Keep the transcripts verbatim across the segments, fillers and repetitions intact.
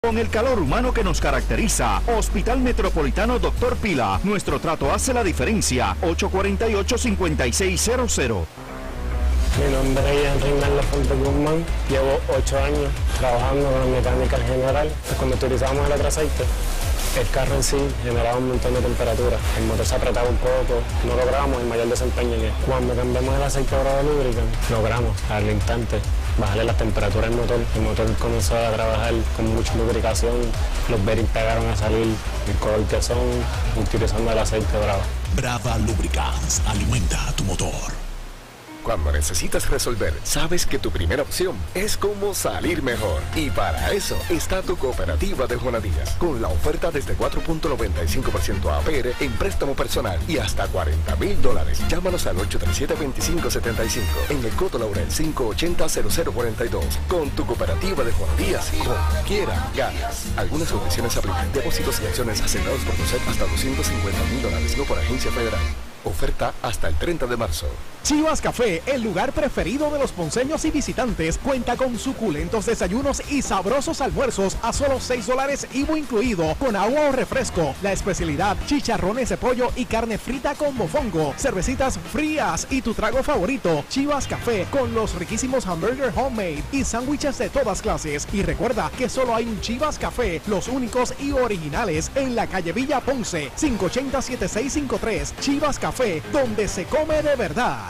con el calor humano que nos caracteriza. Hospital Metropolitano Doctor Pila. Nuestro trato hace la diferencia. ocho cuatro ocho, cinco seis cero cero. Mi nombre es Reinaldo Fuente Guzmán. Llevo ocho años trabajando con mecánica en general. Cuando utilizábamos el otro aceite, el carro en sí generaba un montón de temperatura. El motor se apretaba un poco, no logramos el mayor desempeño en él. Cuando cambiamos el aceite ahora de lubricant, logramos al instante bajarle las temperaturas al motor. El motor comenzó a trabajar con mucha lubricación, los bearings pegaron a salir, el color que son, utilizando el aceite Brava. Brava Lubricants, alimenta tu motor. Cuando necesitas resolver, sabes que tu primera opción es cómo salir mejor. Y para eso está tu cooperativa de Juana Díaz, con la oferta desde cuatro punto noventa y cinco por ciento A P R en préstamo personal y hasta cuarenta mil dólares. Llámanos al ocho tres siete, dos cinco siete cinco en el Coto Laurel cinco ocho cero, cero cero cuatro dos. Con tu cooperativa de Juana Díaz, como quiera ganas. Algunas condiciones aplican. Depósitos y acciones asignados por Concept hasta doscientos cincuenta mil dólares, no por agencia federal. Oferta hasta el treinta de marzo. Chivas Café, el lugar preferido de los ponceños y visitantes, cuenta con suculentos desayunos y sabrosos almuerzos a solo seis dólares I V A incluido, con agua o refresco. La especialidad, chicharrones de pollo y carne frita con mofongo, cervecitas frías y tu trago favorito. Chivas Café, con los riquísimos hamburger homemade y sándwiches de todas clases. Y recuerda que solo hay un Chivas Café, los únicos y originales, en la calle Villa Ponce, cinco ocho cero, siete seis cinco tres. Chivas Café, donde se come de verdad.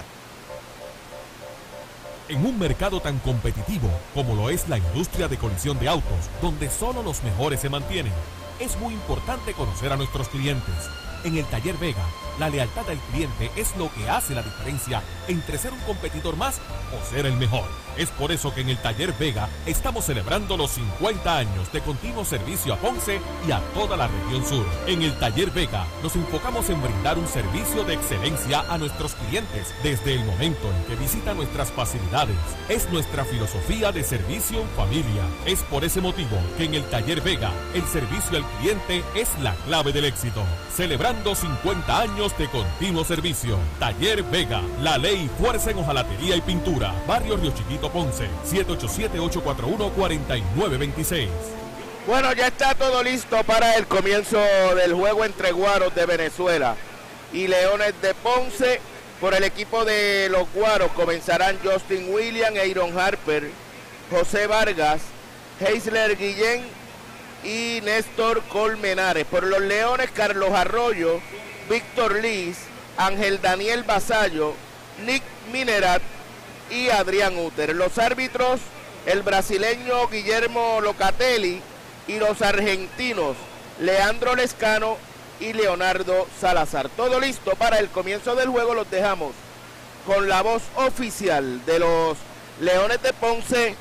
En un mercado tan competitivo como lo es la industria de colisión de autos, donde solo los mejores se mantienen, es muy importante conocer a nuestros clientes. En el Taller Vega, la lealtad al cliente es lo que hace la diferencia entre ser un competidor más o ser el mejor. Es por eso que en el Taller Vega estamos celebrando los cincuenta años de continuo servicio a Ponce y a toda la región sur. En el Taller Vega nos enfocamos en brindar un servicio de excelencia a nuestros clientes desde el momento en que visitan nuestras facilidades. Es nuestra filosofía de servicio en familia. Es por ese motivo que en el Taller Vega el servicio al cliente es la clave del éxito. Celebrando cincuenta años de continuo servicio. Taller Vega, la ley y fuerza en hojalatería y pintura. Barrio Río Chiquito, Ponce, siete ocho siete, ocho cuatro uno, cuatro nueve dos seis. Bueno, ya está todo listo para el comienzo del juego entre Guaros de Venezuela y Leones de Ponce. Por el equipo de los Guaros comenzarán Justin Williams, Aaron Harper, José Vargas, Heisler Guillén y Néstor Colmenares. Por los Leones, Carlos Arroyo, Víctor Liz, Ángel Daniel Basallo, Nick Minerat y Adrián Uter. Los árbitros, el brasileño Guillermo Locatelli y los argentinos Leandro Lescano y Leonardo Salazar. Todo listo para el comienzo del juego. Los dejamos con la voz oficial de los Leones de Ponce,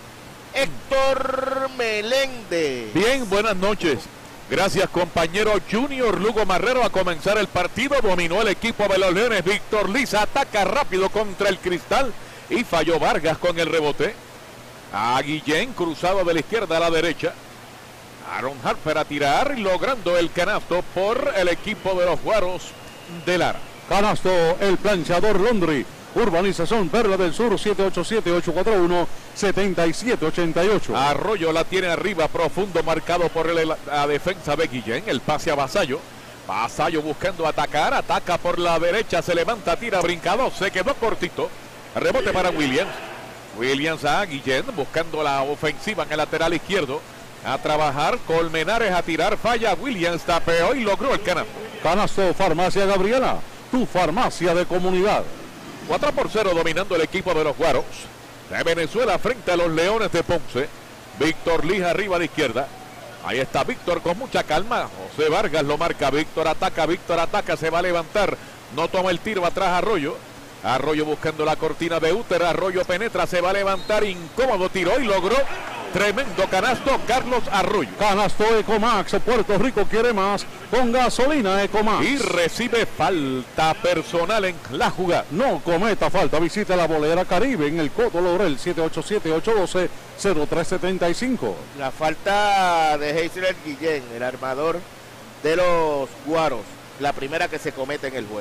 Héctor Meléndez. Bien, buenas noches. Gracias, compañero Junior Lugo Marrero. A comenzar el partido, dominó el equipo de los Leones. Víctor Liz ataca rápido contra el cristal y falló Vargas con el rebote. A Guillén, cruzado de la izquierda a la derecha. Aaron Harper a tirar, logrando el canasto por el equipo de los Guaros de Lara. Canasto, el planchador Londri. Urbanización Perla del Sur, siete ocho siete, ocho cuatro uno, siete siete ocho ocho. Arroyo la tiene arriba, profundo, marcado por el, la defensa de Guillén. El pase a Basallo. Basallo buscando atacar, ataca por la derecha, se levanta, tira, brincado, se quedó cortito. Rebote para Williams. Williams a Guillén, buscando la ofensiva en el lateral izquierdo. A trabajar, Colmenares a tirar, falla, Williams tapeó y logró el canasto. Canasto, Farmacia Gabriela, tu farmacia de comunidad. cuatro por cero dominando el equipo de los Guaros de Venezuela frente a los Leones de Ponce. Víctor Liz arriba de izquierda. Ahí está Víctor con mucha calma. José Vargas lo marca. Víctor ataca, Víctor ataca, se va a levantar. No toma el tiro atrás Arroyo. Arroyo buscando la cortina de Uter. Arroyo penetra, se va a levantar. Incómodo, tiró y logró. Tremendo canasto, Carlos Arroyo. Canasto Ecomax, Puerto Rico quiere más con gasolina Ecomax. Y recibe falta personal en la jugada. No cometa falta, visita la Bolera Caribe en el Coto Laurel, siete ocho siete, ocho uno dos, cero tres siete cinco. La falta de Heisler Guillén, el armador de los Guaros, la primera que se comete en el juego.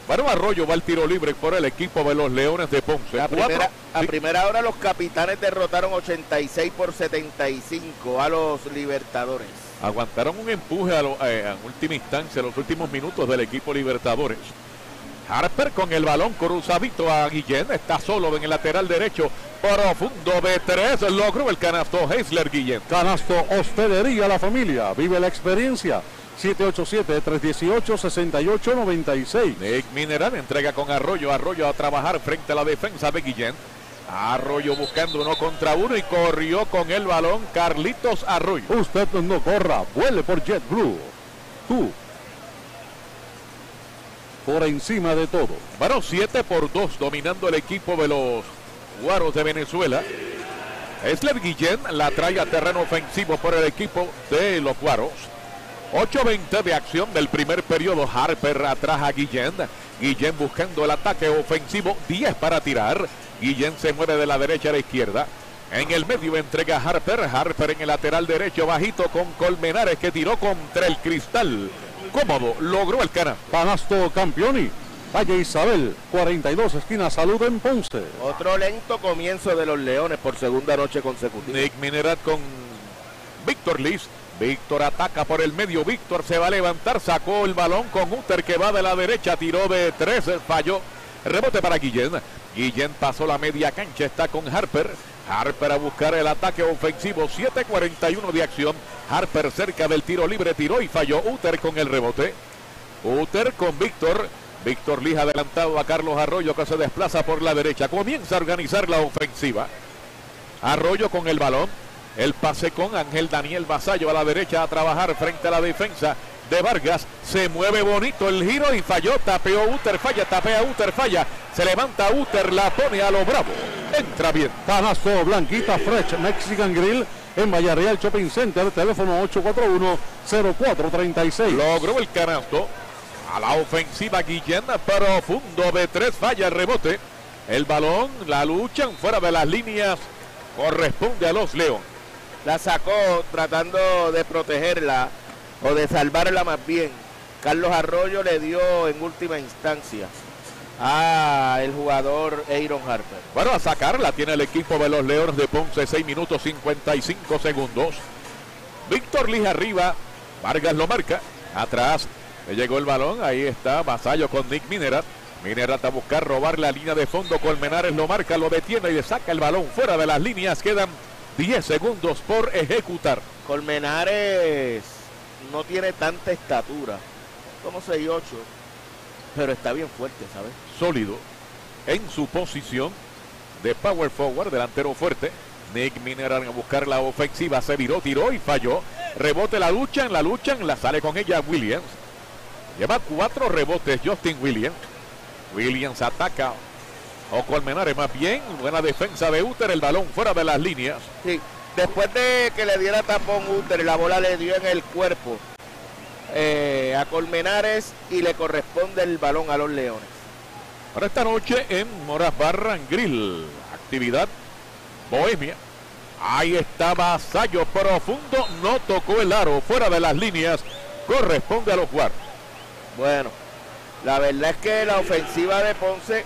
Bueno, Arroyo va al tiro libre por el equipo de los Leones de Ponce. A primera, a sí. primera hora los Capitanes derrotaron ochenta y seis por setenta y cinco a los Libertadores. Aguantaron un empuje a, lo, eh, a última instancia, los últimos minutos del equipo Libertadores. Harper con el balón cruzadito a Guillén, está solo en el lateral derecho, profundo de tres, logró el canasto Heisler Guillén. Canasto Hospedería La Familia, vive la experiencia. siete ocho siete, tres uno ocho, seis ocho nueve seis. Nick Mineral entrega con Arroyo, Arroyo a trabajar frente a la defensa de Guillén. Arroyo buscando uno contra uno y corrió con el balón Carlitos Arroyo. Usted no corra, vuele por JetBlue. Tú, por encima de todo. Bueno, siete por dos dominando el equipo de los Guaros de Venezuela. Heisler Guillén la trae a terreno ofensivo por el equipo de los Guaros. ocho veinte de acción del primer periodo. Harper atrás a Guillén. Guillén buscando el ataque ofensivo. diez para tirar. Guillén se mueve de la derecha a la izquierda. En el medio entrega Harper. Harper en el lateral derecho bajito con Colmenares que tiró contra el cristal. Cómodo, logró el canasto. Canasto Campioni. Valle Isabel, cuarenta y dos, esquina Salud en Ponce. Otro lento comienzo de los Leones por segunda noche consecutiva. Nick Minerat con Víctor Liz. Víctor ataca por el medio, Víctor se va a levantar, sacó el balón con Uter que va de la derecha, tiró de tres, falló, rebote para Guillén. Guillén pasó la media cancha, está con Harper. Harper a buscar el ataque ofensivo, siete cuarenta y uno de acción. Harper cerca del tiro libre, tiró y falló. Uter con el rebote. Uter con Víctor. Víctor Liz adelantado a Carlos Arroyo que se desplaza por la derecha. Comienza a organizar la ofensiva. Arroyo con el balón. El pase con Ángel Daniel Vasallo a la derecha a trabajar frente a la defensa de Vargas. Se mueve bonito el giro y falló. Tapeó Uter, falla, tapea Uter, falla. Se levanta Uter, la pone a lo bravo. Entra bien. Canasto Blanquita Fresh Mexican Grill en Vallarreal Shopping Center. Teléfono ocho cuatro uno, cero cuatro tres seis. Logró el canasto. A la ofensiva Guillén, profundo de tres, falla el rebote. El balón, la luchan fuera de las líneas. Corresponde a los Leones. La sacó tratando de protegerla o de salvarla más bien. Carlos Arroyo le dio en última instancia a el jugador Aaron Harper. Bueno, a sacarla tiene el equipo de los Leones de Ponce, seis minutos cincuenta y cinco segundos. Víctor Liz arriba, Vargas lo marca, atrás le llegó el balón, ahí está Vasallo con Nick Minerat. Minerat a buscar robar la línea de fondo, Colmenares lo marca, lo detiene y le saca el balón fuera de las líneas, quedan diez segundos por ejecutar. Colmenares no tiene tanta estatura, como seis ocho, pero está bien fuerte, ¿sabes? Sólido en su posición de power forward, delantero fuerte. Nick Minerat a buscar la ofensiva, se viró, tiró y falló. Rebote, la luchan, la luchan, la sale con ella Williams. Lleva cuatro rebotes Justin Williams. Williams ataca. O Colmenares más bien. Buena defensa de Uter. El balón fuera de las líneas. Sí. Después de que le diera tapón Uter, la bola le dio en el cuerpo eh, a Colmenares y le corresponde el balón a los Leones. Para esta noche en Moras Bar Grill. Actividad bohemia. Ahí está Vasallo profundo. No tocó el aro. Fuera de las líneas. Corresponde a los Guaros. Bueno, la verdad es que la ofensiva de Ponce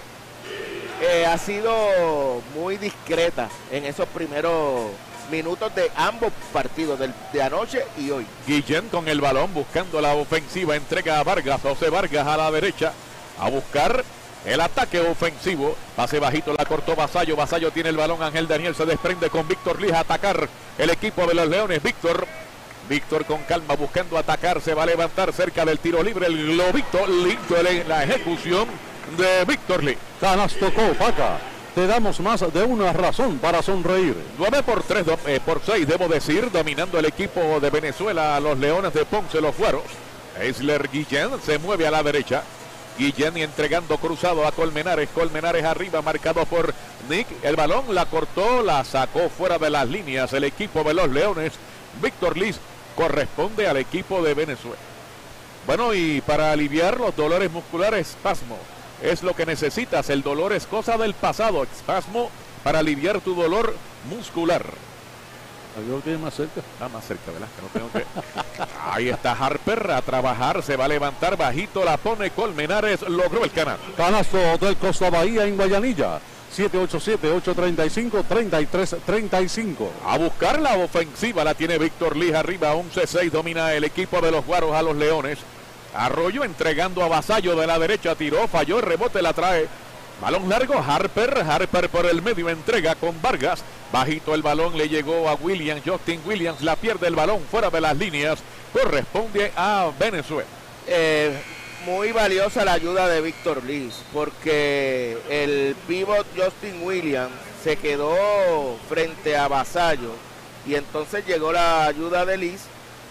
eh, ha sido muy discreta en esos primeros minutos de ambos partidos, del, de anoche y hoy. Guillén con el balón buscando la ofensiva, entrega a Vargas, José Vargas a la derecha a buscar el ataque ofensivo. Pase bajito, la cortó Vasallo, Vasallo tiene el balón, Ángel Daniel se desprende con Víctor Liz a atacar el equipo de los Leones. Víctor Víctor con calma buscando atacar, se va a levantar cerca del tiro libre, el globito lindo, la ejecución de Víctor Lee. Canasto Copaca, te damos más de una razón para sonreír. nueve por tres, eh, por seis debo decir, dominando el equipo de Venezuela a los Leones de Ponce, los Guaros. Heisler Guillén se mueve a la derecha. Guillén entregando cruzado a Colmenares, Colmenares arriba marcado por Nick, el balón la cortó, la sacó fuera de las líneas el equipo de los Leones. Víctor Liz corresponde al equipo de Venezuela. Bueno, y para aliviar los dolores musculares, espasmo es lo que necesitas. El dolor es cosa del pasado. Espasmo para aliviar tu dolor muscular. Yo lo tiene más cerca. Está más cerca, ¿verdad? Que no tengo que... Ahí está Harper a trabajar, se va a levantar bajito, la pone Colmenares, logró el canasto. Canasto del Costa Bahía en Guayanilla. siete ocho siete, ocho tres cinco, tres tres tres cinco. A buscar la ofensiva la tiene Víctor Lee arriba, once seis, domina el equipo de los Guaros a los Leones. Arroyo entregando a Vasallo de la derecha, tiró, falló, el rebote la trae. Balón largo, Harper, Harper por el medio, entrega con Vargas. Bajito el balón, le llegó a Williams, Justin Williams, la pierde el balón fuera de las líneas. Corresponde a Venezuela. Eh, muy valiosa la ayuda de Víctor Lee, porque el pivot Justin Williams se quedó frente a Vasallo y entonces llegó la ayuda de Lee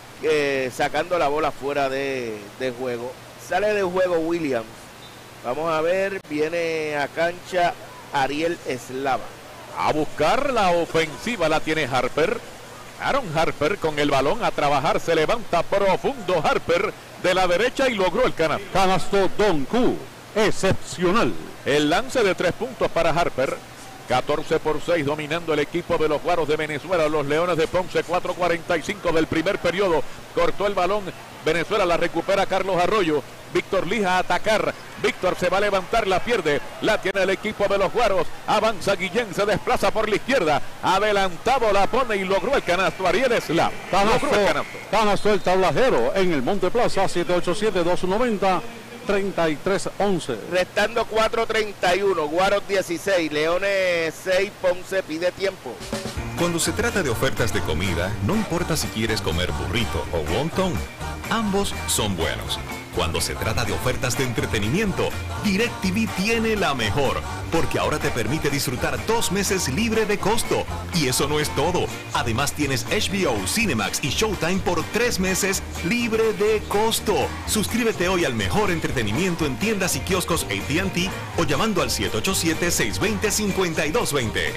eh, sacando la bola fuera de, de juego. Sale de juego Williams. Vamos a ver, viene a cancha Ariel Eslava. A buscar la ofensiva la tiene Harper. Aaron Harper con el balón a trabajar, se levanta profundo Harper de la derecha y logró el canasto. Canasto Don Q, excepcional. El lance de tres puntos para Harper. catorce por seis dominando el equipo de los Guaros de Venezuela. Los Leones de Ponce, cuatro cuarenta y cinco del primer periodo. Cortó el balón. Venezuela la recupera Carlos Arroyo. Víctor Lija a atacar. Víctor se va a levantar, la pierde. La tiene el equipo de los Guaros. Avanza Guillén, se desplaza por la izquierda. Adelantado la pone y logró el canasto. Ariel Eslava. Canasto, logró el canasto. Canasto el tablajero en el Monte Plaza, siete ocho siete, dos nueve cero, tres tres uno uno. Restando cuatro treinta y uno, Guaros dieciséis, Leones seis, Ponce pide tiempo. Cuando se trata de ofertas de comida, no importa si quieres comer burrito o wonton, ambos son buenos. Cuando se trata de ofertas de entretenimiento, DirecTV tiene la mejor, porque ahora te permite disfrutar dos meses libre de costo. Y eso no es todo. Además tienes H B O, Cinemax y Showtime por tres meses libre de costo. Suscríbete hoy al mejor entretenimiento en tiendas y kioscos A T and T o llamando al siete ocho siete, seis dos cero, cinco dos dos cero.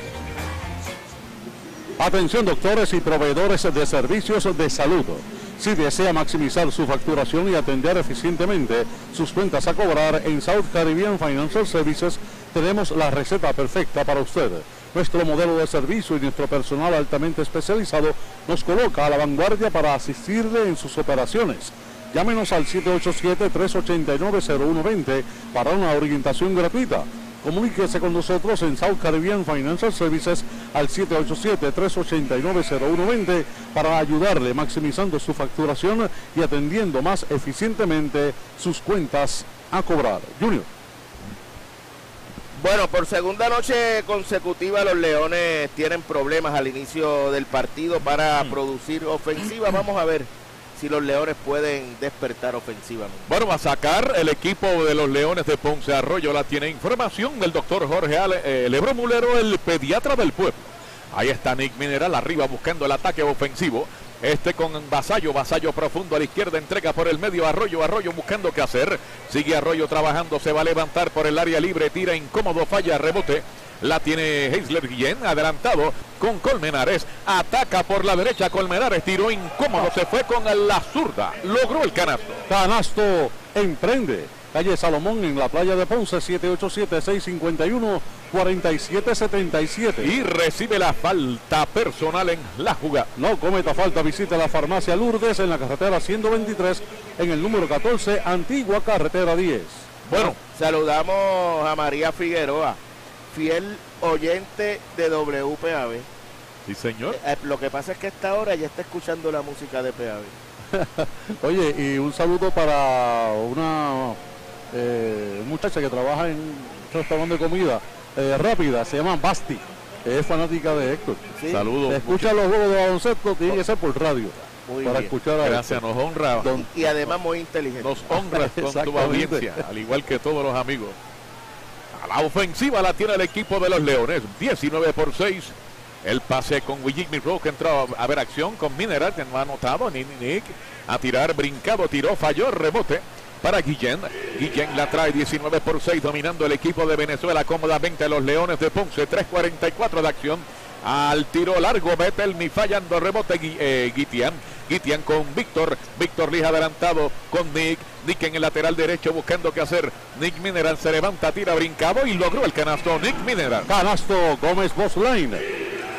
Atención doctores y proveedores de servicios de salud. Si desea maximizar su facturación y atender eficientemente sus cuentas a cobrar en South Caribbean Financial Services, tenemos la receta perfecta para usted. Nuestro modelo de servicio y nuestro personal altamente especializado nos coloca a la vanguardia para asistirle en sus operaciones. Llámenos al siete ocho siete, tres ocho nueve, cero uno dos cero para una orientación gratuita. Comuníquese con nosotros en South Caribbean Financial Services al siete ocho siete, tres ocho nueve, cero uno dos cero para ayudarle maximizando su facturación y atendiendo más eficientemente sus cuentas a cobrar. Junior. Bueno, por segunda noche consecutiva los Leones tienen problemas al inicio del partido para producir ofensiva. Vamos a ver si los Leones pueden despertar ofensivamente. Bueno, va a sacar el equipo de los Leones de Ponce. Arroyo la tiene información del doctor Jorge Ale, eh, Lebron Mulero, el pediatra del pueblo. Ahí está Nick Mineral arriba buscando el ataque ofensivo. Este con Vasallo, Vasallo profundo a la izquierda, entrega por el medio Arroyo, Arroyo buscando qué hacer. Sigue Arroyo trabajando, se va a levantar por el área libre, tira incómodo, falla, rebote. La tiene Heisler Guillén, adelantado con Colmenares. Ataca por la derecha Colmenares, tiró incómodo, se fue con la zurda. Logró el canasto. Canasto emprende. Calle Salomón en la playa de Ponce, siete ocho siete, seis cinco uno, cuatro siete siete siete. Y recibe la falta personal en la jugada. No cometa falta, visite la farmacia Lourdes en la carretera ciento veintitrés, en el número catorce, antigua carretera diez. Bueno, saludamos a María Figueroa, fiel oyente de W P A B. Sí, señor. Eh, lo que pasa es que a esta hora ya está escuchando la música de P A B. Oye, y un saludo para una eh, muchacha que trabaja en un restaurante de comida eh, rápida, se llama Basti, es fanática de Héctor. Sí. Saludos. Escucha los juegos de baloncesto, tiene que ser por radio. Muy para bien. escuchar a Gracias, Héctor. nos honra. Don, y además muy inteligente. Nos honras con tu audiencia, al igual que todos los amigos. A la ofensiva la tiene el equipo de los Leones, diecinueve por seis. El pase con William Rowe que entró a ver acción con Mineral, que no ha anotado. Nick, Nick a tirar, brincado, tiró, falló, rebote para Guillén. Guillén la trae diecinueve por seis, dominando el equipo de Venezuela cómodamente. Los Leones de Ponce, tres cuarenta y cuatro de acción. Al tiro largo, Betel, ni fallando, rebote eh, Guitián. Guitián con Víctor. Víctor Lija adelantado con Nick. Nick en el lateral derecho buscando qué hacer. Nick Mineral se levanta, tira, brincado y logró el canasto. Nick Mineral. Canasto Gómez Boslane.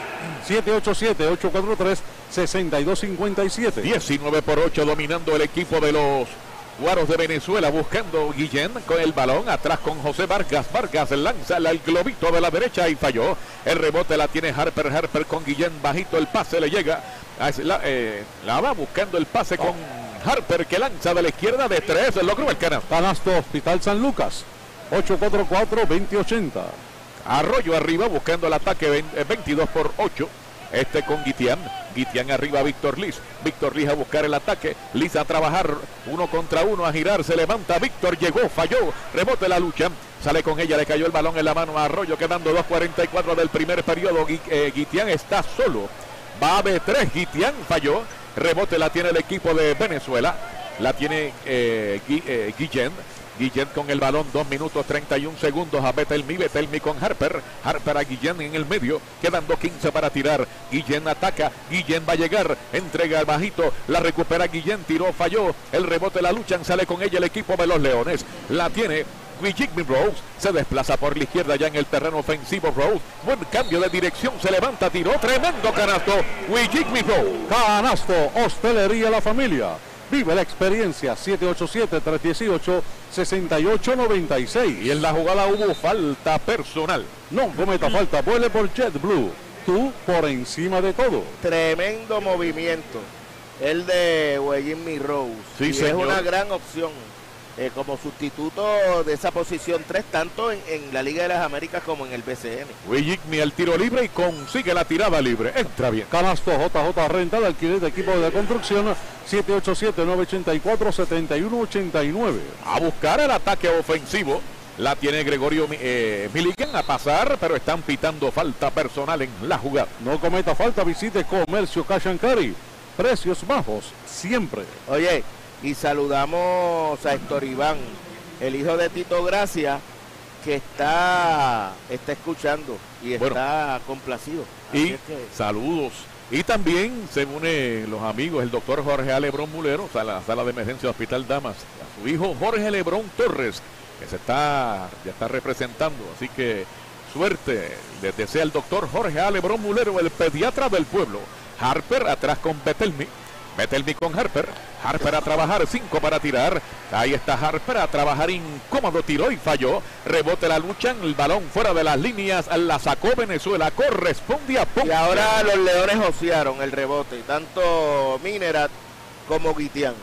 siete ocho siete, ocho cuatro tres, seis dos cinco siete. diecinueve por ocho dominando el equipo de los Guaros de Venezuela, buscando Guillén con el balón, atrás con José Vargas. Vargas lanza al globito de la derecha y falló. El rebote la tiene Harper. Harper con Guillén bajito, el pase le llega. La, eh, la va buscando el pase con Harper, que lanza de la izquierda de tres. Logró el canasto. Canasto Hospital San Lucas, ocho cuatro cuatro, veinte ochenta. Arroyo arriba buscando el ataque, veintidós por ocho. Este con Guitián. Guitián arriba, Víctor Liz. Víctor Liz a buscar el ataque. Liz a trabajar uno contra uno, a girar. Se levanta Víctor, llegó, falló. Rebote la lucha. Sale con ella, le cayó el balón en la mano a Arroyo, quedando dos cuarenta y cuatro del primer periodo. Gui, eh, Guitián está solo. Va de tres. Guitián falló. Rebote la tiene el equipo de Venezuela. La tiene eh, Gui, eh, Guillén. Guillén con el balón, dos minutos treinta y un segundos a Betelmi, Betelmi con Harper, Harper a Guillén en el medio, quedando quince para tirar. Guillén ataca, Guillén va a llegar, entrega al bajito, la recupera Guillén, tiró, falló, el rebote la luchan, sale con ella el equipo de los Leones, la tiene Jigme Rose, se desplaza por la izquierda ya en el terreno ofensivo. Rose, buen cambio de dirección, se levanta, tiró, tremendo canasto, Jigme Rose. Canasto, Hostelería La Familia. Vive la experiencia, siete ocho siete, tres uno ocho, seis ocho nueve seis. Y en la jugada hubo falta personal. No cometa falta, vuele por JetBlue. Tú por encima de todo. Tremendo movimiento el de Jimmy Rose. Sí, y señor. Es una gran opción eh, como sustituto de esa posición tres, tanto en, en la Liga de las Américas como en el B C N. Jigme al tiro libre y consigue la tirada libre. Entra bien. Canasto J J Rental, alquiler de equipo de construcción, siete ocho siete, nueve ocho cuatro, siete uno ocho nueve. A buscar el ataque ofensivo. La tiene Gregorio eh, Milligan a pasar, pero están pitando falta personal en la jugada. No cometa falta, visite Comercio Cash and Carry. Precios bajos, siempre. Oye, y saludamos a Héctor Iván, el hijo de Tito Gracia, que está, está escuchando y bueno, está complacido. Y Así es que... saludos. Y también se une los amigos, el doctor Jorge Alebrón Mulero, a la sala de emergencia del Hospital Damas, a su hijo Jorge Lebrón Torres, que se está, ya está representando. Así que suerte, les desea el doctor Jorge Alebrón Mulero, el pediatra del pueblo. Harper atrás con Betelmi. Betelmi con Harper. Harper a trabajar, cinco para tirar. Ahí está Harper a trabajar, incómodo, tiró y falló. Rebote la luchan, el balón fuera de las líneas, la sacó Venezuela, corresponde a Ponce. Y ahora los Leones ociaron el rebote, tanto Minerat como Guitián.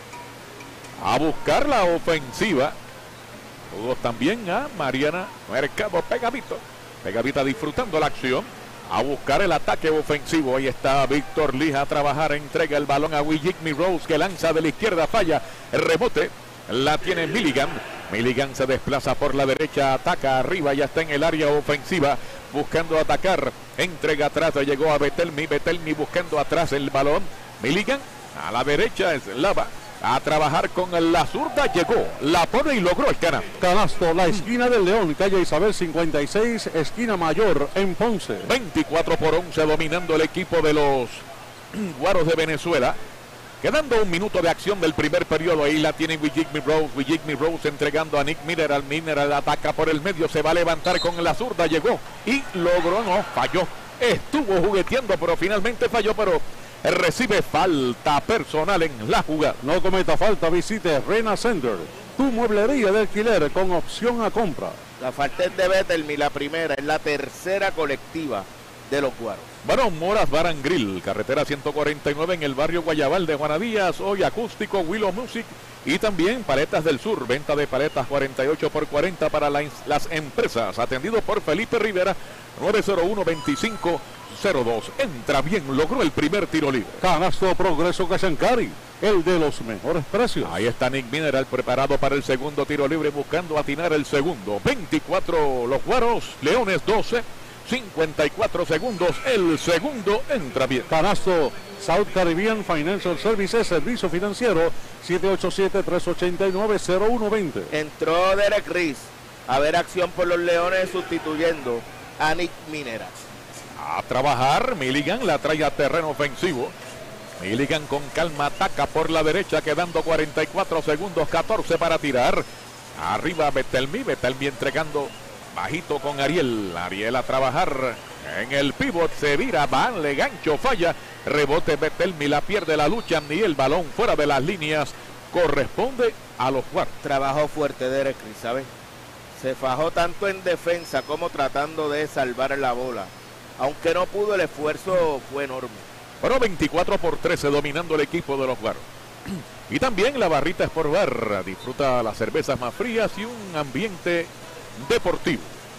A buscar la ofensiva. Todos también a Mariana Mercado Pegavito. Pegavita disfrutando la acción. A buscar el ataque ofensivo. Ahí está Víctor Lija a trabajar. Entrega el balón a Jigme Rose, que lanza de la izquierda, falla. El rebote la tiene Milligan. Milligan se desplaza por la derecha, ataca arriba, ya está en el área ofensiva, buscando atacar. Entrega atrás, llegó a Betelmi. Betelmi buscando atrás el balón. Milligan a la derecha es Lava. A trabajar con la zurda, llegó, la pone y logró el canasto. Canasto, la esquina del León, calle Isabel cincuenta y seis, esquina mayor en Ponce. veinticuatro por once dominando el equipo de los Guaros de Venezuela. Quedando un minuto de acción del primer periodo, ahí la tiene Jigme Rose. Jigme Rose entregando a Nick Mineral. Mineral ataca por el medio, se va a levantar con la zurda, llegó y logró, no, falló. Estuvo jugueteando, pero finalmente falló, pero recibe falta personal en la jugada. No cometa falta, visite Rena Center, tu mueblería de alquiler con opción a compra. La falta es de Betelmi, la primera, es la tercera colectiva de los Guaros. Barón Moras Bar and Grill, carretera ciento cuarenta y nueve en el barrio Guayabal de Juana Díaz. Hoy acústico, Willow Music y también Paletas del Sur, venta de paletas cuarenta y ocho por cuarenta para la, las empresas, atendido por Felipe Rivera, nueve cero uno, veinticinco cero dos. Entra bien, logró el primer tiro libre. Canasto Progreso Cachancari, el de los mejores precios. Ahí está Nick Mineral preparado para el segundo tiro libre, buscando atinar el segundo. veinticuatro los Guaros, Leones doce, cincuenta y cuatro segundos, el segundo entra bien. Canasto South Caribbean Financial Services, servicio financiero, siete ocho siete, tres ocho nueve, cero uno dos cero. Entró Derek Reese a ver acción por los Leones, sustituyendo a Nick Mineral. A trabajar, Milligan la trae a terreno ofensivo. Milligan con calma ataca por la derecha, quedando cuarenta y cuatro segundos, catorce para tirar. Arriba Betelmi, Betelmi entregando Bajito con Ariel. Ariel a trabajar en el pivot. Se vira, Vanle, gancho, falla. Rebote Betelmi, la pierde la lucha y el balón fuera de las líneas. Corresponde a los Guaros. Trabajó fuerte Derek Cris, ¿sabes? Se fajó tanto en defensa como tratando de salvar la bola. Aunque no pudo, el esfuerzo fue enorme. Bueno, veinticuatro por trece dominando el equipo de los Guaros. Y también la Barrita Sport Bar disfruta las cervezas más frías y un ambiente deportivo.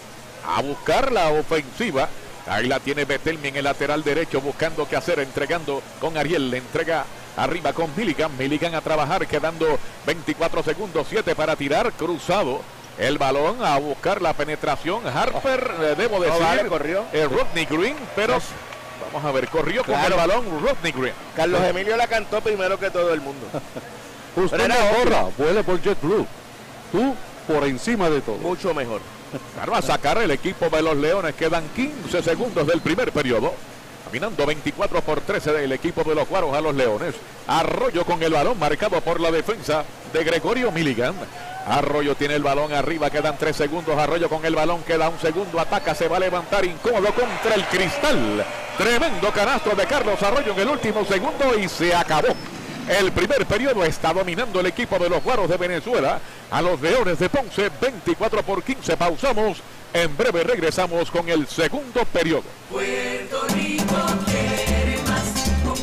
A buscar la ofensiva. Ahí la tiene Betelmi en el lateral derecho buscando qué hacer, entregando con Ariel. Le entrega arriba con Milligan. Milligan a trabajar, quedando veinticuatro segundos, siete para tirar. Cruzado el balón a buscar la penetración. Harper, eh, debo decir, no, vale, corrió. El Rodney Green, pero... Vamos a ver, corrió claro. Con el balón Rodney Green. Carlos Emilio la cantó primero que todo el mundo. Usted no corra, vuele por JetBlue. Tú por encima de todo. Mucho mejor. Va a sacar el equipo de los Leones. Quedan quince segundos del primer periodo. Caminando veinticuatro por trece del equipo de los Guaros a los Leones. Arroyo con el balón marcado por la defensa de Gregorio Milligan. Arroyo tiene el balón arriba, quedan tres segundos. Arroyo con el balón, queda un segundo. Ataca, se va a levantar incómodo contra el cristal. Tremendo canasto de Carlos Arroyo en el último segundo y se acabó. El primer periodo está dominando el equipo de los Guaros de Venezuela a los Leones de Ponce, veinticuatro por quince. Pausamos. En breve regresamos con el segundo periodo. Puerto Rico quiere más, con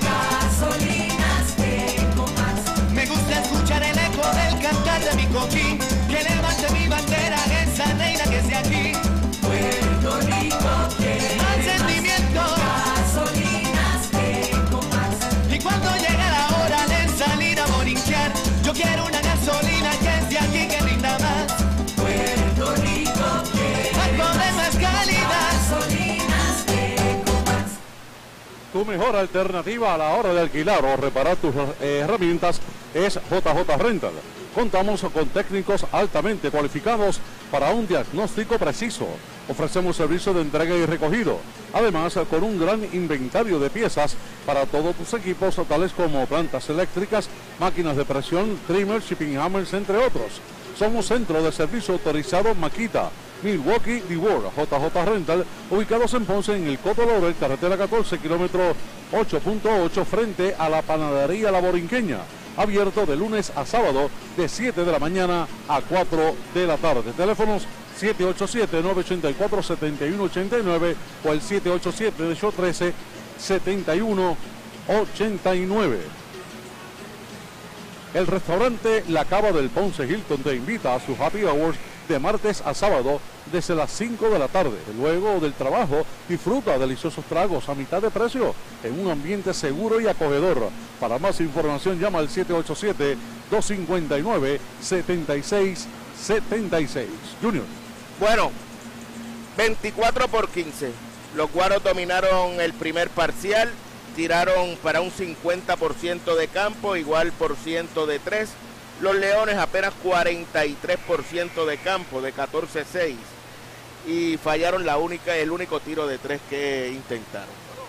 gasolinas tengo más. Me gusta escuchar el eco del cantar de mi coquín, que levante mi bandera, esa reina que sea aquí. Puerto Rico quiere más sentimiento, gasolinas tengo más. Y cuando llega la hora de salir a borinquear, yo quiero una gasolina que es de aquí, que rinda más. Puerto Rico quiere más calidad, gasolinas tengo más. Tu mejor alternativa a la hora de alquilar o reparar tus eh, herramientas es J J Rental. Contamos con técnicos altamente cualificados para un diagnóstico preciso. Ofrecemos servicio de entrega y recogido. Además, con un gran inventario de piezas para todos tus equipos, tales como plantas eléctricas, máquinas de presión, trimmers, shipping hammers, entre otros. Somos centro de servicio autorizado Makita, Milwaukee, Dewar, J J Rental, ubicados en Ponce en el Coto Laurel, carretera catorce, kilómetro ocho punto ocho, frente a la panadería La Borinqueña. Abierto de lunes a sábado de siete de la mañana a cuatro de la tarde. Teléfonos siete ocho siete, nueve ocho cuatro, siete uno ocho nueve o el siete ocho siete, ocho uno tres, siete uno ocho nueve. El restaurante La Cava del Ponce Hilton te invita a su happy hours de martes a sábado desde las cinco de la tarde. Luego del trabajo, disfruta deliciosos tragos a mitad de precio en un ambiente seguro y acogedor. Para más información, llama al siete ocho siete, dos cinco nueve, siete seis siete seis. Junior. Bueno, veinticuatro por quince. Los Guaros dominaron el primer parcial, tiraron para un cincuenta por ciento de campo, igual por ciento de tres. Los Leones apenas cuarenta y tres por ciento de campo, de catorce a seis. Y fallaron la única, el único tiro de tres que intentaron.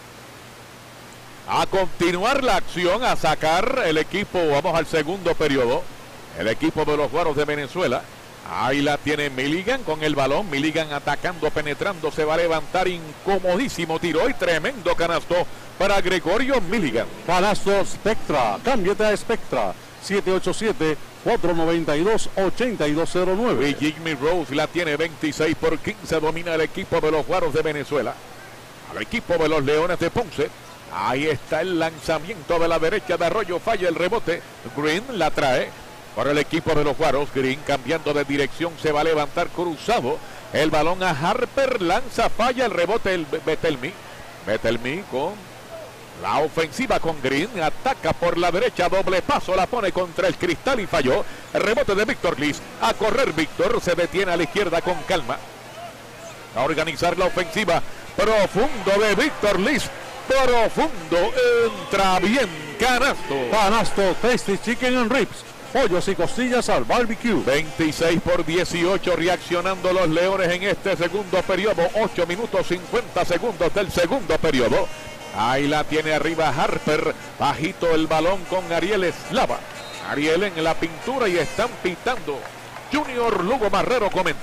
A continuar la acción, a sacar el equipo, vamos al segundo periodo. El equipo de los Guaros de Venezuela. Ahí la tiene Milligan con el balón. Milligan atacando, penetrando, se va a levantar, incomodísimo tiro y tremendo canasto para Gregorio Milligan. Canasto Spectra, cámbiate a Spectra. siete ocho siete, cuatro nueve dos, ocho dos cero nueve. Y Jimmy Rose la tiene veintiséis por quince, domina el equipo de los Guaros de Venezuela. Al equipo de los Leones de Ponce. Ahí está el lanzamiento de la derecha de Arroyo, falla el rebote. Green la trae por el equipo de los Guaros. Green cambiando de dirección, se va a levantar cruzado. El balón a Harper, lanza, falla el rebote el Betelmi. Betelmi con la ofensiva con Green, ataca por la derecha, doble paso, la pone contra el cristal y falló. El rebote de Víctor Liz, a correr Víctor, se detiene a la izquierda con calma. A organizar la ofensiva, profundo de Víctor Liz, profundo, entra bien, canasto. Canasto, Tasty Chicken and Ribs, pollos y costillas al barbecue. veintiséis por dieciocho, reaccionando los Leones en este segundo periodo, ocho minutos cincuenta segundos del segundo periodo. Ahí la tiene arriba Harper, bajito el balón con Ariel Eslava. Ariel en la pintura y están pitando. Junior Lugo Marrero comenta.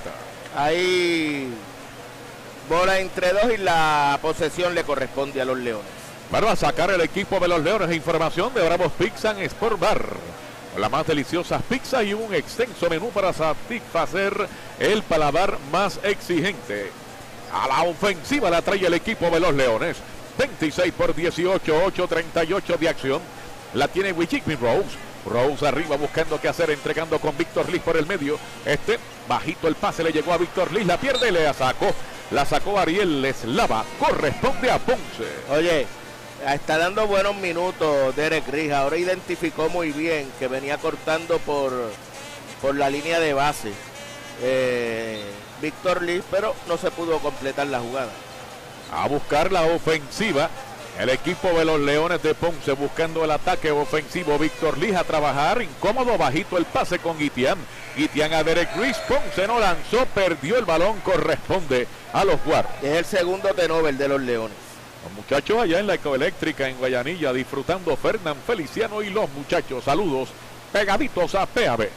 Ahí bola entre dos y la posesión le corresponde a los Leones. Bueno, a sacar el equipo de los Leones. Información de Bravos Pizza and Sport Bar. Las más deliciosas pizzas y un extenso menú para satisfacer el paladar más exigente. A la ofensiva la trae el equipo de los Leones. veintiséis por dieciocho, ocho treinta y ocho de acción. La tiene Wijigmi Rose. Rose arriba buscando qué hacer, entregando con Víctor Liz por el medio. Este, bajito el pase, le llegó a Víctor Liz, la pierde y le sacó. La sacó Ariel Eslava. Corresponde a Ponce. Oye, está dando buenos minutos Derek Riz. Ahora identificó muy bien que venía cortando por, por la línea de base eh, Víctor Liz, pero no se pudo completar la jugada. A buscar la ofensiva el equipo de los Leones de Ponce, buscando el ataque ofensivo. Víctor Liz a trabajar, incómodo, bajito el pase con Guitián. Guitián a Derek Riz. Ponce no lanzó, perdió el balón, corresponde a los Guaros. Es el segundo turnover de los Leones. Los muchachos allá en la Ecoeléctrica en Guayanilla disfrutando. Fernán Feliciano y los muchachos, saludos pegaditos a P A B.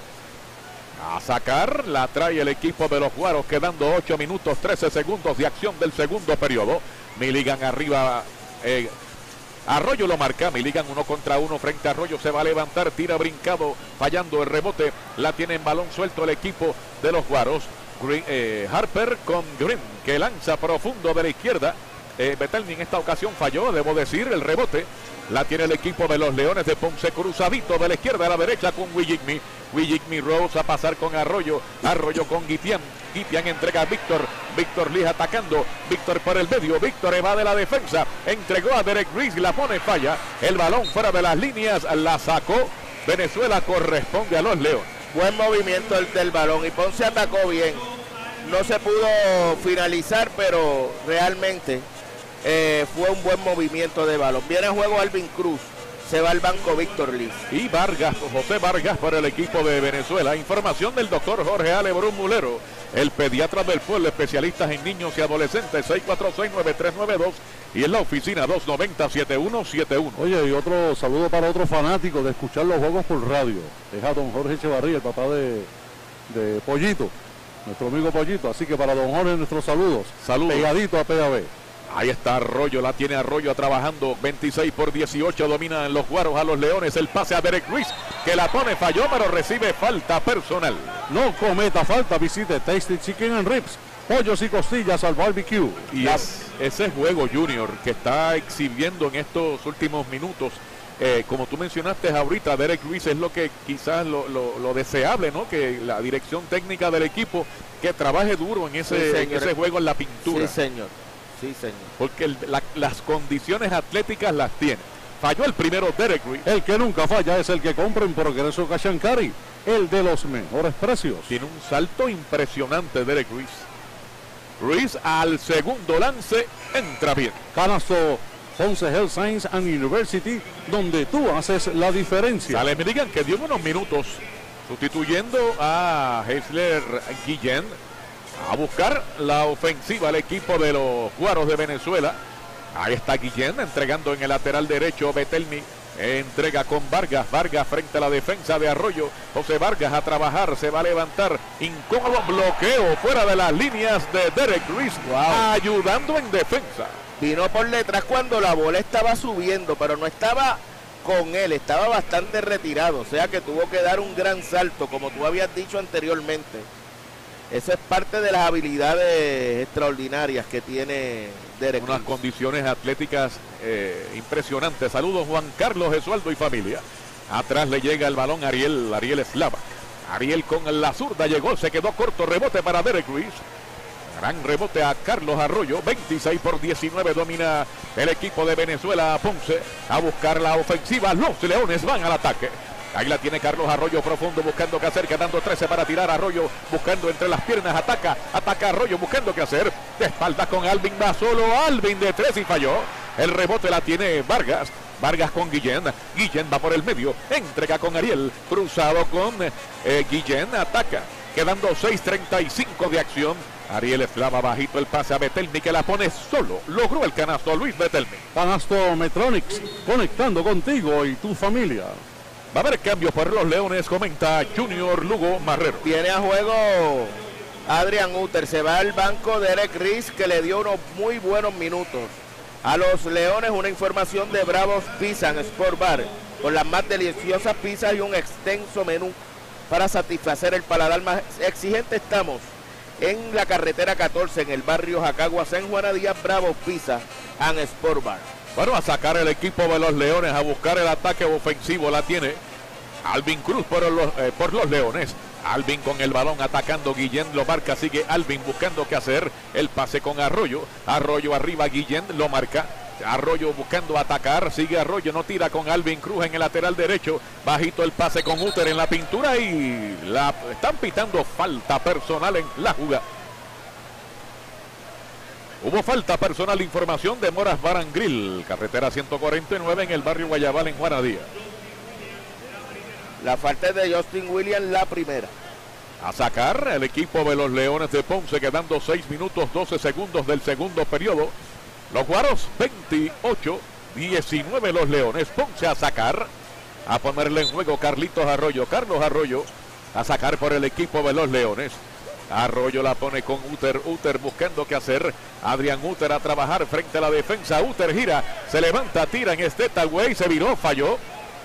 A sacar la trae el equipo de los Guaros, quedando ocho minutos trece segundos de acción del segundo periodo. Milligan arriba, eh, Arroyo lo marca. Milligan uno contra uno frente a Arroyo, se va a levantar, tira brincado, fallando el rebote. La tiene en balón suelto el equipo de los Guaros. Green, eh, Harper con Green, que lanza profundo de la izquierda. Eh, Betelny en esta ocasión falló, debo decir, el rebote. La tiene el equipo de los Leones de Ponce, cruzadito de la izquierda a la derecha con Wijigmi. Wijigmi Rose a pasar con Arroyo. Arroyo con Guitián. Guitián entrega a Víctor. Víctor Liz atacando. Víctor por el medio. Víctor evade la defensa. Entregó a Derek Riz. La pone falla. El balón fuera de las líneas. La sacó. Venezuela, corresponde a los Leones. Buen movimiento el del balón y Ponce atacó bien. No se pudo finalizar, pero realmente Eh, fue un buen movimiento de balón. Viene a juego Alvin Cruz, se va al banco Víctor Liz. Y Vargas, José Vargas para el equipo de Venezuela. Información del doctor Jorge Alebrón Mulero, el pediatra del pueblo, especialistas en niños y adolescentes. Seis cuatro seis, nueve tres nueve dos y en la oficina dos noventa, setenta y uno setenta y uno. Oye, y otro saludo para otro fanático de escuchar los juegos por radio. Es a don Jorge Echevarría, el papá de, de Pollito, nuestro amigo Pollito. Así que para don Jorge nuestros saludos. Saludos. Pegadito a P A B. Ahí está Arroyo, la tiene Arroyo trabajando. veintiséis por dieciocho, dominan los Guaros a los Leones. El pase a Derek Riz, que la pone, falló, pero recibe falta personal. No cometa falta, visite Tasty Chicken and Ribs, pollos y costillas al barbecue. Y es ese juego Junior que está exhibiendo en estos últimos minutos. Eh, como tú mencionaste ahorita, Derek Riz es lo que quizás lo, lo, lo deseable, ¿no? Que la dirección técnica del equipo que trabaje duro en ese, sí, en ese juego en la pintura. Sí, señor. Sí, señor. Porque el, la, las condiciones atléticas las tiene. Falló el primero Derek Riz. El que nunca falla es el que compra en Progreso Cachancari, el de los mejores precios. Tiene un salto impresionante Derek Riz. Riz al segundo lance, entra bien. Canasto Ponce Health Science and University, donde tú haces la diferencia. Sale, me digan que dio unos minutos sustituyendo a Heisler Guillén. A buscar la ofensiva al equipo de los Guaros de Venezuela. Ahí está Guillén entregando en el lateral derecho. Betelny entrega con Vargas. Vargas frente a la defensa de Arroyo. José Vargas a trabajar. Se va a levantar. Incómodo bloqueo fuera de las líneas de Derek Riz. Wow. Ayudando en defensa. Vino por detrás cuando la bola estaba subiendo, pero no estaba con él. Estaba bastante retirado. O sea que tuvo que dar un gran salto, como tú habías dicho anteriormente. Esa es parte de las habilidades extraordinarias que tiene Derek Riz. Unas condiciones atléticas eh, impresionantes. Saludos Juan Carlos, Gesualdo y familia. Atrás le llega el balón a Ariel, Ariel Eslava. Ariel con la zurda llegó, se quedó corto, rebote para Derek Riz. Gran rebote a Carlos Arroyo. veintiséis por diecinueve domina el equipo de Venezuela a Ponce. A buscar la ofensiva, los Leones van al ataque. Ahí la tiene Carlos Arroyo profundo, buscando qué hacer, quedando trece para tirar. Arroyo buscando entre las piernas, ataca, ataca Arroyo buscando qué hacer. De espaldas con Alvin, va solo Alvin de tres y falló. El rebote la tiene Vargas. Vargas con Guillén. Guillén va por el medio, entrega con Ariel. Cruzado con eh, Guillén, ataca. Quedando seis treinta y cinco de acción. Ariel Eslava bajito el pase a Betelny, que la pone solo. Logró el canasto Luis Betelny. Canasto Metronics, conectando contigo y tu familia. Va a haber cambios por los Leones, comenta Junior Lugo Marrero. Viene a juego Adrian Uter. Se va al banco Derek Riz, que le dio unos muy buenos minutos a los Leones. Una información de Bravos Pizza en Sport Bar, con las más deliciosas pizzas y un extenso menú para satisfacer el paladar más exigente. Estamos en la carretera catorce, en el barrio Jacaguas, en Juana Díaz. Bravos Pizza and Sport Bar. Bueno, a sacar el equipo de los Leones, a buscar el ataque ofensivo. La tiene Alvin Cruz por los, eh, por los Leones. Alvin con el balón atacando, Guillén lo marca, sigue Alvin buscando qué hacer, el pase con Arroyo, Arroyo arriba, Guillén lo marca, Arroyo buscando atacar, sigue Arroyo, no tira con Alvin Cruz en el lateral derecho, bajito el pase con Uter en la pintura y la están pitando falta personal en la jugada. Hubo falta personal, información de Moras Bar and Grill, carretera ciento cuarenta y nueve en el barrio Guayabal en Juana Díaz. La falta es de Justin Williams, la primera. A sacar el equipo de los Leones de Ponce, quedando seis minutos doce segundos del segundo periodo. Los Guaros veintiocho diecinueve los Leones. Ponce a sacar, a ponerle en juego Carlitos Arroyo, Carlos Arroyo, a sacar por el equipo de los Leones. Arroyo la pone con Uter, Uter buscando qué hacer, Adrian Uter a trabajar frente a la defensa, Uter gira, se levanta, tira en este way, se viró, falló.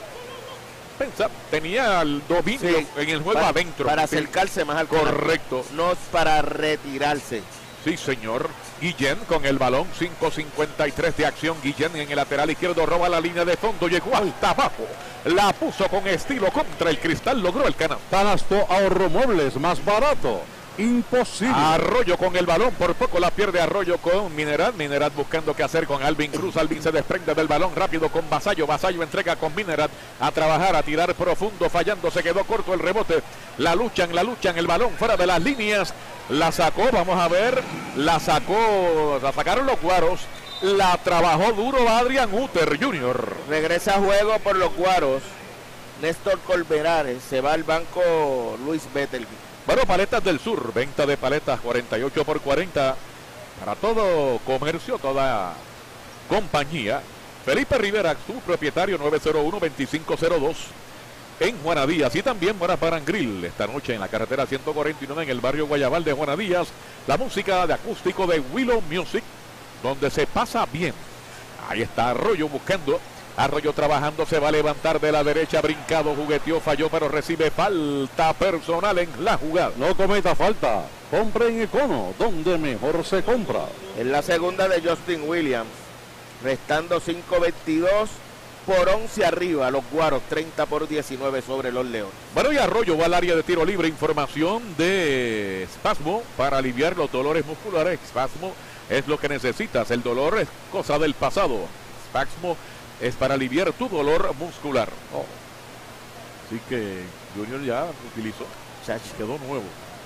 Pensa, tenía el dominio sí, en el juego para, adentro. Para acercarse sí, más al correcto. No es para retirarse. Sí, señor. Guillén con el balón, cinco cincuenta y tres de acción. Guillén en el lateral izquierdo roba la línea de fondo, llegó hasta abajo. La puso con estilo contra el cristal, logró el canal. Canasto Ahorro Muebles, más barato. Imposible. Arroyo con el balón, por poco la pierde Arroyo con Mineral. Mineral buscando qué hacer con Alvin Cruz. Alvin se desprende del balón rápido con Vasallo. Vasallo entrega con Mineral a trabajar, a tirar profundo, fallando, se quedó corto el rebote. La luchan, la luchan, el balón fuera de las líneas. La sacó, vamos a ver, la sacó, la sacaron los Guaros. La trabajó duro Adrian Uter junior Regresa a juego por los Guaros Néstor Colmenares. Se va al banco Luis Bettelby. Bueno, Paletas del Sur, venta de paletas cuarenta y ocho por cuarenta para todo comercio, toda compañía. Felipe Rivera, su propietario, nueve cero uno, veinticinco cero dos en Juana Díaz. Y también Moras Bar and Grill, esta noche en la carretera ciento cuarenta y nueve en el barrio Guayabal de Juana Díaz. La música de acústico de Willow Music, donde se pasa bien. Ahí está Arroyo buscando. Arroyo trabajando, se va a levantar de la derecha, brincado, jugueteó, falló, pero recibe falta personal en la jugada. No cometa falta, compre en Econo, donde mejor se compra. En la segunda de Justin Williams, restando cinco veintidós por once arriba, los Guaros treinta por diecinueve sobre los Leones. Bueno, y Arroyo va al área de tiro libre, información de Espasmo para aliviar los dolores musculares. Espasmo es lo que necesitas, el dolor es cosa del pasado. Espasmo es para aliviar tu dolor muscular. Oh. Así que Junior ya utilizó, quedó nuevo.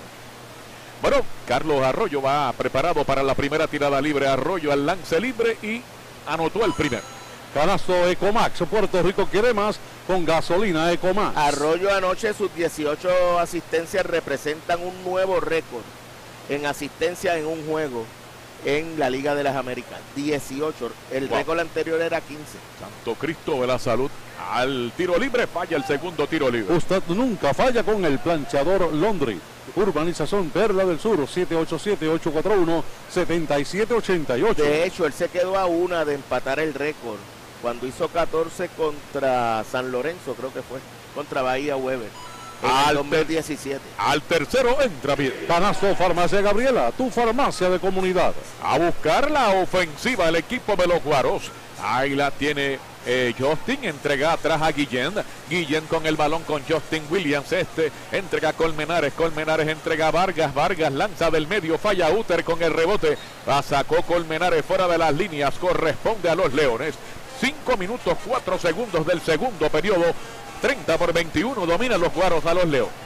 Bueno, Carlos Arroyo va preparado para la primera tirada libre. Arroyo al lance libre y anotó el primer. Canasto Ecomax, Puerto Rico quiere más con gasolina Ecomax. Arroyo anoche, sus dieciocho asistencias representan un nuevo récord en asistencia en un juego en la Liga de las Américas. dieciocho, el wow. récord anterior era quince. Santo Cristo de la Salud. Al tiro libre falla el segundo tiro libre. Usted nunca falla con el planchador Laundry. Urbanización Perla del Sur, siete ocho siete, ocho cuatro uno, siete siete ocho ocho. De hecho, él se quedó a una de empatar el récord cuando hizo catorce contra San Lorenzo, creo que fue, contra Bahía Weber. Al dos mil diecisiete. Al tercero entra bien. Canasto Farmacia Gabriela, tu farmacia de comunidad. A buscar la ofensiva el equipo de los Guaros. Ahí la tiene eh, Justin, entrega atrás a Guillén. Guillén con el balón con Justin Williams. Este entrega a Colmenares. Colmenares entrega a Vargas. Vargas lanza del medio, falla Uter con el rebote. La sacó Colmenares fuera de las líneas. Corresponde a los Leones. cinco minutos cuatro segundos del segundo periodo. treinta por veintiuno, dominan los Guaros a los Leones.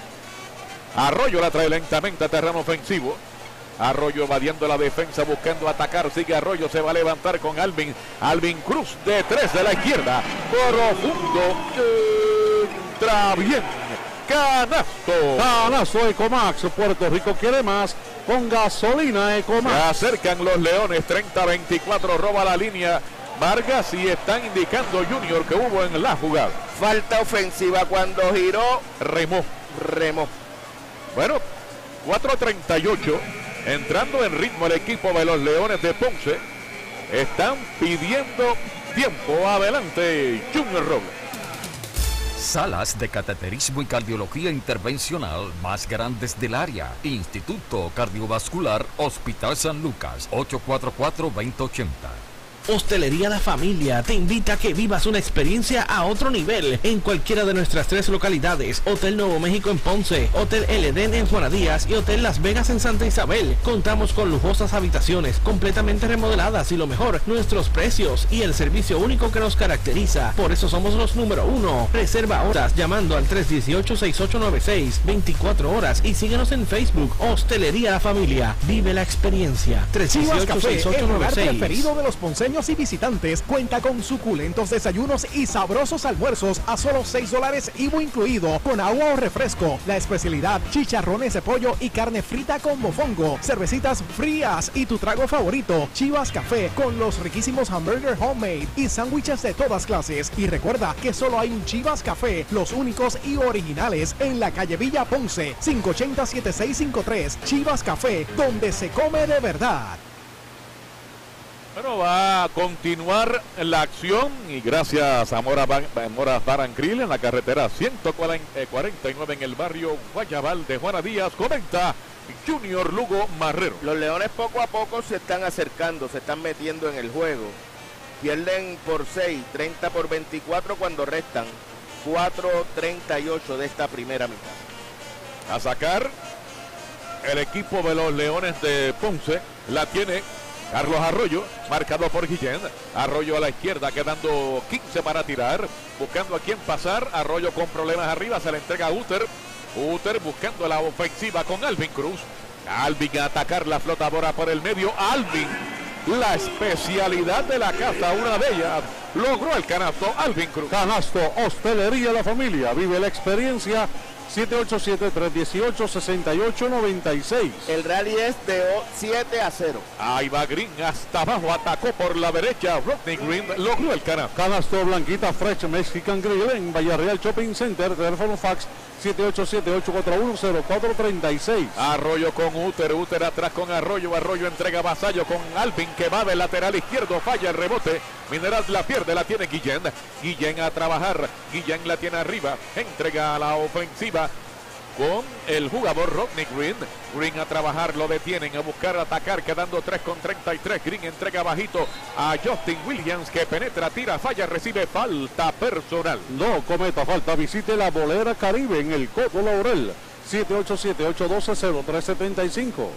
Arroyo la trae lentamente a terreno ofensivo. Arroyo evadiendo la defensa, buscando atacar. Sigue Arroyo, se va a levantar con Alvin. Alvin Cruz de tres de la izquierda. Profundo. Entra bien. Canasto. Canasto Ecomax. Puerto Rico quiere más con gasolina Ecomax. Se acercan los Leones. treinta veinticuatro. Roba la línea Vargas y están indicando Junior que hubo en la jugada. Falta ofensiva cuando giró. Remó. Remó. Bueno, cuatro treinta y ocho. Entrando en ritmo el equipo de los Leones de Ponce. Están pidiendo tiempo. Adelante, Junior Robles. Salas de cateterismo y cardiología intervencional más grandes del área. Instituto Cardiovascular Hospital San Lucas, ocho cuatro cuatro, dos cero ocho cero. Hostelería La Familia te invita a que vivas una experiencia a otro nivel en cualquiera de nuestras tres localidades: Hotel Nuevo México en Ponce, Hotel El Edén en Juana Díaz y Hotel Las Vegas en Santa Isabel. Contamos con lujosas habitaciones completamente remodeladas y lo mejor, nuestros precios y el servicio único que nos caracteriza. Por eso somos los número uno. Reserva horas llamando al tres uno ocho, seis ocho nueve seis, veinticuatro horas y síguenos en Facebook. Hostelería La Familia, vive la experiencia. tres uno ocho, seis ocho nueve seis. El lugar preferido de los ponceños y visitantes cuenta con suculentos desayunos y sabrosos almuerzos a solo seis dólares I V A incluido, con agua o refresco. La especialidad: chicharrones de pollo y carne frita con mofongo, cervecitas frías y tu trago favorito, Chivas Café, con los riquísimos hamburger homemade y sándwiches de todas clases. Y recuerda que solo hay un Chivas Café, los únicos y originales, en la calle Villa Ponce, cinco ocho cero, siete seis cinco tres. Chivas Café, donde se come de verdad. Bueno, va a continuar la acción y gracias a Mora, Ban Mora Barancril en la carretera ciento cuarenta y nueve en el barrio Guayabal de Juana Díaz. Comenta Junior Lugo Marrero. Los Leones poco a poco se están acercando, se están metiendo en el juego. Pierden por seis, treinta por veinticuatro cuando restan cuatro treinta y ocho de esta primera mitad. A sacar el equipo de los Leones de Ponce. La tiene Carlos Arroyo, marcado por Guillén. Arroyo a la izquierda, quedando quince para tirar. Buscando a quién pasar. Arroyo con problemas arriba, se le entrega a Uter. Uter buscando la ofensiva con Alvin Cruz. Alvin a atacar la flotadora por el medio. Alvin, la especialidad de la casa, una de ellas. Logró el canasto Alvin Cruz. Canasto, Hostelería La Familia, vive la experiencia. siete ocho siete, tres uno ocho, seis ocho nueve seis. El rally es de siete a cero. Ahí va Green hasta abajo, atacó por la derecha. Rodney Green logró el canasto. Canasto Blanquita Fresh Mexican Grill en Villarreal Shopping Center. Teléfono fax siete ocho siete, ocho cuatro uno, cero cuatro tres seis. Arroyo con Uter, Uter atrás con Arroyo. Arroyo entrega Vasallo con Alvin, que va del lateral izquierdo, falla el rebote. Mineral la pierde, la tiene Guillén. Guillén a trabajar, Guillén la tiene arriba, entrega a la ofensiva con el jugador Rodney Green. Green a trabajar, lo detienen, a buscar atacar, quedando tres con treinta y tres. Green entrega bajito a Justin Williams, que penetra, tira, falla, recibe falta personal. No cometa falta, visite la Bolera Caribe en el Coto Laurel. siete ocho siete, ocho uno dos, cero tres siete cinco.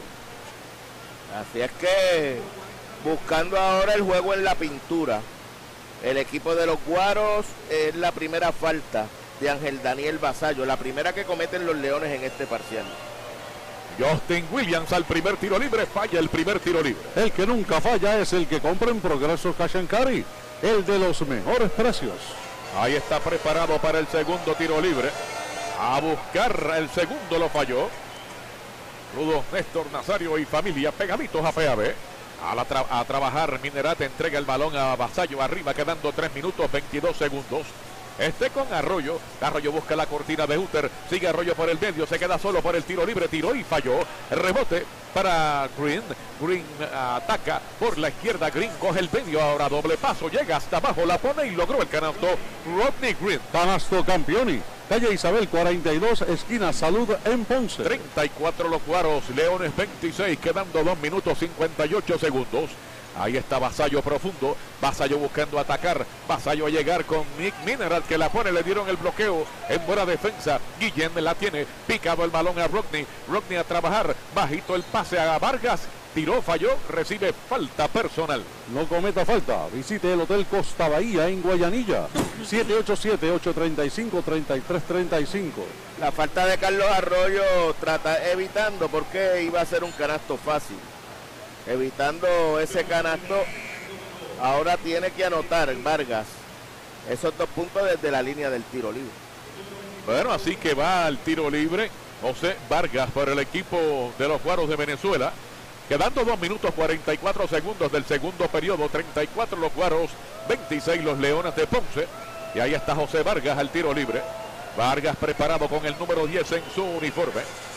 Así es que buscando ahora el juego en la pintura. El equipo de los Guaros es la primera falta de Ángel Daniel Vasallo, la primera que cometen los Leones en este parcial. Justin Williams al primer tiro libre, falla el primer tiro libre. El que nunca falla es el que compra en Progreso Cash and Carry, el de los mejores precios. Ahí está preparado para el segundo tiro libre. A buscar el segundo, lo falló. Rudo, Néstor, Nazario y familia pegaditos a P A B. A, la tra a trabajar, Minerate entrega el balón a Vasallo arriba, quedando tres minutos veintidós segundos. Este con Arroyo. Arroyo busca la cortina de Uter. Sigue Arroyo por el medio. Se queda solo por el tiro libre. Tiró y falló. Rebote para Green. Green uh, ataca por la izquierda. Green coge el medio. Ahora doble paso. Llega hasta abajo. La pone y logró el canasto. Rodney Green. Canasto Campioni. Calle Isabel cuarenta y dos, esquina Salud en Ponce. treinta y cuatro los Guaros. Leones veintiséis. Quedando dos minutos cincuenta y ocho segundos. Ahí está Vasallo profundo. Vasallo buscando atacar. Vasallo a llegar con Nick Mineral, que la pone. Le dieron el bloqueo en buena defensa. Guillén la tiene. Picado el balón a Rodney. Rodney a trabajar. Bajito el pase a Vargas. Tiró, falló. Recibe falta personal. No cometa falta. Visite el Hotel Costa Bahía en Guayanilla. siete ocho siete, ocho tres cinco, tres tres tres cinco. La falta de Carlos Arroyo trata evitando, porque iba a ser un canasto fácil. Evitando ese canasto, ahora tiene que anotar Vargas esos dos puntos desde la línea del tiro libre. Bueno, así que va al tiro libre José Vargas por el equipo de los Guaros de Venezuela. Quedando dos minutos cuarenta y cuatro segundos del segundo periodo. Treinta y cuatro los Guaros, veintiséis los Leones de Ponce. Y ahí está José Vargas al tiro libre. Vargas preparado con el número diez en su uniforme.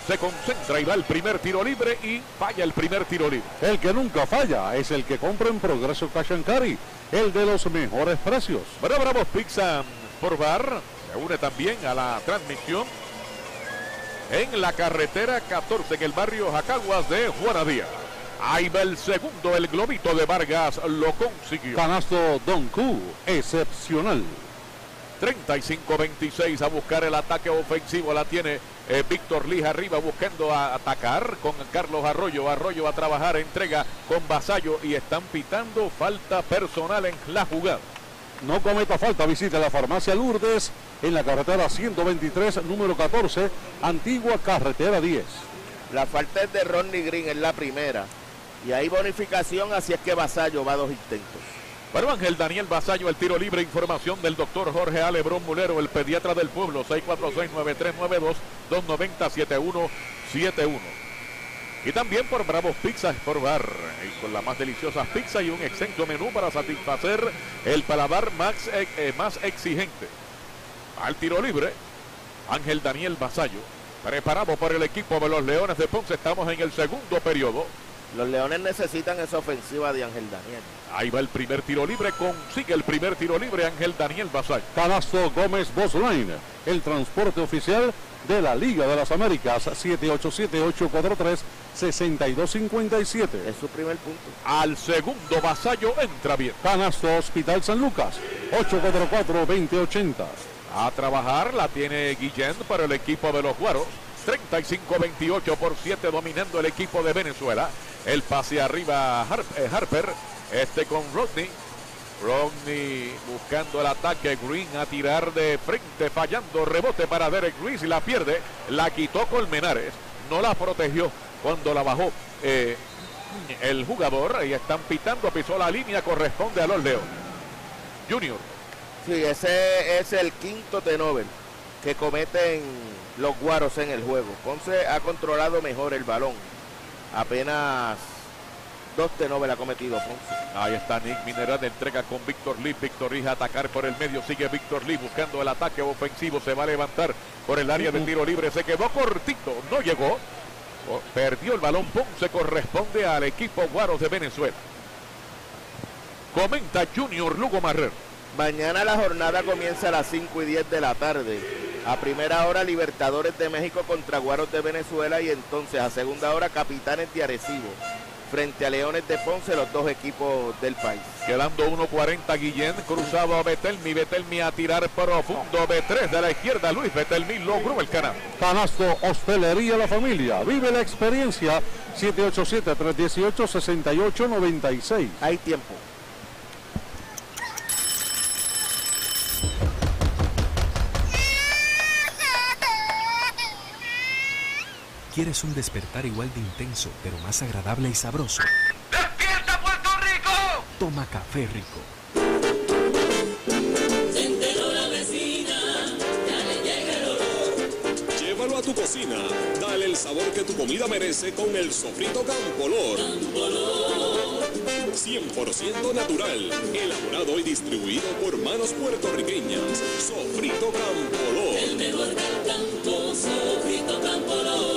se concentra y va el primer tiro libre y falla el primer tiro libre. El que nunca falla es el que compra en Progreso Cash and Carry, el de los mejores precios. Bueno, Bravos Pizza por Bar se une también a la transmisión en la carretera catorce en el barrio Jacaguas de Juana Díaz. Ahí va el segundo, el globito de Vargas lo consiguió. Canasto Don Q, excepcional. treinta y cinco veintiséis a buscar el ataque ofensivo, la tiene eh, Víctor Lija arriba buscando a atacar con Carlos Arroyo. Arroyo a trabajar, entrega con Vasallo y están pitando falta personal en la jugada. No cometa falta, visite la farmacia Lourdes en la carretera ciento veintitrés, número catorce, antigua carretera diez. La falta es de Ronnie Green en la primera. Y hay bonificación, así es que Vasallo va a dos intentos. Bueno, Ángel Daniel Vasallo, el tiro libre, información del doctor Jorge Alebrón Mulero, el pediatra del pueblo, seis cuatro seis, nueve tres nueve dos, dos nueve cero, siete uno siete uno. Y también por Bravos Pizzas por Bar, y con las más deliciosas pizzas y un extenso menú para satisfacer el paladar más, eh, más exigente. Al tiro libre, Ángel Daniel Vasallo, preparado por el equipo de los Leones de Ponce. Estamos en el segundo periodo. Los Leones necesitan esa ofensiva de Ángel Daniel. Ahí va el primer tiro libre, consigue el primer tiro libre Ángel Daniel Vasallo. Canasto Gómez Bosline, el transporte oficial de la Liga de las Américas, siete ocho siete, ocho cuatro tres, seis dos cinco siete. Es su primer punto. Al segundo Vasallo entra bien. Canasto Hospital San Lucas, ocho cuatro cuatro, dos cero ocho cero. A trabajar la tiene Guillén para el equipo de los Guaros. treinta y cinco veintiocho por siete dominando el equipo de Venezuela. El pase arriba Har eh, Harper, este con Rodney. Rodney buscando el ataque, Green a tirar de frente, fallando, rebote para Derek Ruiz y la pierde. La quitó Colmenares, no la protegió cuando la bajó eh, el jugador. Y están pitando, pisó la línea, corresponde a los Leones. Junior. Sí, ese es el quinto T-Nobel que cometen los Guaros en el juego. Ponce ha controlado mejor el balón. Apenas dos T-Nobel ha cometido Ponce. Ahí está Nick Mineral, entrega con Víctor Lee. Víctor Lee a atacar por el medio. Sigue Víctor Lee buscando el ataque ofensivo. Se va a levantar por el área del tiro libre. Se quedó cortito, no llegó. Perdió el balón. Ponce corresponde al equipo Guaros de Venezuela. Comenta Junior Lugo Marrero. Mañana la jornada comienza a las cinco y diez de la tarde. A primera hora Libertadores de México contra Guaros de Venezuela y entonces a segunda hora Capitanes de Arecibo frente a Leones de Ponce, los dos equipos del país. Quedando uno cuarenta Guillén, cruzado a Betelmi, Betelmi a tirar profundo, B tres de la izquierda, Luis Betelmi logró el canal. Canasto Hostelería La Familia, vive la experiencia, siete ocho siete, tres uno ocho, seis ocho nueve seis. Hay tiempo. ¿Quieres un despertar igual de intenso, pero más agradable y sabroso? ¡Despierta, Puerto Rico! Toma Café Rico. Se enteró la vecina, ya le llega el olor. Llévalo a tu cocina, dale el sabor que tu comida merece con el sofrito Campolor. Campolor. cien por ciento natural, elaborado y distribuido por manos puertorriqueñas. Sofrito Campolor. El mejor del campo, sofrito Campolor.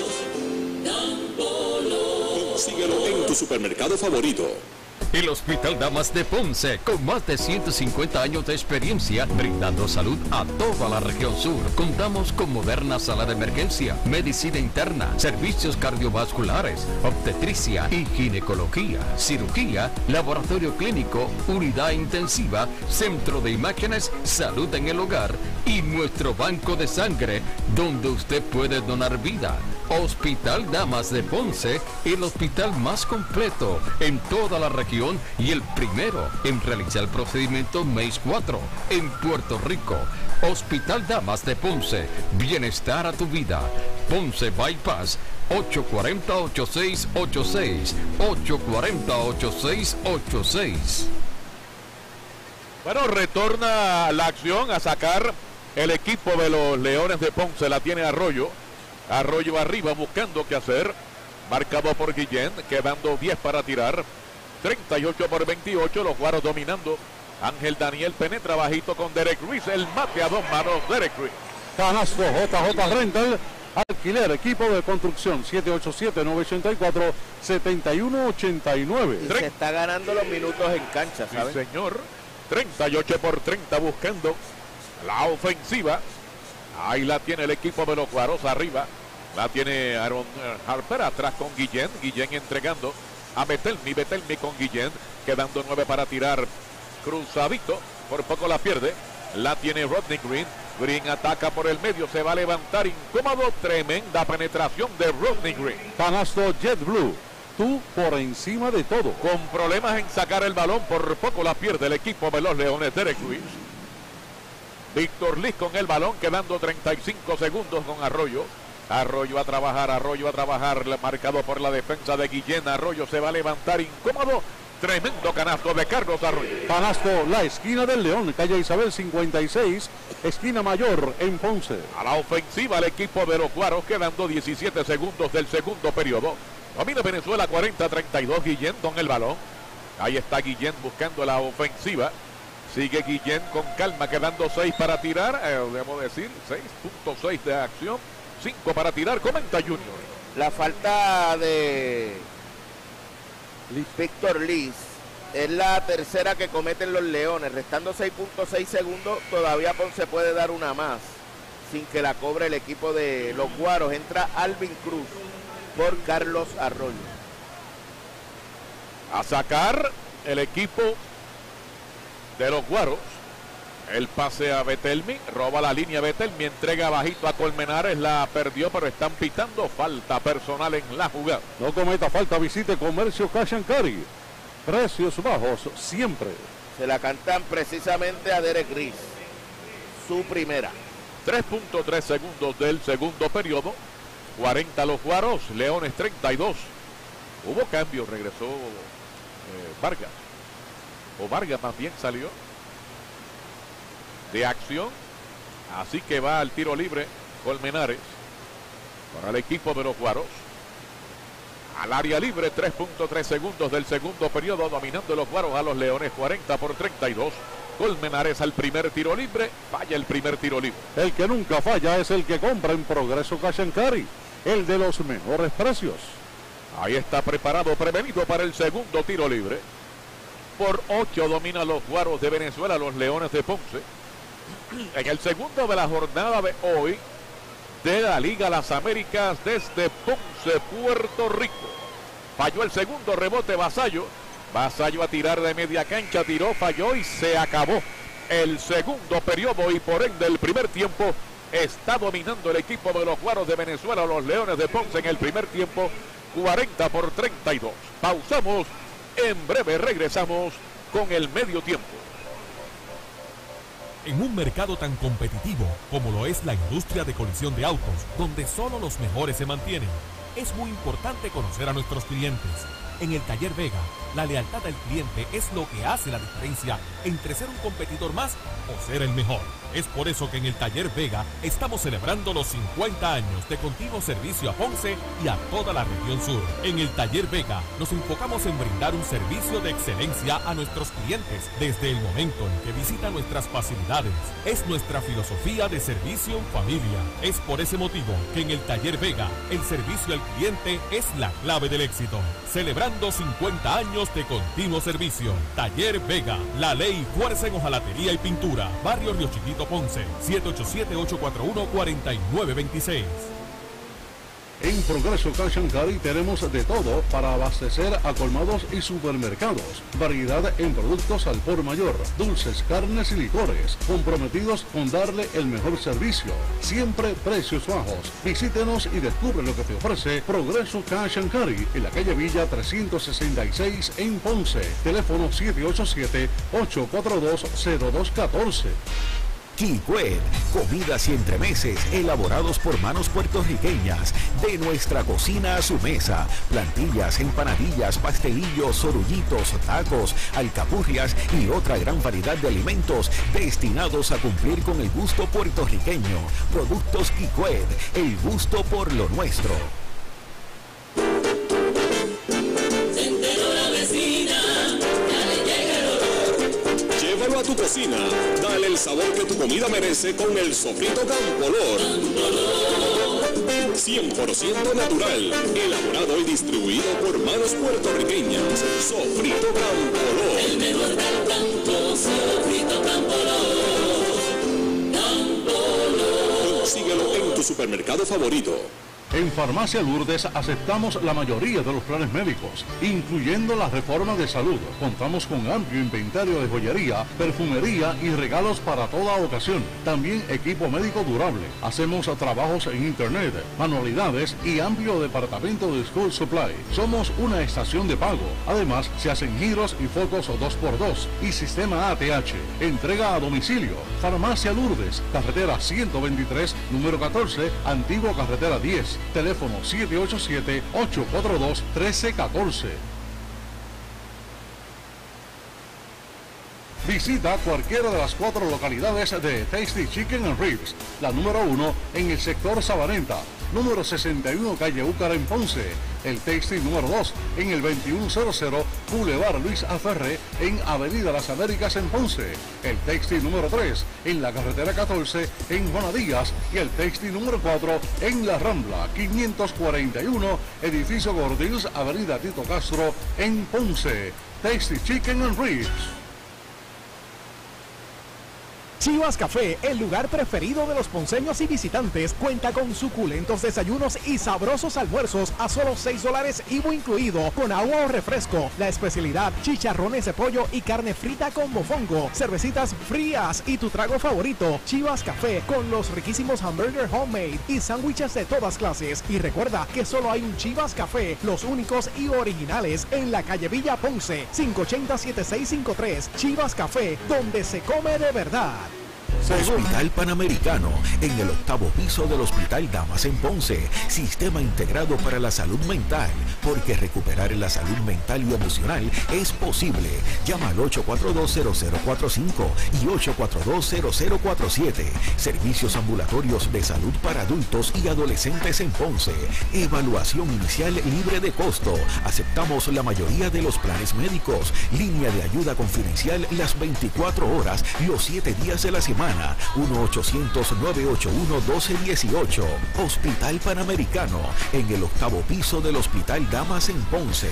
Síguelo en tu supermercado favorito. El Hospital Damas de Ponce, con más de ciento cincuenta años de experiencia, brindando salud a toda la región sur. Contamos con moderna sala de emergencia, medicina interna, servicios cardiovasculares, obstetricia y ginecología, cirugía, laboratorio clínico, unidad intensiva, centro de imágenes, salud en el hogar y nuestro banco de sangre, donde usted puede donar vida. Hospital Damas de Ponce, el hospital más completo en toda la región y el primero en realizar el procedimiento M A C E cuatro en Puerto Rico. Hospital Damas de Ponce, bienestar a tu vida. Ponce Bypass, ocho cuatro cero, ocho seis ocho seis, ocho cuatro cero, ocho seis ocho seis. Bueno, retorna la acción a sacar el equipo de los Leones de Ponce, la tiene Arroyo. Arroyo arriba buscando qué hacer. Marcado por Guillén, quedando diez para tirar. treinta y ocho por veintiocho, los Guaros dominando. Ángel Daniel penetra bajito con Derek Ruiz. El mate a dos manos, Derek Ruiz. Canasto J J Rental, Alquiler, equipo de construcción, siete ocho siete, nueve ocho cuatro, siete uno ocho nueve. Y se está ganando los minutos en cancha, ¿sabes? Sí, señor. treinta y ocho por treinta buscando la ofensiva. Ahí la tiene el equipo de los Guaros arriba. La tiene Aaron Harper atrás con Guillén. Guillén entregando a Betelmi. Betelmi con Guillén. Quedando nueve para tirar. Cruzadito. Por poco la pierde. La tiene Rodney Green. Green ataca por el medio. Se va a levantar incómodo. Tremenda penetración de Rodney Green. Canasto JetBlue. Tú por encima de todo. Con problemas en sacar el balón. Por poco la pierde el equipo de los Leones. Derek Luis. Víctor Liz con el balón, quedando treinta y cinco segundos con Arroyo. Arroyo a trabajar, Arroyo a trabajar, marcado por la defensa de Guillén. Arroyo se va a levantar incómodo. Tremendo canasto de Carlos Arroyo. Canasto, la esquina del León, calle Isabel cincuenta y seis, esquina mayor en Ponce. A la ofensiva el equipo de los Guaros, quedando diecisiete segundos del segundo periodo. Domina Venezuela cuarenta a treinta y dos, Guillén con el balón. Ahí está Guillén buscando la ofensiva. Sigue Guillén con calma, quedando seis para tirar, eh, debo decir, seis punto seis de acción, cinco para tirar, comenta Junior. La falta de Víctor Liz es la tercera que cometen los Leones, restando seis punto seis segundos, todavía Ponce puede dar una más, sin que la cobre el equipo de los Guaros. Entra Alvin Cruz por Carlos Arroyo. A sacar el equipo de los Guaros, el pase a Betelmi, roba la línea Betelmi, entrega bajito a Colmenares, la perdió, pero están pitando falta personal en la jugada. No cometa falta, visite Comercio Cash and Carry, precios bajos siempre. Se la cantan precisamente a Derek Gris, su primera. tres punto tres segundos del segundo periodo, cuarenta los Guaros, Leones treinta y dos. Hubo cambio, regresó eh, Vargas. O Vargas más bien salió de acción, así que va al tiro libre Colmenares para el equipo de los Guaros. Al área libre, tres punto tres segundos del segundo periodo, dominando los Guaros a los Leones, cuarenta por treinta y dos. Colmenares al primer tiro libre, falla el primer tiro libre. El que nunca falla es el que compra en Progreso Cash and Carry, el de los mejores precios. Ahí está preparado, prevenido para el segundo tiro libre. Por ocho domina los Guaros de Venezuela, los Leones de Ponce. En el segundo de la jornada de hoy de la Liga Las Américas desde Ponce, Puerto Rico. Falló el segundo rebote Vasallo. Vasallo a tirar de media cancha, tiró, falló y se acabó el segundo periodo, y por ende el primer tiempo está dominando el equipo de los Guaros de Venezuela, los Leones de Ponce en el primer tiempo, cuarenta por treinta y dos. Pausamos. En breve regresamos con el medio tiempo. En un mercado tan competitivo como lo es la industria de colisión de autos, donde solo los mejores se mantienen, es muy importante conocer a nuestros clientes. En el Taller Vega, la lealtad al cliente es lo que hace la diferencia entre ser un competidor más o ser el mejor. Es por eso que en el Taller Vega estamos celebrando los cincuenta años de continuo servicio a Ponce y a toda la región sur. En el Taller Vega nos enfocamos en brindar un servicio de excelencia a nuestros clientes desde el momento en que visitan nuestras facilidades. Es nuestra filosofía de servicio en familia. Es por ese motivo que en el Taller Vega el servicio al cliente es la clave del éxito. Celebrando cincuenta años de continuo servicio. Taller Vega, la ley fuerza en hojalatería y pintura. Barrio Río Chiquito, Ponce, siete ocho siete, ocho cuatro uno, cuatro nueve dos seis. En Progreso Cash and Carry tenemos de todo para abastecer a colmados y supermercados. Variedad en productos al por mayor, dulces, carnes y licores. Comprometidos con darle el mejor servicio. Siempre precios bajos. Visítenos y descubre lo que te ofrece Progreso Cash and Carry en la calle Villa trescientos sesenta y seis en Ponce. Teléfono siete ocho siete, ocho cuatro dos, cero dos uno cuatro. Kikwet, comidas y entremeses elaborados por manos puertorriqueñas, de nuestra cocina a su mesa, plantillas, empanadillas, pastelillos, sorullitos, tacos, alcapurrias y otra gran variedad de alimentos destinados a cumplir con el gusto puertorriqueño. Productos Kikwet, el gusto por lo nuestro. Llévalo a tu cocina, dale el sabor que tu comida merece con el sofrito Campolor. cien por ciento natural, elaborado y distribuido por manos puertorriqueñas. Sofrito Campolón. El mejor del campo, Sofrito Campolón. Campolón. Consíguelo en tu supermercado favorito. En Farmacia Lourdes aceptamos la mayoría de los planes médicos, incluyendo la reforma de salud. Contamos con amplio inventario de joyería, perfumería y regalos para toda ocasión. También equipo médico durable. Hacemos trabajos en internet, manualidades y amplio departamento de school supply. Somos una estación de pago. Además, se hacen giros y fotos dos por dos y sistema A T H. Entrega a domicilio. Farmacia Lourdes, carretera ciento veintitrés, número catorce, antigua carretera diez. Teléfono siete ocho siete, ocho cuatro dos, uno tres uno cuatro. Visita cualquiera de las cuatro localidades de Tasty Chicken and Ribs. La número uno en el sector Sabaneta, número sesenta y uno calle Úcar en Ponce. El Tasty número dos en el veintiuno cero cero Boulevard Luis Aferré en Avenida Las Américas en Ponce. El Tasty número tres en la carretera catorce en Juana Díaz. Y el Tasty número cuatro en La Rambla, quinientos cuarenta y uno, Edificio Gordills, Avenida Tito Castro en Ponce. Tasty Chicken and Ribs. Chivas Café, el lugar preferido de los ponceños y visitantes, cuenta con suculentos desayunos y sabrosos almuerzos a solo seis dólares I V A incluido, con agua o refresco. La especialidad, chicharrones de pollo y carne frita con mofongo, cervecitas frías y tu trago favorito. Chivas Café, con los riquísimos hamburger homemade y sándwiches de todas clases. Y recuerda que solo hay un Chivas Café, los únicos y originales, en la calle Villa Ponce, cinco ochenta, setenta y seis cincuenta y tres. Chivas Café, donde se come de verdad. Hospital Panamericano, en el octavo piso del Hospital Damas en Ponce. Sistema integrado para la salud mental, porque recuperar la salud mental y emocional es posible. Llama al ocho cuatro dos, cero cero cuatro cinco y ocho cuatro dos, cero cero cuatro siete. Servicios ambulatorios de salud para adultos y adolescentes en Ponce. Evaluación inicial libre de costo. Aceptamos la mayoría de los planes médicos. Línea de ayuda confidencial las veinticuatro horas, los siete días de la semana. uno ochocientos, nueve ocho uno, uno dos uno ocho. Hospital Panamericano, en el octavo piso del Hospital Damas en Ponce.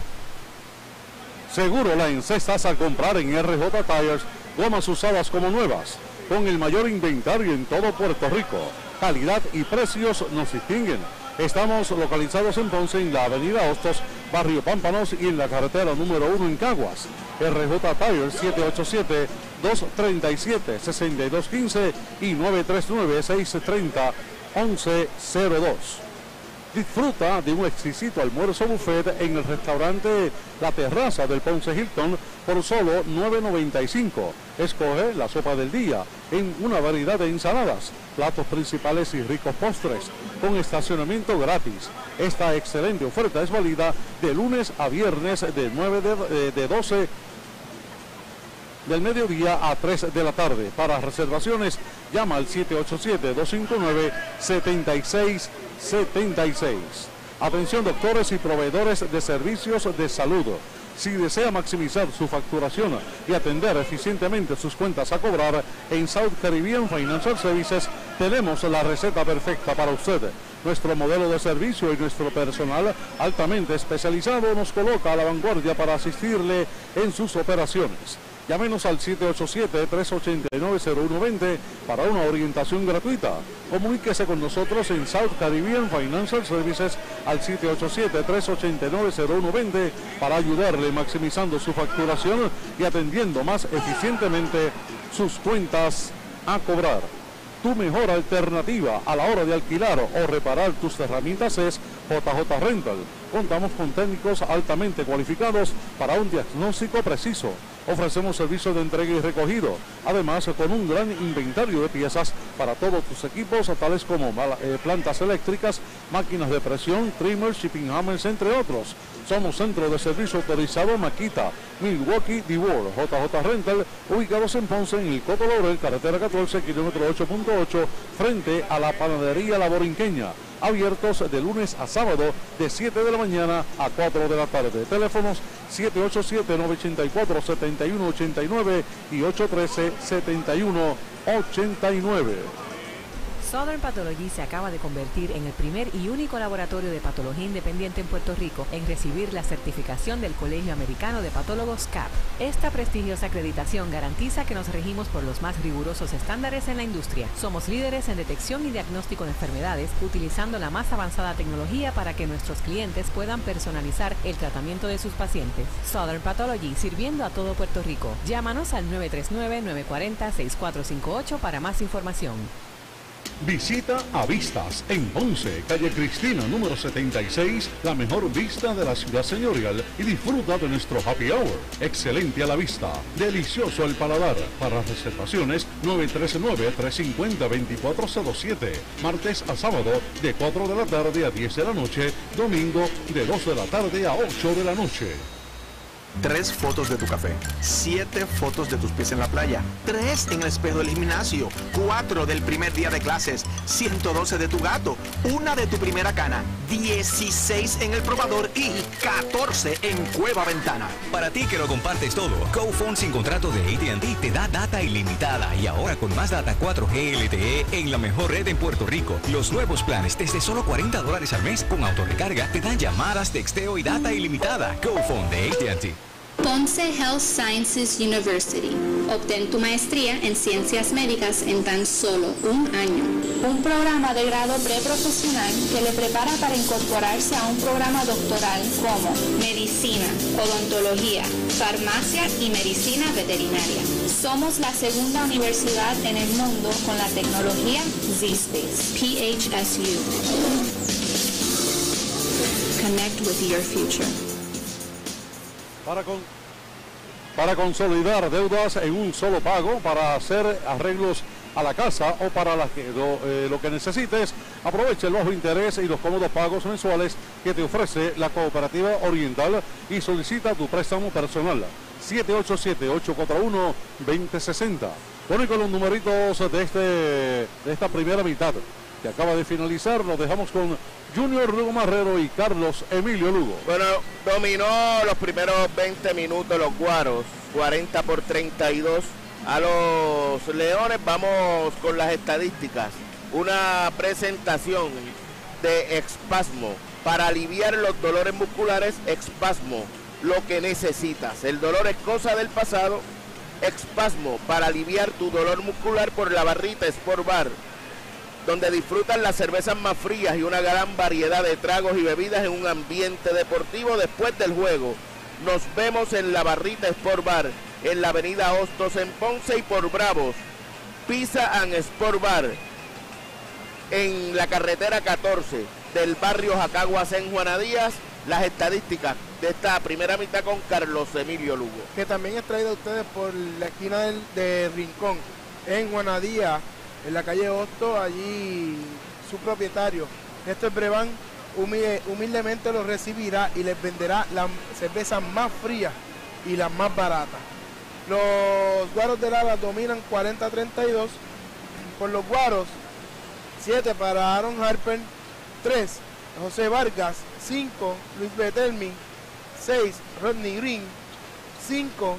Seguro la encestas al comprar en R J Tires, gomas usadas como nuevas, con el mayor inventario en todo Puerto Rico. Calidad y precios nos distinguen. Estamos localizados en Ponce, en la avenida Hostos, barrio Pámpanos, y en la carretera número uno en Caguas. R J Tires, siete ocho siete, dos tres siete, seis dos uno cinco y nueve tres nueve, seis tres cero, once cero dos. Disfruta de un exquisito almuerzo buffet en el restaurante La Terraza del Ponce Hilton por solo nueve noventa y cinco. Escoge la sopa del día en una variedad de ensaladas, platos principales y ricos postres, con estacionamiento gratis. Esta excelente oferta es válida de lunes a viernes de, nueve de, de doce del mediodía a tres de la tarde. Para reservaciones, llama al siete ocho siete, dos cinco nueve, siete seis siete seis. Atención doctores y proveedores de servicios de salud. Si desea maximizar su facturación y atender eficientemente sus cuentas a cobrar, en South Caribbean Financial Services tenemos la receta perfecta para usted. Nuestro modelo de servicio y nuestro personal altamente especializado nos coloca a la vanguardia para asistirle en sus operaciones. Llámenos al siete ocho siete, tres ocho nueve, cero uno dos cero para una orientación gratuita. Comuníquese con nosotros en South Caribbean Financial Services al siete ocho siete, tres ocho nueve, cero uno dos cero para ayudarle maximizando su facturación y atendiendo más eficientemente sus cuentas a cobrar. Tu mejor alternativa a la hora de alquilar o reparar tus herramientas es J J Rental. Contamos con técnicos altamente cualificados para un diagnóstico preciso. Ofrecemos servicios de entrega y recogido, además con un gran inventario de piezas para todos tus equipos, tales como eh, plantas eléctricas, máquinas de presión, trimmers, shipping hammers, entre otros. Somos centro de servicio autorizado Maquita, Milwaukee, D-World, J J Rental, ubicados en Ponce, en el Coto Laurel, carretera catorce, kilómetro ocho punto ocho, frente a la panadería La Borinqueña. Abiertos de lunes a sábado de siete de la mañana a cuatro de la tarde. Teléfonos siete ocho siete, nueve ocho cuatro, siete uno ocho nueve y ocho uno tres, siete uno ocho nueve. Southern Pathology se acaba de convertir en el primer y único laboratorio de patología independiente en Puerto Rico en recibir la certificación del Colegio Americano de Patólogos C A P. Esta prestigiosa acreditación garantiza que nos regimos por los más rigurosos estándares en la industria. Somos líderes en detección y diagnóstico de enfermedades, utilizando la más avanzada tecnología para que nuestros clientes puedan personalizar el tratamiento de sus pacientes. Southern Pathology, sirviendo a todo Puerto Rico. Llámanos al nueve tres nueve, nueve cuatro cero, seis cuatro cinco ocho para más información. Visita a Vistas en Ponce, calle Cristina número setenta y seis, la mejor vista de la ciudad señorial, y disfruta de nuestro happy hour. Excelente a la vista, delicioso al paladar. Para reservaciones nueve tres nueve, tres cinco cero, dos cuatro cero siete. Martes a sábado de cuatro de la tarde a diez de la noche, domingo de dos de la tarde a ocho de la noche. Tres fotos de tu café, siete fotos de tus pies en la playa, tres en el espejo del gimnasio, cuatro del primer día de clases, ciento doce de tu gato, una de tu primera cana, dieciséis en el probador y catorce en Cueva Ventana. Para ti que lo compartes todo, GoPhone sin contrato de A T and T te da data ilimitada y ahora con más data cuatro G L T E en la mejor red en Puerto Rico. Los nuevos planes desde solo cuarenta dólares al mes con autorrecarga te dan llamadas, texteo y data ilimitada. GoPhone de A T and T. Ponce Health Sciences University. Obtén tu maestría en ciencias médicas en tan solo un año. Un programa de grado preprofesional que le prepara para incorporarse a un programa doctoral como medicina, odontología, farmacia y medicina veterinaria. Somos la segunda universidad en el mundo con la tecnología Z-Space, P H S U. Connect with your future. Para, con, para consolidar deudas en un solo pago, para hacer arreglos a la casa o para la que, lo, eh, lo que necesites, aprovecha el bajo interés y los cómodos pagos mensuales que te ofrece la Cooperativa Oriental y solicita tu préstamo personal. siete ocho siete, ocho cuatro uno, dos cero seis cero. Bueno, y con los numeritos de, este, de esta primera mitad que acaba de finalizar, nos dejamos con Junior Lugo Marrero y Carlos Emilio Lugo. Bueno, dominó los primeros veinte minutos los Guaros, cuarenta por treinta y dos a los Leones. Vamos con las estadísticas. Una presentación de Expasmo para aliviar los dolores musculares. Expasmo, lo que necesitas. El dolor es cosa del pasado. Expasmo para aliviar tu dolor muscular por la barrita Sport Bar, donde disfrutan las cervezas más frías y una gran variedad de tragos y bebidas en un ambiente deportivo después del juego. Nos vemos en la barrita Sport Bar, en la avenida Hostos en Ponce, y por Bravos, Pizza and Sport Bar, en la carretera catorce del barrio Jacaguas en Juana Díaz. Las estadísticas de esta primera mitad con Carlos Emilio Lugo. Que también es traído a ustedes por la esquina del, de Rincón, en Juana Díaz, en la calle Hosto. Allí su propietario, Néstor Breván, humilde, humildemente los recibirá y les venderá las cervezas más frías y las más baratas. Los Guaros de Lara dominan cuarenta a treinta y dos. Por los Guaros, siete para Aaron Harper, tres José Vargas, cinco Luis Betelmi, seis Rodney Green, cinco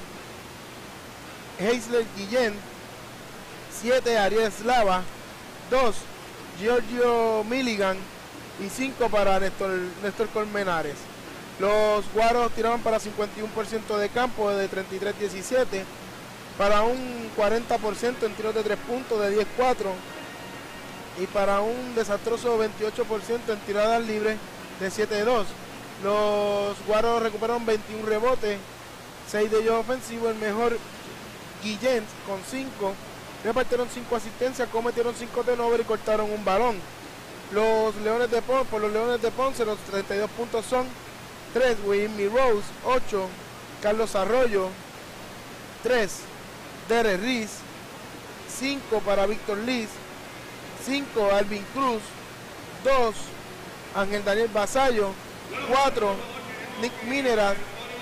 Heisler Guillén, siete Ariel Slava, dos Giorgio Milligan y cinco para Néstor, Néstor Colmenares. Los Guaros tiraban para cincuenta y uno por ciento de campo de treinta y tres diecisiete, para un cuarenta por ciento en tiros de tres puntos de diez cuatro y para un desastroso veintiocho por ciento en tiradas libres de siete dos. Los Guaros recuperaron veintiún rebotes, seis de ellos ofensivos. El mejor Guillén con cinco. Repartieron cinco asistencias, cometieron cinco turnovers y cortaron un balón. Los Leones de Ponce, por los Leones de Ponce, los treinta y dos puntos son tres Wilmy Rose, ocho Carlos Arroyo, tres Derek Reese, cinco para Víctor Liz, cinco Alvin Cruz, dos Ángel Daniel Basayo, cuatro Nick Mineral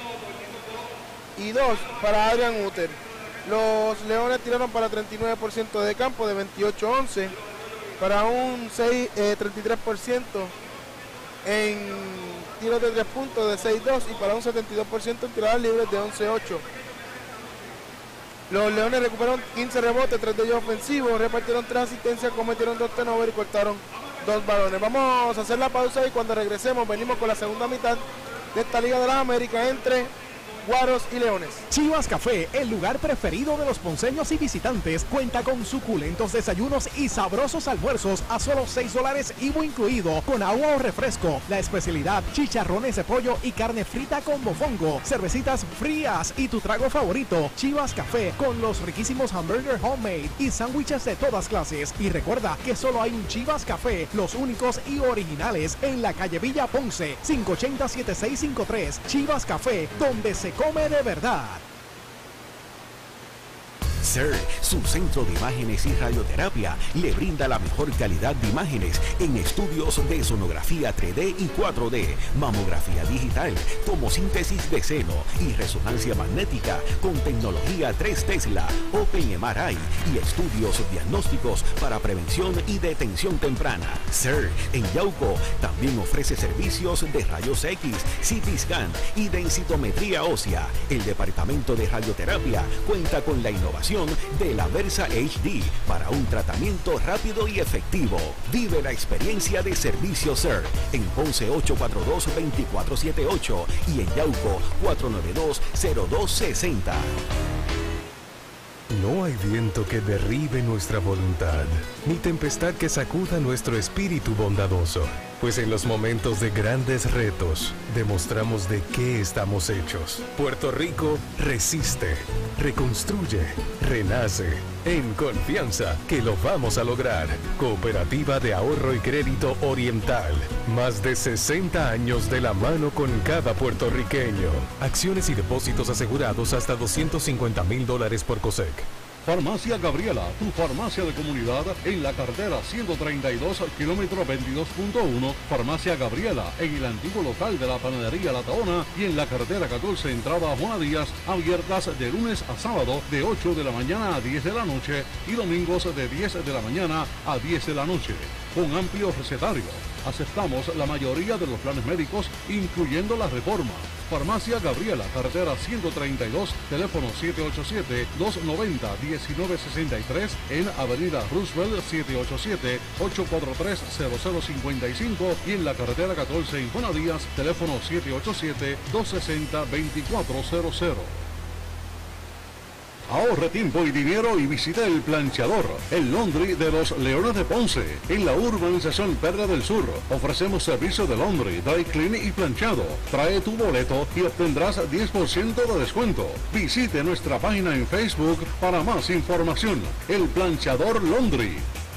y dos para Adrian Uter. Los Leones tiraron para treinta y nueve por ciento de campo de veintiocho once, para un seis, eh, treinta y tres por ciento en tiros de tres puntos de seis dos y para un setenta y dos por ciento en tiradas libres de once ocho. Los Leones recuperaron quince rebotes, tres de ellos ofensivos, repartieron tres asistencias, cometieron dos turnovers y cortaron dos balones. Vamos a hacer la pausa y cuando regresemos venimos con la segunda mitad de esta Liga de las Américas entre Guaros y Leones. Chivas Café, el lugar preferido de los ponceños y visitantes, cuenta con suculentos desayunos y sabrosos almuerzos a solo seis dólares I V A incluido, con agua o refresco, la especialidad chicharrones de pollo y carne frita con mofongo, cervecitas frías y tu trago favorito. Chivas Café, con los riquísimos hamburger homemade y sándwiches de todas clases. Y recuerda que solo hay un Chivas Café, los únicos y originales, en la calle Villa Ponce, cinco ochenta, setenta y seis cincuenta y tres. Chivas Café, donde se come de verdad. C E R, su centro de imágenes y radioterapia, le brinda la mejor calidad de imágenes en estudios de sonografía tres D y cuatro D, mamografía digital, tomosíntesis de seno y resonancia magnética con tecnología tres Tesla, Open M R I y estudios diagnósticos para prevención y detención temprana. C E R en Yauco también ofrece servicios de rayos X, C T scan y densitometría ósea. El departamento de radioterapia cuenta con la innovación de la Versa H D para un tratamiento rápido y efectivo. Vive la experiencia de servicio C E R en Ponce ocho cuatro dos, dos cuatro siete ocho y en Yauco cuatro nueve dos, cero dos seis cero. No hay viento que derribe nuestra voluntad, ni tempestad que sacuda nuestro espíritu bondadoso, pues en los momentos de grandes retos demostramos de qué estamos hechos. Puerto Rico resiste, reconstruye, renace, en confianza que lo vamos a lograr. Cooperativa de Ahorro y Crédito Oriental, más de sesenta años de la mano con cada puertorriqueño. Acciones y depósitos asegurados hasta doscientos cincuenta mil dólares por COSEC. Farmacia Gabriela, tu farmacia de comunidad en la carretera ciento treinta y dos, kilómetro veintidós punto uno. Farmacia Gabriela, en el antiguo local de la panadería La Taona y en la carretera catorce, entrada a Juana Díaz, abiertas de lunes a sábado de ocho de la mañana a diez de la noche y domingos de diez de la mañana a diez de la noche. Con amplio recetario. Aceptamos la mayoría de los planes médicos, incluyendo la reforma. Farmacia Gabriela, carretera ciento treinta y dos, teléfono siete ocho siete, dos nueve cero, uno nueve seis tres, en Avenida Roosevelt siete ocho siete, ocho cuatro tres, cero cero cinco cinco y en la carretera catorce en Juana Díaz, teléfono siete ocho siete, dos seis cero, dos cuatro cero cero. Ahorre tiempo y dinero y visite el planchador, el laundry de los Leones de Ponce, en la urbanización Perla del Sur. Ofrecemos servicio de laundry, dry clean y planchado. Trae tu boleto y obtendrás diez por ciento de descuento. Visite nuestra página en Facebook para más información. El Planchador Laundry.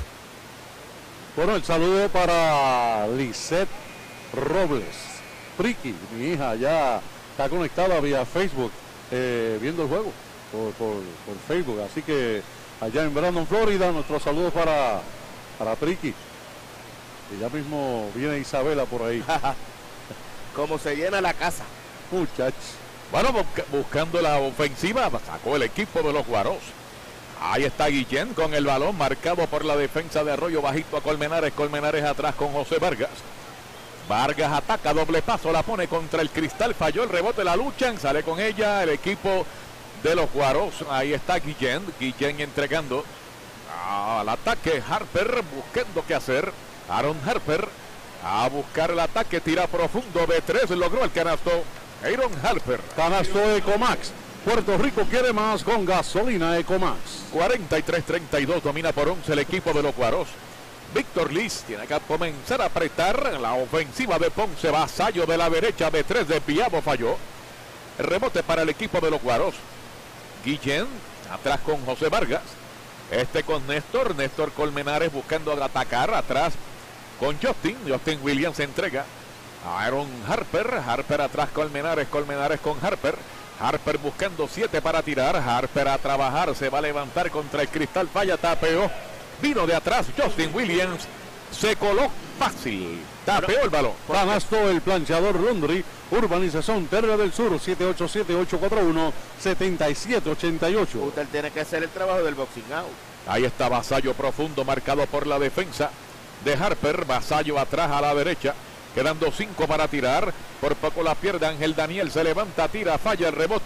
Bueno, el saludo para Lisette Robles. Friki, mi hija, ya está conectada vía Facebook, eh, viendo el juego. Por, por, por Facebook, así que allá en Brandon, Florida, nuestro saludo para para Triqui, y ya mismo viene Isabela por ahí. Como se llena la casa, muchachos. Bueno, busca, buscando la ofensiva, sacó el equipo de los Guaros. Ahí está Guillén con el balón marcado por la defensa de Arroyo, bajito a Colmenares, Colmenares atrás con José Vargas. Vargas ataca, doble paso, la pone contra el cristal, falló el rebote, la luchan, sale con ella el equipo de los Guaros. Ahí está Guillén, Guillén entregando al ataque. Harper buscando qué hacer. Aaron Harper a buscar el ataque, tira profundo de tres, logró el canasto. Aaron Harper. Canasto Ecomax. Puerto Rico quiere más con gasolina Ecomax. cuarenta y tres treinta y dos, domina por once el equipo de los Guaros. Víctor Liz tiene que comenzar a apretar la ofensiva de Ponce. Vasallo de la derecha de tres, desviado, falló. El rebote para el equipo de los Guaros. Guillén atrás con José Vargas, este con Néstor, Néstor Colmenares buscando atacar atrás con Justin, Justin Williams entrega a Aaron Harper, Harper atrás Colmenares, Colmenares con Harper, Harper buscando siete para tirar, Harper a trabajar, se va a levantar contra el cristal, falla, tapeó, vino de atrás Justin Williams, se coló fácil, tapeó el balón. Canasto el Planchador Laundry, urbanización Perla del Sur, siete ocho siete, ocho cuatro uno, siete siete ocho ocho. Usted tiene que hacer el trabajo del boxing out. Ahí está Vasallo profundo marcado por la defensa de Harper. Vasallo atrás a la derecha, quedando cinco para tirar, por poco la pierde Ángel Daniel, se levanta, tira, falla el rebote,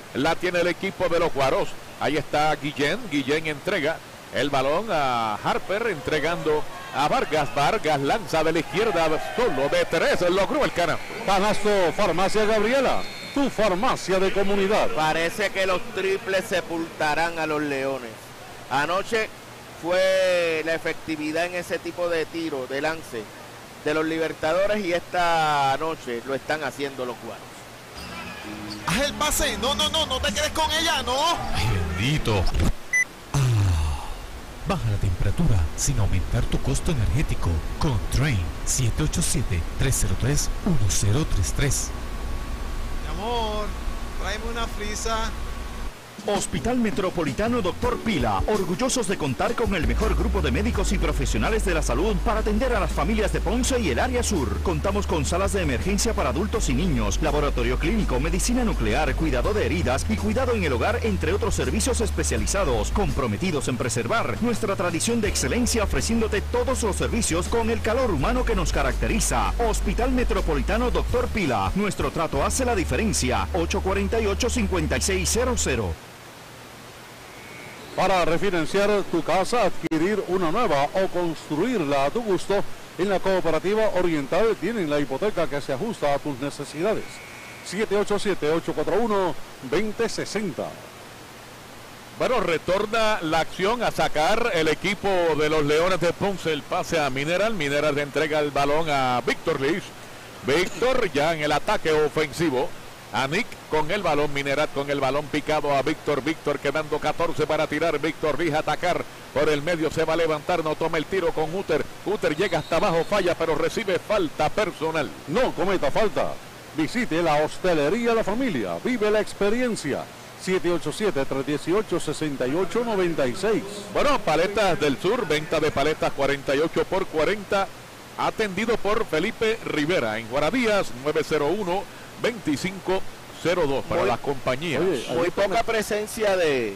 la tiene el equipo de los Guaros. Ahí está Guillén, Guillén entrega el balón a Harper, entregando a Vargas. Vargas lanza de la izquierda, solo de tres, logró el canasto. Canasto Farmacia Gabriela, tu farmacia de comunidad. Parece que los triples sepultarán a los Leones. Anoche fue la efectividad en ese tipo de tiro, de lance de los Libertadores, y esta noche lo están haciendo los Guaros. Haz el pase, no, no, no, no te quedes con ella, no. Ay, bendito. Ah, baja la temperatura sin aumentar tu costo energético con Train siete ocho siete, tres cero tres, uno cero tres tres. Mi amor, tráeme una frisa. Hospital Metropolitano Doctor Pila, orgullosos de contar con el mejor grupo de médicos y profesionales de la salud para atender a las familias de Ponce y el área sur. Contamos con salas de emergencia para adultos y niños, laboratorio clínico, medicina nuclear, cuidado de heridas y cuidado en el hogar, entre otros servicios especializados, comprometidos en preservar nuestra tradición de excelencia, ofreciéndote todos los servicios con el calor humano que nos caracteriza. Hospital Metropolitano Doctor Pila, nuestro trato hace la diferencia. ocho cuatro ocho, cinco seis cero cero. Para refinanciar tu casa, adquirir una nueva o construirla a tu gusto, en la Cooperativa Oriental tienen la hipoteca que se ajusta a tus necesidades. siete ocho siete, ocho cuatro uno, dos cero seis cero. Bueno, retorna la acción a sacar el equipo de los Leones de Ponce. El pase a Mineral. Mineral le entrega el balón a Víctor Liz. Víctor ya en el ataque ofensivo. A Nick con el balón, Minerat con el balón picado a Víctor, Víctor quedando catorce para tirar, Víctor Liz a atacar por el medio, se va a levantar, no toma el tiro con Uter, Uter llega hasta abajo, falla, pero recibe falta personal. No cometa falta, visite la Hostelería La Familia, vive la experiencia. siete ocho siete, tres uno ocho, seis ocho nueve seis. Bueno, Paletas del Sur, venta de paletas cuarenta y ocho por cuarenta, atendido por Felipe Rivera en Guaradías, nueve cero uno, veinticinco cero dos para muy, las compañías. Oye, muy poca presencia de,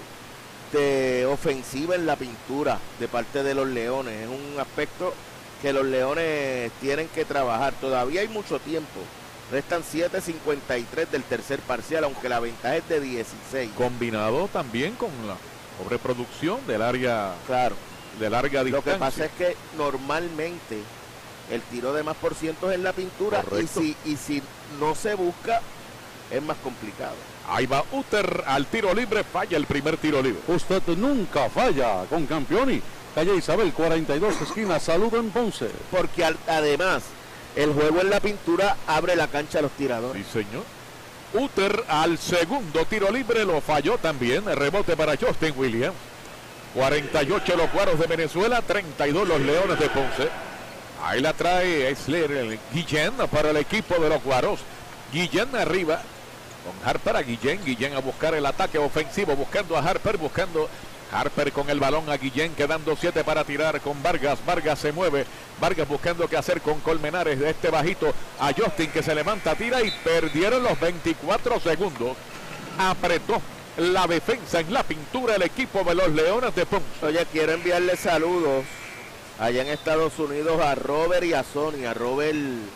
de ofensiva en la pintura de parte de los Leones. Es un aspecto que los Leones tienen que trabajar. Todavía hay mucho tiempo. Restan siete cincuenta y tres del tercer parcial, aunque la ventaja es de dieciséis. Combinado también con la sobreproducción del área, claro, de larga distancia. Lo que pasa es que normalmente el tiro de más por ciento es en la pintura, y si, y si no se busca es más complicado. Ahí va Uter al tiro libre, falla el primer tiro libre. Usted nunca falla con Campioni. Calle Isabel cuarenta y dos, esquina Salud en Ponce. Porque al, además el juego en la pintura abre la cancha a los tiradores. Sí, señor. Uter al segundo tiro libre, lo falló también. Rebote para Justin Williams. cuarenta y ocho los Guaros de Venezuela, treinta y dos los Leones de Ponce. Ahí la trae Esler, Guillén para el equipo de los Guaros. Guillén arriba con Harper a Guillén. Guillén a buscar el ataque ofensivo, buscando a Harper, buscando Harper con el balón a Guillén, quedando siete para tirar con Vargas. Vargas se mueve, Vargas buscando qué hacer con Colmenares, de este bajito a Justin que se levanta, tira y perdieron los veinticuatro segundos. Apretó la defensa en la pintura el equipo de los Leones de Ponce. Oye, quiero enviarle saludos allá en Estados Unidos a Robert y a Sonia. Robert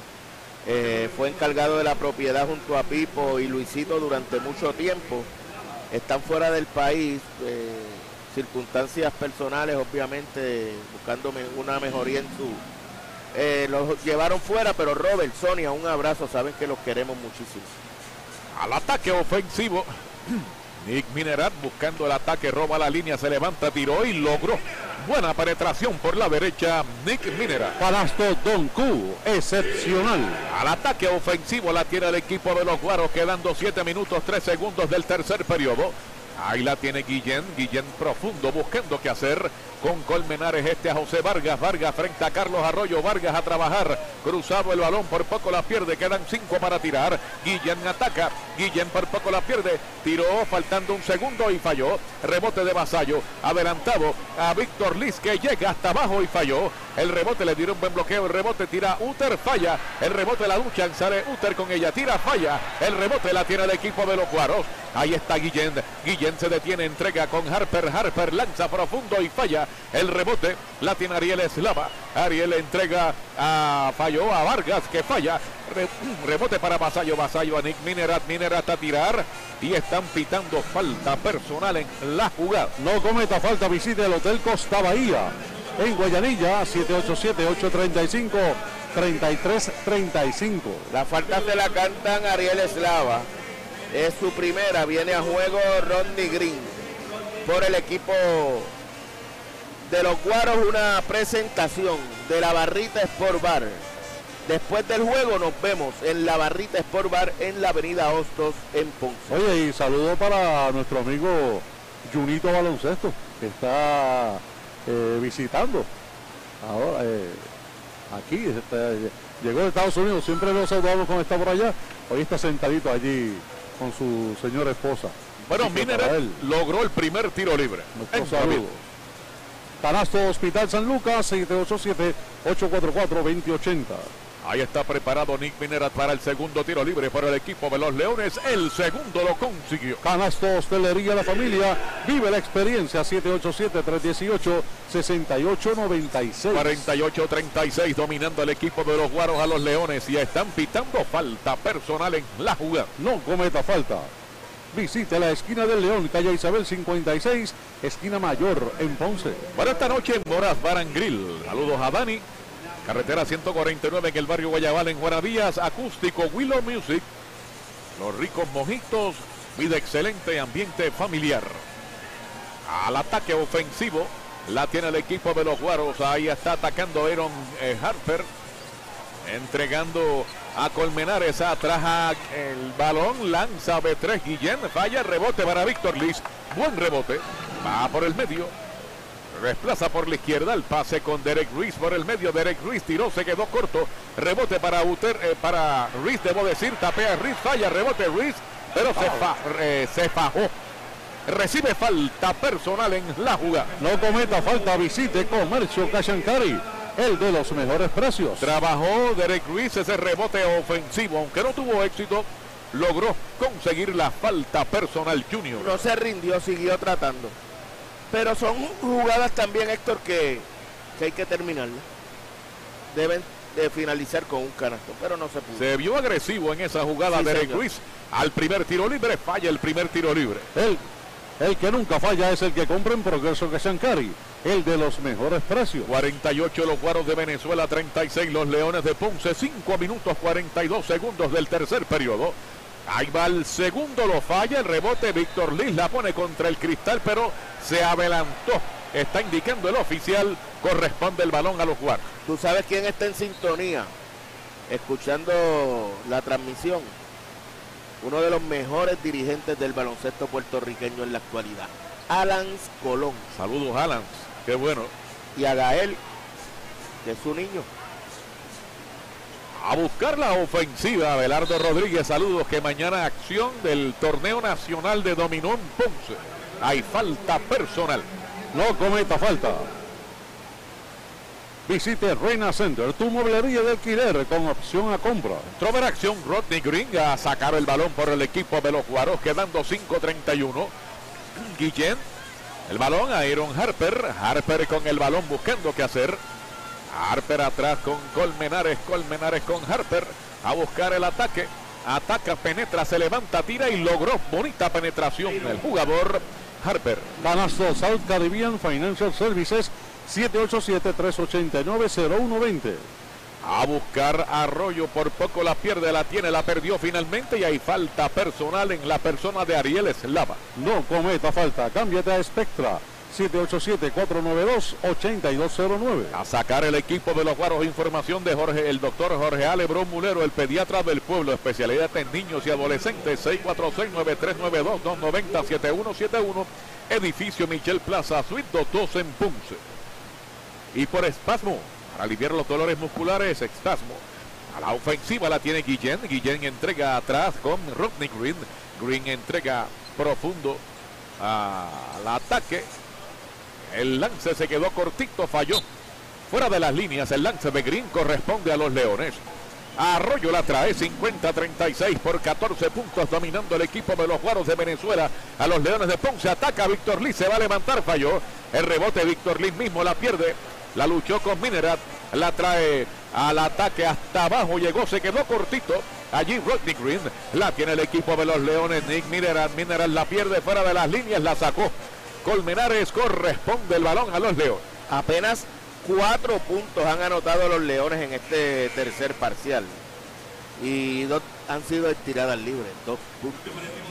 eh, fue encargado de la propiedad junto a Pipo y Luisito durante mucho tiempo. Están fuera del país, eh, circunstancias personales, obviamente, buscando una mejoría en su... Eh, los llevaron fuera, pero Robert, Sonia, un abrazo, saben que los queremos muchísimo. Al ataque ofensivo, Nick Minerat buscando el ataque, roba la línea, se levanta, tiró y logró. Buena penetración por la derecha, Nick Minerat. Canasto Don Q, excepcional. Al ataque ofensivo la tiene el equipo de los Guaros, quedando siete minutos, tres segundos del tercer periodo. Ahí la tiene Guillén, Guillén profundo, buscando qué hacer con Colmenares, este a José Vargas, Vargas frente a Carlos Arroyo, Vargas a trabajar, cruzado el balón, por poco la pierde, quedan cinco para tirar, Guillén ataca, Guillén por poco la pierde, tiró faltando un segundo y falló, rebote de Vasallo, adelantado a Víctor Liz que llega hasta abajo y falló, el rebote le dio un buen bloqueo, el rebote tira Uter, falla, el rebote la lucha, sale Uter con ella, tira, falla, el rebote la tiene el equipo de los Guaros, ahí está Guillén, Guillén se detiene, entrega con Harper, Harper lanza profundo y falla, el rebote la tiene Ariel Eslava, Ariel entrega a falló a Vargas que falla, Re, rebote para Vasallo, Vasallo a Nick Minerat, Minerat a tirar, y están pitando falta personal en la jugada. No cometa falta, visite el Hotel Costa Bahía en Guayanilla, siete ocho siete, ocho tres cinco, tres tres tres cinco. La falta se la cantan Ariel Eslava. Es su primera, viene a juego Rodney Green por el equipo de los Guaros, una presentación de la Barrita Sport Bar. Después del juego nos vemos en la Barrita Sport Bar en la avenida Hostos en Ponce. Oye, y saludo para nuestro amigo Junito Baloncesto, que está eh, visitando ahora eh, aquí. Está, llegó de Estados Unidos, siempre lo saludamos cuando está por allá. Hoy está sentadito allí con su señora esposa. Bueno, Mineral logró el primer tiro libre. Saludos. Canasto Hospital San Lucas, siete ocho siete, ocho cuatro cuatro, dos cero ocho cero. Ahí está preparado Nick Minerat para el segundo tiro libre para el equipo de los Leones. El segundo lo consiguió. Canasto Hostelería La Familia. Vive la experiencia. siete ocho siete, tres uno ocho, seis ocho nueve seis. cuarenta y ocho treinta y seis dominando el equipo de los Guaros a los Leones. Y están pitando falta personal en la jugada. No cometa falta. Visite la esquina del León, calle Isabel cincuenta y seis, esquina mayor en Ponce. Para esta noche en Moraz Bar and Grill. Saludos a Dani. Carretera ciento cuarenta y nueve en el barrio Guayabal en Juanadías. Acústico Willow Music. Los ricos mojitos. Vida excelente, ambiente familiar. Al ataque ofensivo la tiene el equipo de los Guaros. Ahí está atacando Aaron eh, Harper. Entregando a Colmenares, atrás el balón, lanza B tres, Guillén, falla, rebote para Víctor Liz, buen rebote, va por el medio, desplaza por la izquierda, el pase con Derek Ruiz por el medio, Derek Ruiz tiró, se quedó corto, rebote para Uter, eh, para Ruiz, debo decir, tapea Ruiz, falla, rebote Ruiz, pero se, fa, eh, se fajó. Recibe falta personal en la jugada. No cometa falta, visite Comercio Cachancari, el de los mejores precios. Trabajó Derek Ruiz ese rebote ofensivo, aunque no tuvo éxito, logró conseguir la falta personal Junior. No se rindió, siguió tratando. Pero son jugadas también, Héctor, que, que hay que terminarlas. Deben de finalizar con un canasto, pero no se pudo. Se vio agresivo en esa jugada sí, Derek Ruiz. Al primer tiro libre, falla el primer tiro libre. El, el que nunca falla es el que compra en Progreso Cachancari, el de los mejores precios. cuarenta y ocho los Guaros de Venezuela, treinta y seis los Leones de Ponce, cinco minutos cuarenta y dos segundos del tercer periodo. Ahí va el segundo, lo falla, el rebote, Víctor Liz la pone contra el cristal, pero se adelantó. Está indicando el oficial, corresponde el balón a los Guaros. ¿Tú sabes quién está en sintonía? Escuchando la transmisión. Uno de los mejores dirigentes del baloncesto puertorriqueño en la actualidad, Alans Colón. Saludos, Alans. Qué bueno. Y a Gael, que es su niño. A buscar la ofensiva, Abelardo Rodríguez. Saludos, que mañana acción del torneo nacional de dominó en Ponce. Hay falta personal. No cometa falta. Visite Reina Center, tu mueblería de alquiler con opción a compra. Trover acción, Rodney Green a sacar el balón por el equipo de los Guaros, quedando cinco treinta y uno. Guillén. El balón a Aaron Harper. Harper con el balón buscando qué hacer. Harper atrás con Colmenares. Colmenares con Harper. A buscar el ataque. Ataca, penetra, se levanta, tira y logró bonita penetración el jugador Harper. Canasto South Caribbean Financial Services, siete ocho siete, tres ocho nueve, cero uno dos cero. A buscar Arroyo, por poco la pierde, la tiene, la perdió finalmente y hay falta personal en la persona de Ariel Eslava. No cometa falta, cámbiate a Spectra, siete ocho siete, cuatro nueve dos, ocho dos cero nueve. A sacar el equipo de los Guaros, información de Jorge, el doctor Jorge Alebrón Mulero, el pediatra del pueblo, especialidad en niños y adolescentes, seis cuatro seis, nueve tres nueve dos, dos nueve cero, siete uno siete uno, edificio Michel Plaza, Suite dos en Ponce. Y por espasmo, para aliviar los dolores musculares, espasmo. A la ofensiva la tiene Guillén. Guillén entrega atrás con Rodney Green. Green entrega profundo al ataque. El lance se quedó cortito, falló. Fuera de las líneas, el lance de Green corresponde a los Leones. Arroyo la trae, cincuenta treinta y seis por catorce puntos, dominando el equipo de los Guaros de Venezuela. A los Leones de Ponce ataca Víctor Liz, se va a levantar, falló. El rebote, Víctor Liz mismo la pierde. La luchó con Minerat, la trae al ataque hasta abajo, llegó, se quedó cortito. Allí Rodney Green, la tiene el equipo de los Leones. Nick Mineral, Mineral la pierde fuera de las líneas, la sacó. Colmenares, corresponde el balón a los Leones. Apenas cuatro puntos han anotado los Leones en este tercer parcial. Y dos han sido tiradas libres, dos puntos.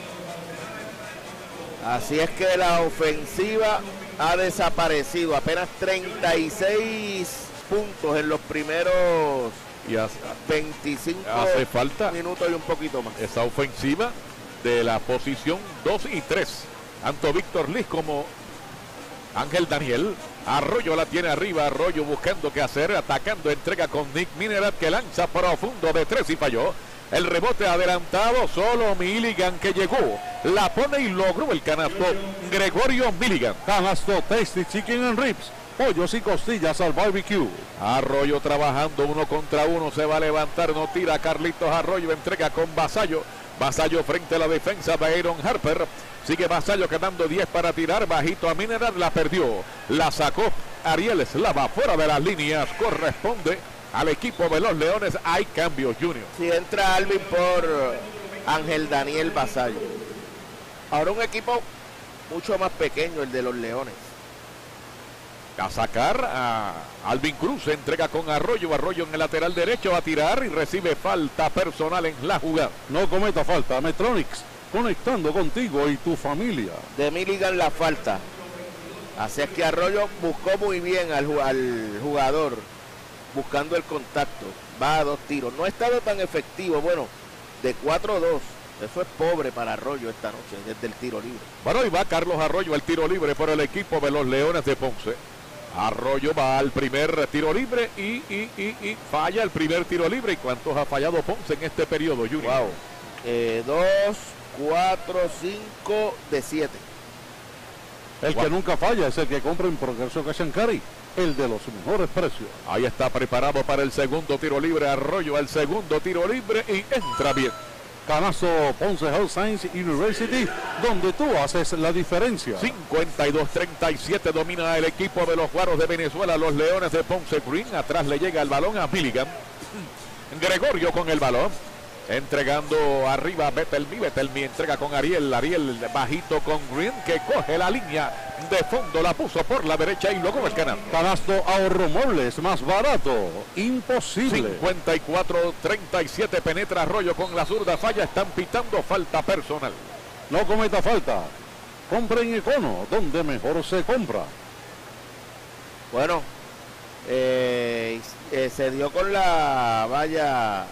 Así es que la ofensiva ha desaparecido. Apenas treinta y seis puntos en los primeros y hace, veinticinco hace falta minutos y un poquito más. Esa ofensiva de la posición dos y tres. Tanto Víctor Liz como Ángel Daniel. Arroyo la tiene arriba, Arroyo buscando qué hacer, atacando, entrega con Nick Mineral que lanza profundo de tres y falló. El rebote adelantado, solo Milligan que llegó, la pone y logró el canasto. Gregorio Milligan. Canasto Tasty Chicken and Ribs, pollos y costillas al barbecue. Arroyo trabajando uno contra uno, se va a levantar, no tira. Carlitos Arroyo entrega con Vasallo. Vasallo frente a la defensa de Aaron Harper. Sigue Vasallo quedando diez para tirar, bajito a Mineral, la perdió. La sacó Ariel Eslava fuera de las líneas, corresponde al equipo de los Leones. Hay cambios, Junior. Si entra Alvin por Ángel Daniel Vasallo. Ahora un equipo mucho más pequeño, el de los Leones. A sacar a Alvin Cruz, entrega con Arroyo, Arroyo en el lateral derecho, va a tirar y recibe falta personal en la jugada. No cometa falta, Metronics, conectando contigo y tu familia. De Milligan la falta. Así es que Arroyo buscó muy bien al, al jugador, buscando el contacto. Va a dos tiros. No ha estado tan efectivo. Bueno, de cuatro a dos. Eso es pobre para Arroyo esta noche, desde el tiro libre. Bueno, y va Carlos Arroyo al tiro libre por el equipo de los Leones de Ponce. Arroyo va al primer tiro libre y, y, y, y falla el primer tiro libre. ¿Y cuántos ha fallado Ponce en este periodo, Junior? Wow. Eh, dos, cuatro, cinco de siete. El wow. que nunca falla es el que compra en Progreso Cash and Carry, el de los mejores precios. Ahí está preparado para el segundo tiro libre. Arroyo al segundo tiro libre y entra bien. Canasto Ponce Health Science University, donde tú haces la diferencia. cincuenta y dos treinta y siete domina el equipo de los Guaros de Venezuela, los Leones de Ponce. Green, atrás le llega el balón a Milligan. Gregorio con el balón. Entregando arriba Betelmi, Betelmi entrega con Ariel, Ariel bajito con Green que coge la línea de fondo, la puso por la derecha y luego el canal. Canasto Ahorro Muebles, más barato, imposible. cincuenta y cuatro treinta y siete penetra Arroyo con la zurda, falla, están pitando falta personal. No cometa falta, compre en Econo, donde mejor se compra. Bueno, eh, eh, se dio con la valla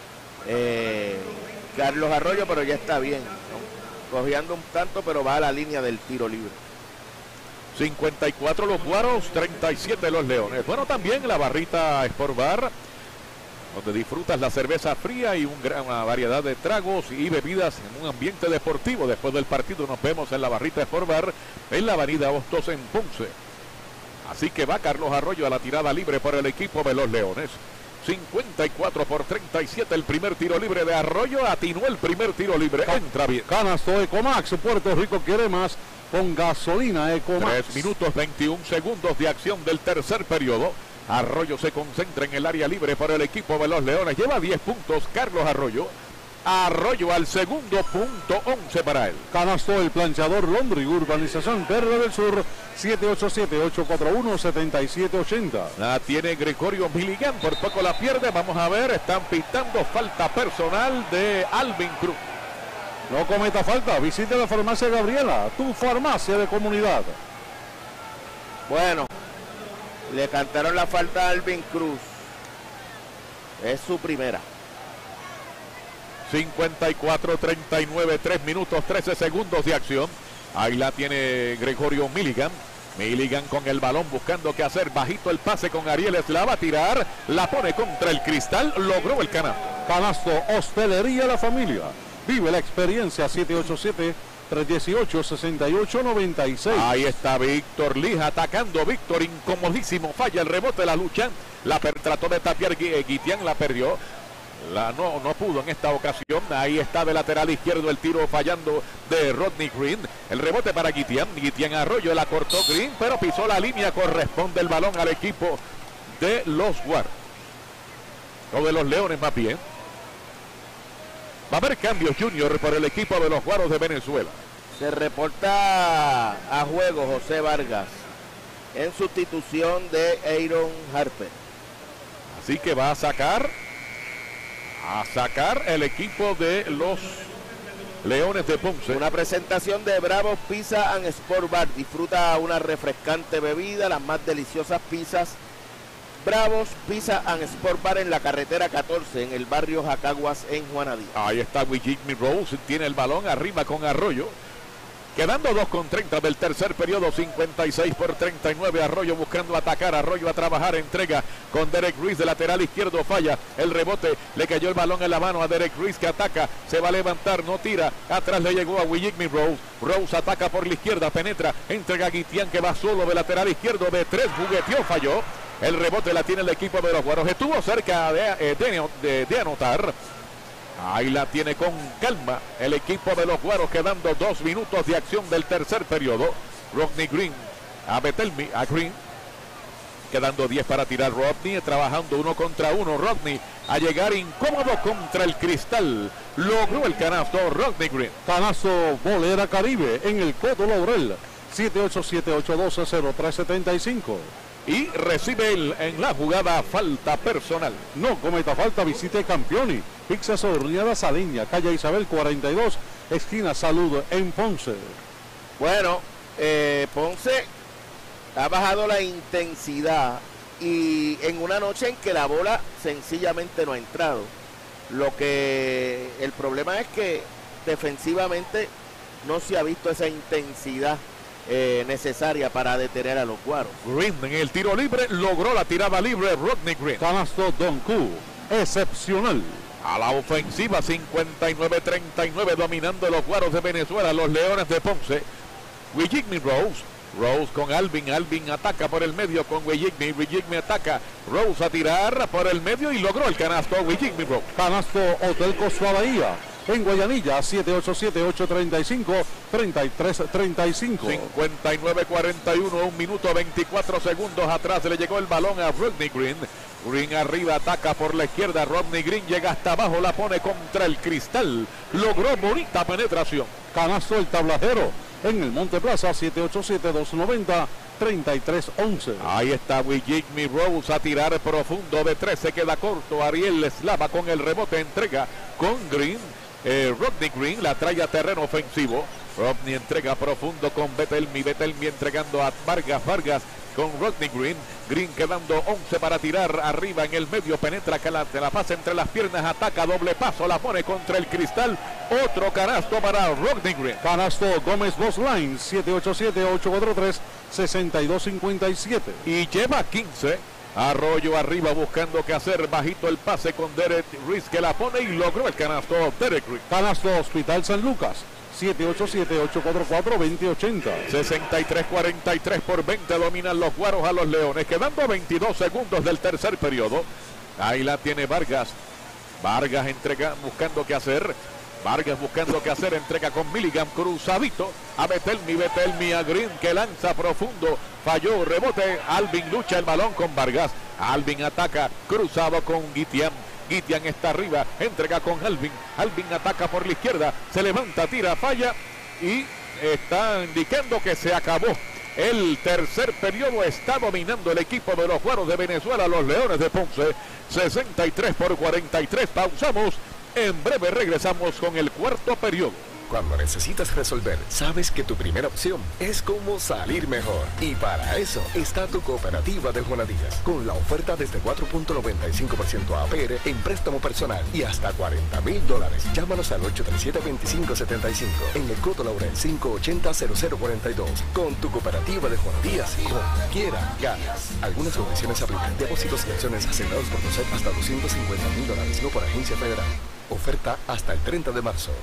Eh, Carlos Arroyo, pero ya está bien, ¿no? Cogiendo un tanto, pero va a la línea del tiro libre. cincuenta y cuatro los Guaros, treinta y siete los Leones. Bueno, también la barrita Sport Bar, donde disfrutas la cerveza fría y un gran, una variedad de tragos y bebidas en un ambiente deportivo. Después del partido nos vemos en la barrita Sport Bar en la avenida Hostos en Ponce. Así que va Carlos Arroyo a la tirada libre por el equipo de los Leones. cincuenta y cuatro por treinta y siete el primer tiro libre de Arroyo, atinó el primer tiro libre, entra bien. Canasto Ecomax, Puerto Rico quiere más con gasolina Ecomax. tres minutos veintiún segundos de acción del tercer periodo. Arroyo se concentra en el área libre por el equipo de los Leones, lleva diez puntos Carlos Arroyo. Arroyo al segundo, punto once para él. Canasto El Planchador Londri, Urbanización Verde del Sur, siete ocho siete, ocho cuatro uno, siete siete ocho cero. La tiene Gregorio Milligan, por poco la pierde, vamos a ver, están pitando falta personal de Alvin Cruz. No cometa falta, visite la farmacia Gabriela, tu farmacia de comunidad. Bueno, le cantaron la falta a Alvin Cruz. Es su primera. cincuenta y cuatro treinta y nueve, tres minutos trece segundos de acción. Ahí la tiene Gregorio Milligan. Milligan con el balón buscando qué hacer. Bajito el pase con Ariel Eslava. Tirar. La pone contra el cristal. Logró el canasto. Canasto Hostelería La Familia. Vive la experiencia. Siete ocho siete, tres uno ocho, seis ocho nueve seis. Ahí está Víctor Lija atacando. Víctor incomodísimo. Falla el rebote, la lucha. La per, trató de tapiar. Guitián la perdió. La, no, no pudo en esta ocasión. Ahí está de lateral izquierdo el tiro fallando de Rodney Green. El rebote para Guitián. Guitián Arroyo la cortó Green, pero pisó la línea. Corresponde el balón al equipo de los Guaros. O de los Leones más bien. Va a haber cambios, Junior, por el equipo de los Guaros de Venezuela. Se reporta a juego José Vargas en sustitución de Aaron Harper. Así que va a sacar, a sacar el equipo de los Leones de Ponce. Una presentación de Bravos Pizza and Sport Bar. Disfruta una refrescante bebida, las más deliciosas pizzas. Bravos Pizza and Sport Bar en la carretera catorce, en el barrio Jacaguas, en Juana Díaz. Ahí está Jimmy Rose, tiene el balón arriba con Arroyo. Quedando dos con treinta del tercer periodo, cincuenta y seis por treinta y nueve. Arroyo buscando atacar, Arroyo a trabajar, entrega con Derek Ruiz de lateral izquierdo, falla el rebote, le cayó el balón en la mano a Derek Ruiz que ataca, se va a levantar, no tira, atrás le llegó a Jimmy Rose. Rose ataca por la izquierda, penetra, entrega a Guitián que va solo de lateral izquierdo, de tres, jugueteó, falló. El rebote la tiene el equipo de los Guaros, estuvo cerca de, de, de, de anotar. Ahí la tiene con calma el equipo de los Guaros, quedando dos minutos de acción del tercer periodo. Rodney Green a Betelmi, a Green, quedando diez para tirar. Rodney trabajando uno contra uno. Rodney a llegar incómodo contra el cristal. Logró el canasto Rodney Green. Canasto Bolera Caribe en el Coto Laurel. siete ocho siete, ocho uno dos, cero tres siete cinco. Y recibe el, en la jugada falta personal. No cometa falta, visite Campioni. Pizzas Horneada Saliña, calle Isabel cuarenta y dos, esquina Salud en Ponce. Bueno, eh, Ponce ha bajado la intensidad y en una noche en que la bola sencillamente no ha entrado. Lo que el problema es que defensivamente no se ha visto esa intensidad Eh, necesaria para detener a los Guaros. Green en el tiro libre logró la tirada libre. Rodney Green. Canasto Don Q, excepcional. A la ofensiva, cincuenta y nueve treinta y nueve, dominando los Guaros de Venezuela, los Leones de Ponce. Jimmy Rose. Rose con Alvin. Alvin ataca por el medio con Jimmy. Jimmy ataca. Rose a tirar por el medio y logró el canasto. Jimmy Rose. Canasto Hotel Costa Bahía. En Guayanilla, siete ocho siete, ocho tres cinco, tres tres tres cinco. cincuenta y nueve cuarenta y uno, un minuto veinticuatro segundos atrás. Le llegó el balón a Rodney Green. Green arriba, ataca por la izquierda. Rodney Green llega hasta abajo, la pone contra el cristal. Logró bonita penetración. Canasto El Tablajero. En el Monte Plaza, siete ocho siete, dos nueve cero, tres tres once. Ahí está Jimmy Rose a tirar profundo de tres. Se queda corto. Ariel Eslava con el rebote, entrega con Green. Eh, Rodney Green la trae a terreno ofensivo. Rodney entrega profundo con Betelmi. Betelmi entregando a Vargas. Vargas con Rodney Green. Green quedando once para tirar arriba en el medio. Penetra que la, la pasa entre las piernas. Ataca doble paso. La pone contra el cristal. Otro canasto para Rodney Green. Canasto Gómez Boss Line. siete ocho siete, ocho cuatro tres, seis dos cinco siete. Y lleva quince. Arroyo arriba buscando qué hacer, bajito el pase con Derek Ruiz que la pone y logró el canasto Derek Ruiz. Canasto Hospital San Lucas, siete ocho siete, ocho cuatro cuatro, dos cero ocho cero. sesenta y tres cuarenta y tres por veinte dominan los Guaros a los Leones, quedando veintidós segundos del tercer periodo. Ahí la tiene Vargas. Vargas entrega buscando qué hacer. Vargas buscando qué hacer, entrega con Milligan, cruzadito a Betelmi, Betelmi a Green que lanza profundo, falló, rebote, Alvin lucha el balón con Vargas, Alvin ataca, cruzado con Guitián, Guitián está arriba, entrega con Alvin, Alvin ataca por la izquierda, se levanta, tira, falla y está indicando que se acabó. El tercer periodo, está dominando el equipo de los Guaros de Venezuela, los Leones de Ponce, sesenta y tres por cuarenta y tres, pausamos. En breve regresamos con el cuarto periodo. Cuando necesitas resolver, sabes que tu primera opción es cómo salir mejor. Y para eso está tu cooperativa de Juana Díaz, con la oferta desde cuatro punto noventa y cinco por ciento A P R en préstamo personal y hasta cuarenta mil dólares. Llámanos al ocho tres siete, dos cinco siete cinco en el Coto Laurel cinco ocho cero, cero cero cuatro dos. Con tu cooperativa de Juana Díaz, como quiera ganas. Algunas condiciones aplican. Depósitos y acciones asignados por N O C E P hasta doscientos cincuenta mil dólares, no por agencia federal. Oferta hasta el treinta de marzo.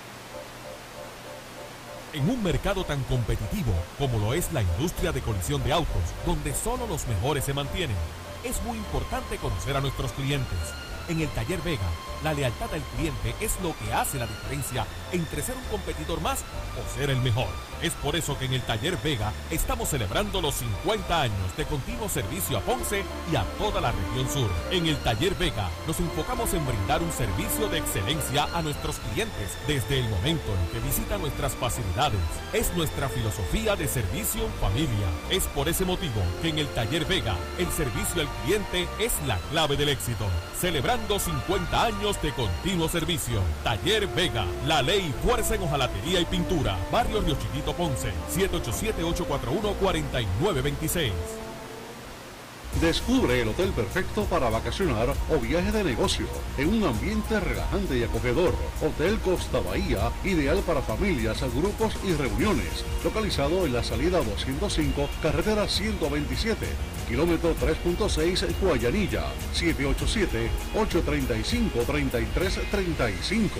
En un mercado tan competitivo como lo es la industria de colisión de autos, donde solo los mejores se mantienen, es muy importante conocer a nuestros clientes. En el Taller Vega, la lealtad al cliente es lo que hace la diferencia entre ser un competidor más o ser el mejor. Es por eso que en el Taller Vega estamos celebrando los cincuenta años de continuo servicio a Ponce y a toda la región sur. En el Taller Vega nos enfocamos en brindar un servicio de excelencia a nuestros clientes desde el momento en que visitan nuestras facilidades. Es nuestra filosofía de servicio en familia. Es por ese motivo que en el Taller Vega el servicio al cliente es la clave del éxito. Celebrando cincuenta años de continuo servicio. Taller Vega, la ley y fuerza en hojalatería y pintura. Barrio Río Chiquito, Ponce, siete ocho siete, ocho cuatro uno, cuatro nueve dos seis. Descubre el hotel perfecto para vacacionar o viaje de negocio en un ambiente relajante y acogedor. Hotel Costa Bahía, ideal para familias, grupos y reuniones. Localizado en la salida doscientos cinco, carretera ciento veintisiete, kilómetro tres punto seis, Guayanilla. siete ocho siete, ocho tres cinco, tres tres tres cinco.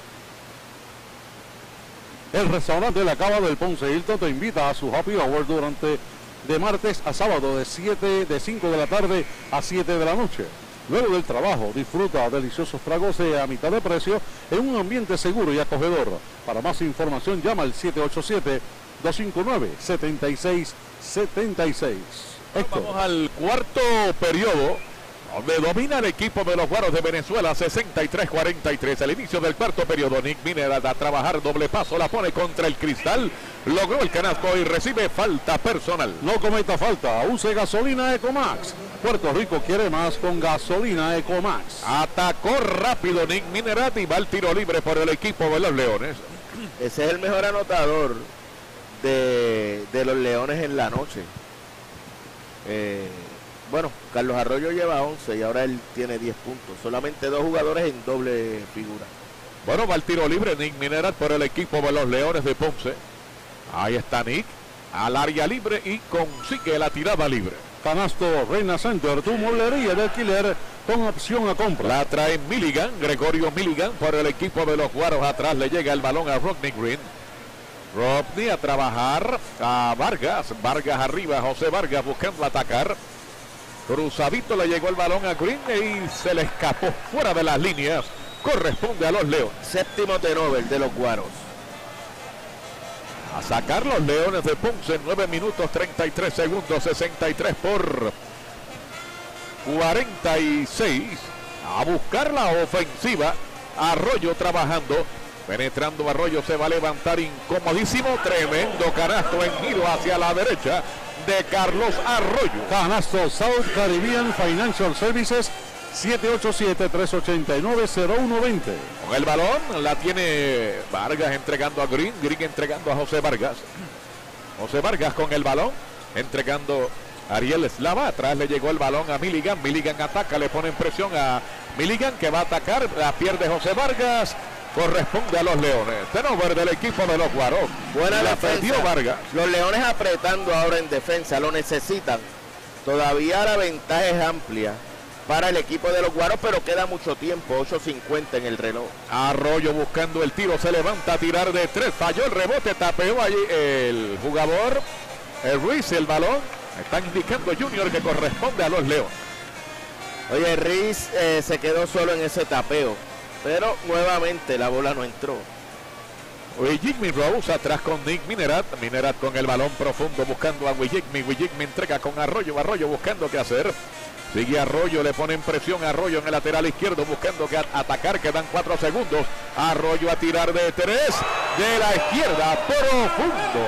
El restaurante La Cava del Ponce Hilton te invita a su happy hour durante de martes a sábado de siete de cinco de la tarde a siete de la noche. Luego del trabajo, disfruta deliciosos tragos a mitad de precio en un ambiente seguro y acogedor. Para más información llama al siete ocho siete, dos cinco nueve, siete seis siete seis. Vamos al cuarto periodo, donde domina el equipo de los Guaros de Venezuela, sesenta y tres cuarenta y tres. Al inicio del cuarto periodo, Nick Minerat a trabajar doble paso, la pone contra el cristal, logró el canasto y recibe falta personal. No cometa falta, use gasolina Ecomax. Puerto Rico quiere más con gasolina Ecomax. Atacó rápido Nick Minerat y va al tiro libre por el equipo de los Leones. Ese es el mejor anotador de, de los Leones en la noche. Eh... Bueno, Carlos Arroyo lleva once y ahora él tiene diez puntos. Solamente dos jugadores en doble figura. Bueno, va el tiro libre Nick Minerat por el equipo de los Leones de Ponce. Ahí está Nick, al área libre y consigue la tirada libre. Canasto Reina Center, tu molería de alquiler con opción a compra. La trae Milligan, Gregorio Milligan por el equipo de los Guaros. Atrás le llega el balón a Rodney Green. Rodney a trabajar a Vargas. Vargas arriba, José Vargas buscando atacar. Cruzadito le llegó el balón a Green y se le escapó fuera de las líneas. Corresponde a los Leones. Séptimo turnover de los Guaros. A sacar los Leones de Ponce, nueve minutos treinta y tres segundos, sesenta y tres por cuarenta y seis. A buscar la ofensiva. Arroyo trabajando. Penetrando Arroyo, se va a levantar incomodísimo. Tremendo canasto en giro hacia la derecha de Carlos Arroyo. Canasto South Caribbean Financial Services, siete ocho siete, tres ocho nueve, cero uno dos cero. Con el balón la tiene Vargas entregando a Green, Green entregando a José Vargas. José Vargas con el balón, entregando a Ariel Slava. Atrás le llegó el balón a Milligan. Milligan ataca, le pone en presión a Milligan que va a atacar. La pierde José Vargas. Corresponde a los Leones. Turnover del equipo de los Guaros. Buena la defensa. perdió Vargas. Los Leones apretando ahora en defensa. Lo necesitan. Todavía la ventaja es amplia para el equipo de los Guaros, pero queda mucho tiempo. ocho cincuenta en el reloj. Arroyo buscando el tiro. Se levanta a tirar de tres. Falló el rebote. Tapeó allí el jugador. El Ruiz, el balón. Están indicando Junior que corresponde a los Leones. Oye, Ruiz eh, se quedó solo en ese tapeo. Pero nuevamente la bola no entró. Jimmy Rose atrás con Nick Minerat. Minerat con el balón profundo buscando a Willigmi. Willigmi entrega con Arroyo. Arroyo buscando qué hacer. Sigue Arroyo, le ponen presión a Arroyo en el lateral izquierdo buscando que atacar. Quedan cuatro segundos. Arroyo a tirar de tres. De la izquierda profundo.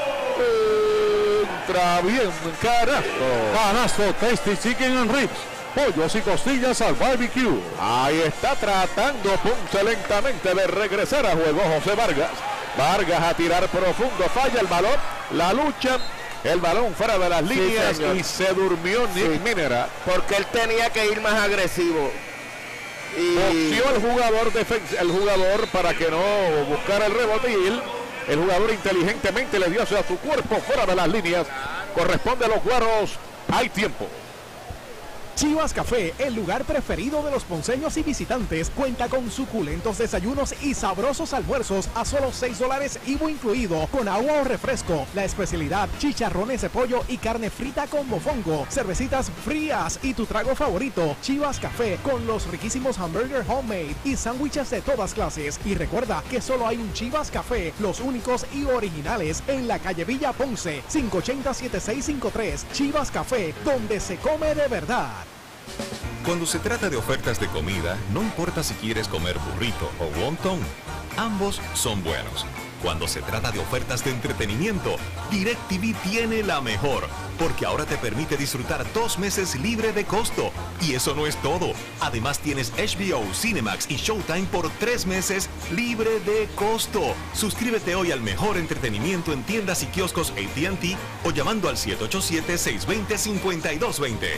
Entra bien canasto. Canasto Tasty Chicken and Ribs. Pollos y costillas al barbecue. Ahí está tratando Ponce lentamente de regresar a juego José Vargas. Vargas a tirar profundo, falla el balón, la lucha, el balón fuera de las sí, líneas señor. Y se durmió Nick sí. Minerat. Porque él tenía que ir más agresivo. Y opció el jugador defensa, el jugador para que no buscara el rebote y él, el jugador inteligentemente le dio hacia su cuerpo fuera de las líneas. Corresponde a los Guaros, hay tiempo. Chivas Café, el lugar preferido de los ponceños y visitantes, cuenta con suculentos desayunos y sabrosos almuerzos a solo seis dólares I V A incluido, con agua o refresco. La especialidad, chicharrones de pollo y carne frita con mofongo, cervecitas frías y tu trago favorito. Chivas Café, con los riquísimos hamburger homemade y sándwiches de todas clases. Y recuerda que solo hay un Chivas Café, los únicos y originales, en la calle Villa Ponce, cinco ochenta, siete seis cinco tres. Chivas Café, donde se come de verdad. Cuando se trata de ofertas de comida, no importa si quieres comer burrito o wonton, ambos son buenos. Cuando se trata de ofertas de entretenimiento, DirecTV tiene la mejor, porque ahora te permite disfrutar dos meses libre de costo. Y eso no es todo. Además tienes H B O, Cinemax y Showtime por tres meses libre de costo. Suscríbete hoy al mejor entretenimiento en tiendas y kioscos A T and T o llamando al siete ocho siete, seis dos cero, cinco dos dos cero.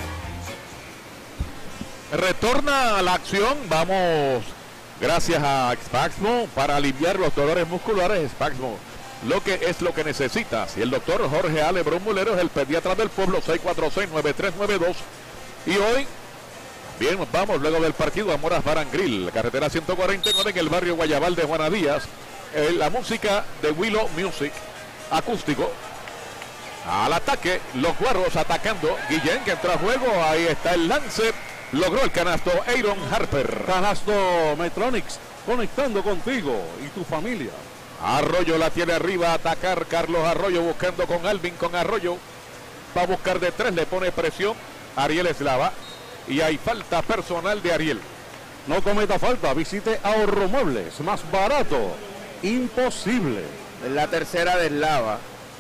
Retorna a la acción, vamos, gracias a Spaxmo, para aliviar los dolores musculares. Spaxmo, lo que es lo que necesitas. Y el doctor Jorge Alebrón Mulero es el pediatra del pueblo, seis cuatro seis, nueve tres nueve dos. Y hoy, bien, vamos luego del partido a Moras Bar and Grill, carretera ciento cuarenta y nueve en el barrio Guayabal de Juana Díaz. Eh, la música de Willow Music, acústico. Al ataque, los Guaros atacando. Guillén que entra a juego, ahí está el lance. Logró el canasto Aaron Harper. Canasto Metronics, conectando contigo y tu familia. Arroyo la tiene arriba a atacar. Carlos Arroyo buscando con Alvin, con Arroyo. Va a buscar de tres, le pone presión Ariel Eslava. Y hay falta personal de Ariel. No cometa falta, visite Ahorro Muebles, más barato. Imposible. Es la tercera de Eslava.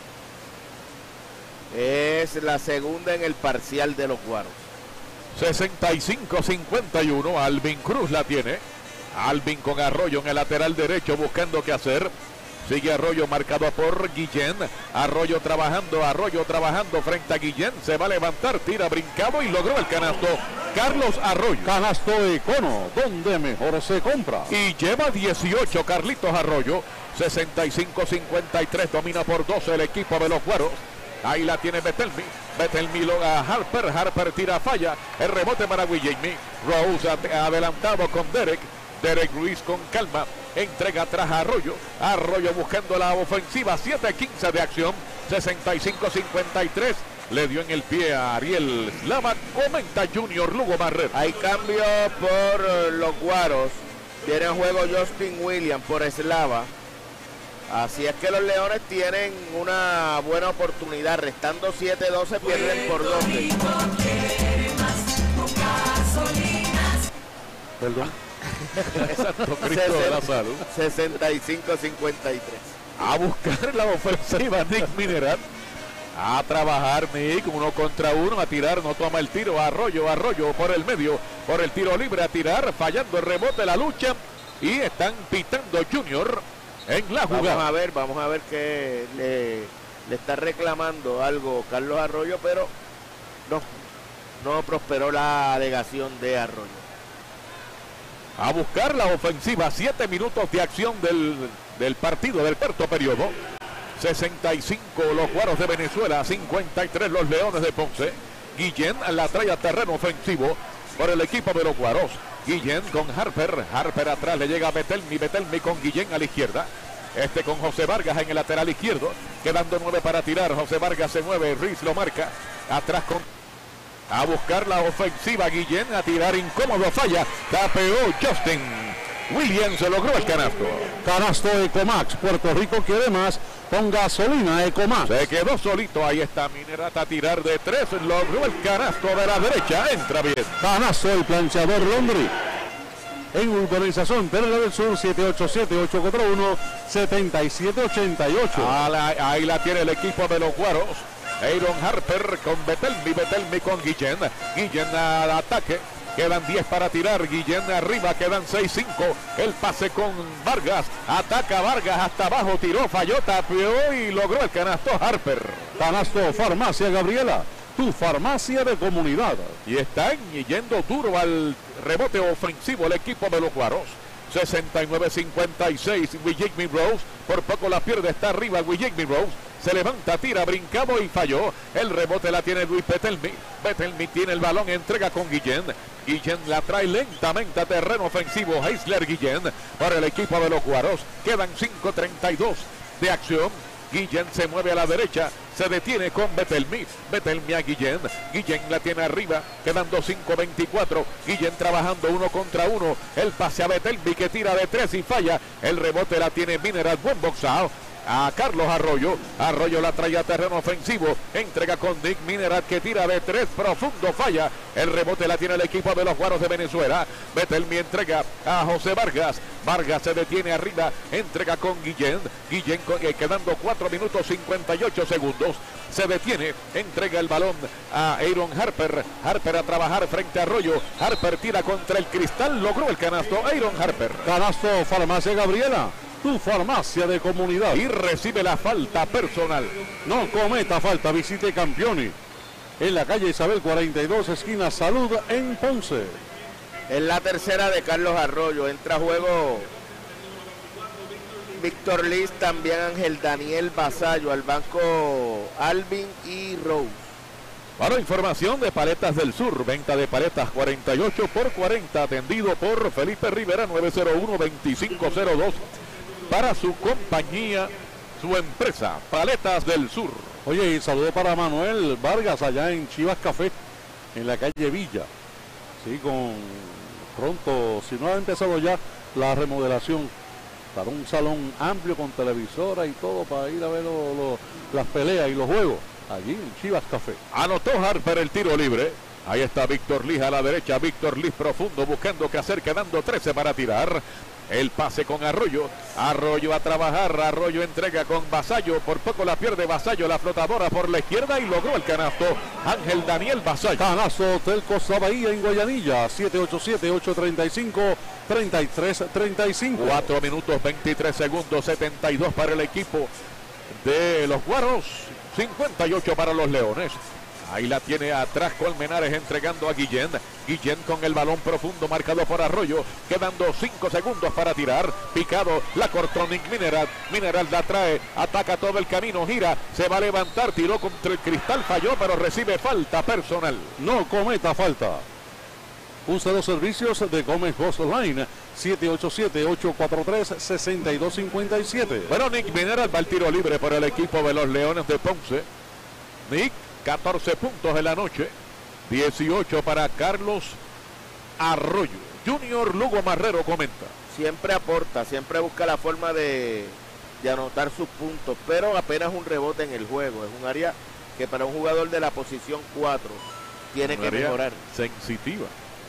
Es la segunda en el parcial de los Guaros. sesenta y cinco cincuenta y uno, Alvin Cruz la tiene. Alvin con Arroyo en el lateral derecho buscando qué hacer. Sigue Arroyo marcado por Guillén. Arroyo trabajando, Arroyo trabajando frente a Guillén. Se va a levantar, tira brincado y logró el canasto. Carlos Arroyo. Canasto Econo, donde mejor se compra. Y lleva dieciocho Carlitos Arroyo. sesenta y cinco cincuenta y tres, domina por doce el equipo de los Guaros. Ahí la tiene Betelmi. Betelmi lo a Harper. Harper tira falla. El rebote para Williammy. Rose adelantado con Derek. Derek Ruiz con calma. Entrega atrás a Arroyo. Arroyo buscando la ofensiva. siete quince de acción. sesenta y cinco cincuenta y tres. Le dio en el pie a Ariel Slava. Comenta Junior Lugo Barrera. Hay cambio por los Guaros. Tiene en juego Justin Williams por Slava. Así es que los Leones tienen una buena oportunidad. Restando siete doce, pierden por doce. Perdón. Santo Cristo de la salud. sesenta y cinco cincuenta y tres. A buscar la ofensiva Nick Mineral. A trabajar Nick, uno contra uno, a tirar, no toma el tiro. Arroyo, Arroyo por el medio, por el tiro libre, a tirar, fallando el rebote, la lucha. Y están pitando Junior en la jugada. Vamos a ver, vamos a ver que le, le está reclamando algo Carlos Arroyo, pero no, no prosperó la alegación de Arroyo. A buscar la ofensiva, siete minutos de acción del, del partido del cuarto periodo. sesenta y cinco los Guaros de Venezuela, cincuenta y tres los Leones de Ponce. Guillén la trae a terreno ofensivo por el equipo de los Guaros. Guillén con Harper, Harper atrás le llega a Betelmi, Betelmi con Guillén a la izquierda. Este con José Vargas en el lateral izquierdo, quedando nueve para tirar. José Vargas se mueve, Ruiz lo marca. Atrás con... A buscar la ofensiva Guillén, a tirar incómodo, falla. Tapeó Justin Williams, se logró el canasto. Canasto Ecomax, Puerto Rico quiere más con gasolina Ecomax. Se quedó solito, ahí está Minerata a tirar de tres, logró el canasto de la derecha, entra bien. Canasto el planchador Londri. En Urbanización Perla del Sur, siete ocho siete, ocho cuatro uno, siete siete ocho ocho. Ah, la, ahí la tiene el equipo de los Guaros. Aaron Harper con Betelmi, Betelmi con Guillén. Guillén al ataque. Quedan diez para tirar. Guillén arriba, quedan seis cinco. El pase con Vargas. Ataca Vargas hasta abajo, tiró, falló, tapió y logró el canasto Harper. Canasto Farmacia Gabriela, tu farmacia de comunidad. Y están yendo duro al rebote ofensivo el equipo de los Guaros. sesenta y nueve cincuenta y seis, Williammy Rose, por poco la pierde, está arriba Williammy Rose. se levanta, tira, brincado y falló. El rebote la tiene Luis Betelmi. Betelmi tiene el balón, entrega con Guillén. Guillén la trae lentamente a terreno ofensivo. Heisler Guillén para el equipo de los Guaros. Quedan cinco treinta y dos de acción. Guillén se mueve a la derecha, se detiene con Betelmi. Betelmi a Guillén. Guillén la tiene arriba, quedando cinco veinticuatro. Guillén trabajando uno contra uno. El pase a Betelmi que tira de tres y falla. El rebote la tiene Mineral, buen boxeo a Carlos Arroyo. Arroyo la trae a terreno ofensivo. Entrega con Nick Mineral que tira de tres profundo, falla. El rebote la tiene el equipo de los Guaros de Venezuela. Betelmi entrega a José Vargas. Vargas se detiene arriba. Entrega con Guillén. Guillén con, eh, quedando cuatro minutos cincuenta y ocho segundos. Se detiene. Entrega el balón a Aaron Harper. Harper a trabajar frente a Arroyo. Harper tira contra el cristal. Logró el canasto. Aaron Harper. Canasto Farmacia Gabriela, tu farmacia de comunidad. Y recibe la falta personal. No cometa falta, visite Campioni en la calle Isabel cuarenta y dos, esquina Salud en Ponce. En la tercera de Carlos Arroyo entra a juego Víctor Liz, también Ángel Daniel Vasallo, al banco Alvin y Rose. Para información de Paletas del Sur, venta de paletas cuarenta y ocho por cuarenta, atendido por Felipe Rivera, nueve cero uno, veinticinco cero dos. Para su compañía, su empresa, Paletas del Sur. Oye, y saludo para Manuel Vargas allá en Chivas Café, en la calle Villa. Sí, con pronto, si no ha empezado ya la remodelación para un salón amplio con televisora y todo para ir a ver lo, lo, las peleas y los juegos allí en Chivas Café. Anotó Harper el tiro libre. Ahí está Víctor Liz a la derecha. Víctor Liz profundo buscando qué hacer, quedando trece para tirar. El pase con Arroyo. Arroyo a trabajar. Arroyo entrega con Vasallo. Por poco la pierde Vasallo. La flotadora por la izquierda y logró el canasto. Ángel Daniel Vasallo. Canasto del Costa Bahía en Guayanilla. siete ocho siete, ocho tres cinco, tres tres tres cinco. cuatro minutos veintitrés segundos. setenta y dos para el equipo de los Guaros. cincuenta y ocho para los Leones. Ahí la tiene atrás Colmenares entregando a Guillén. Guillén con el balón profundo marcado por Arroyo. Quedando cinco segundos para tirar. Picado, la cortó Nick Mineral. Mineral la trae, ataca todo el camino, gira, se va a levantar, tiró contra el cristal, falló, pero recibe falta personal. No cometa falta. Usa los servicios de Gómez Host Line. siete ocho siete, ocho cuatro tres, seis dos cinco siete. Bueno, Nick Mineral va al tiro libre por el equipo de los Leones de Ponce. Nick, catorce puntos en la noche, dieciocho para Carlos Arroyo. Junior Lugo Marrero comenta. Siempre aporta, siempre busca la forma de, de anotar sus puntos, pero apenas un rebote en el juego. Es un área que para un jugador de la posición cuatro tiene que mejorar. Sensitiva.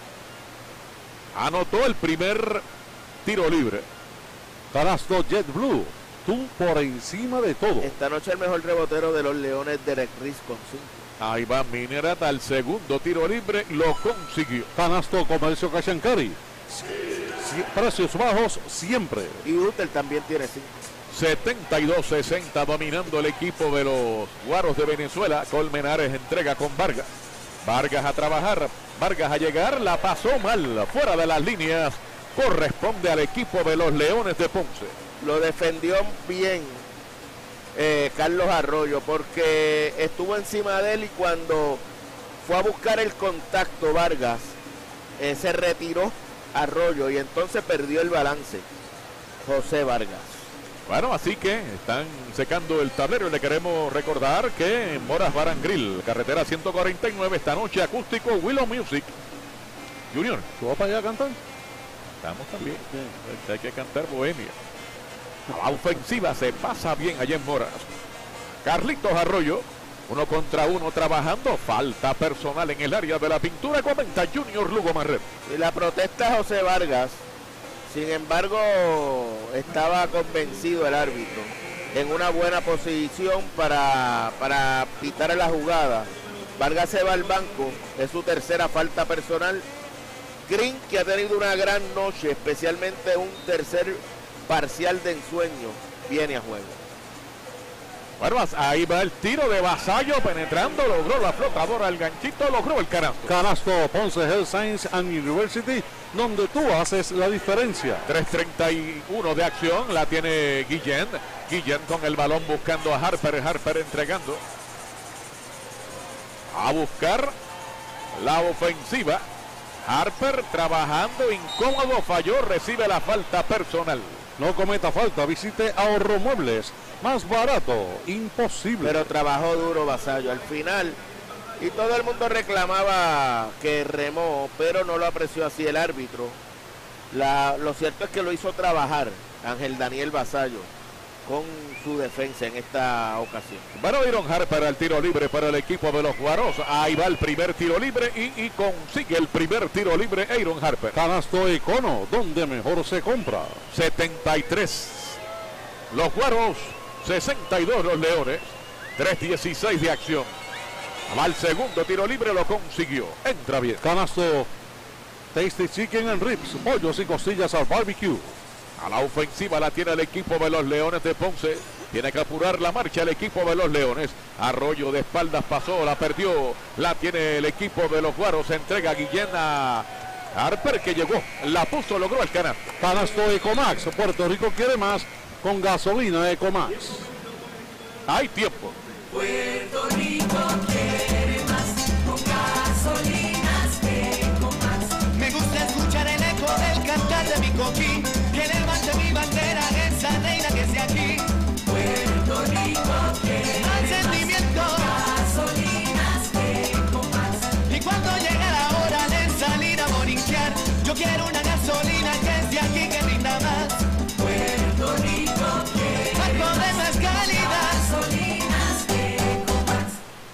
Anotó el primer tiro libre. Canasto Jet Blue. Tú por encima de todo. Esta noche el mejor rebotero de los Leones, Derek Riz con cinco. Ahí va Mineral al segundo tiro libre, lo consiguió. Canasto Comercio Cachancari. Precios bajos siempre. Y Utel también tiene cinco. setenta y dos sesenta dominando el equipo de los Guaros de Venezuela. Colmenares entrega con Vargas. Vargas a trabajar, Vargas a llegar, la pasó mal, fuera de las líneas. Corresponde al equipo de los Leones de Ponce. Lo defendió bien eh, Carlos Arroyo, porque estuvo encima de él y cuando fue a buscar el contacto Vargas, eh, se retiró Arroyo y entonces perdió el balance José Vargas. Bueno, así que están secando el tablero y le queremos recordar que en Moras Bar and Grill, carretera ciento cuarenta y nueve, esta noche acústico Willow Music. Junior, ¿tú vas para allá a cantar? Estamos también, sí. Hay que cantar Bohemia. La ofensiva se pasa bien allá en Moras. Carlitos Arroyo, uno contra uno trabajando, falta personal en el área de la pintura, comenta Junior Lugo Marrero. Y la protesta José Vargas, sin embargo, estaba convencido el árbitro en una buena posición para, para pitar la jugada. Vargas se va al banco, es su tercera falta personal. Green, que ha tenido una gran noche, especialmente un tercer parcial de ensueño, viene a juego. Bueno, ahí va el tiro de Vasallo penetrando, logró la flotadora, el ganchito, logró el canasto. Canasto Ponce Health Science and University, donde tú haces la diferencia. tres treinta y uno de acción, la tiene Guillén. Guillén con el balón buscando a Harper. Harper entregando. A buscar la ofensiva. Harper trabajando incómodo, falló, recibe la falta personal. No cometa falta, visite Ahorro Muebles. Más barato, imposible. Pero trabajó duro Vasallo al final. Y todo el mundo reclamaba que remó, pero no lo apreció así el árbitro. La, lo cierto es que lo hizo trabajar Ángel Daniel Vasallo con su defensa en esta ocasión. Bueno, Iron Harper al tiro libre para el equipo de los Guaros. Ahí va el primer tiro libre y, y consigue el primer tiro libre Iron Harper. Canasto Econo, donde mejor se compra. setenta y tres los Guaros, sesenta y dos los Leones. tres dieciséis de acción. Va al segundo tiro libre, lo consiguió. Entra bien. Canasto Tasty Chicken and Ribs, pollos y costillas al barbecue. A la ofensiva la tiene el equipo de los Leones de Ponce. Tiene que apurar la marcha el equipo de los Leones. Arroyo de espaldas pasó, la perdió. La tiene el equipo de los Guaros. Se entrega a Guillén a Harper, que llegó, la puso, logró el canasto. Canasto Ecomax, Puerto Rico quiere más con gasolina Ecomax. Hay tiempo. Puerto Rico quiere más con gasolinas Ecomax. Me gusta escuchar el eco del cantar de mi coquín, que levante mi bandera, esa reina que esté aquí. Puerto Rico quiere más sentimiento, gasolinas Ecomax. Y cuando llega la hora de salir a borinquear, yo quiero una gasolina que esté aquí, que rinda más. Puerto Rico quiere más poder, más calidad. Gasolinas Ecomax.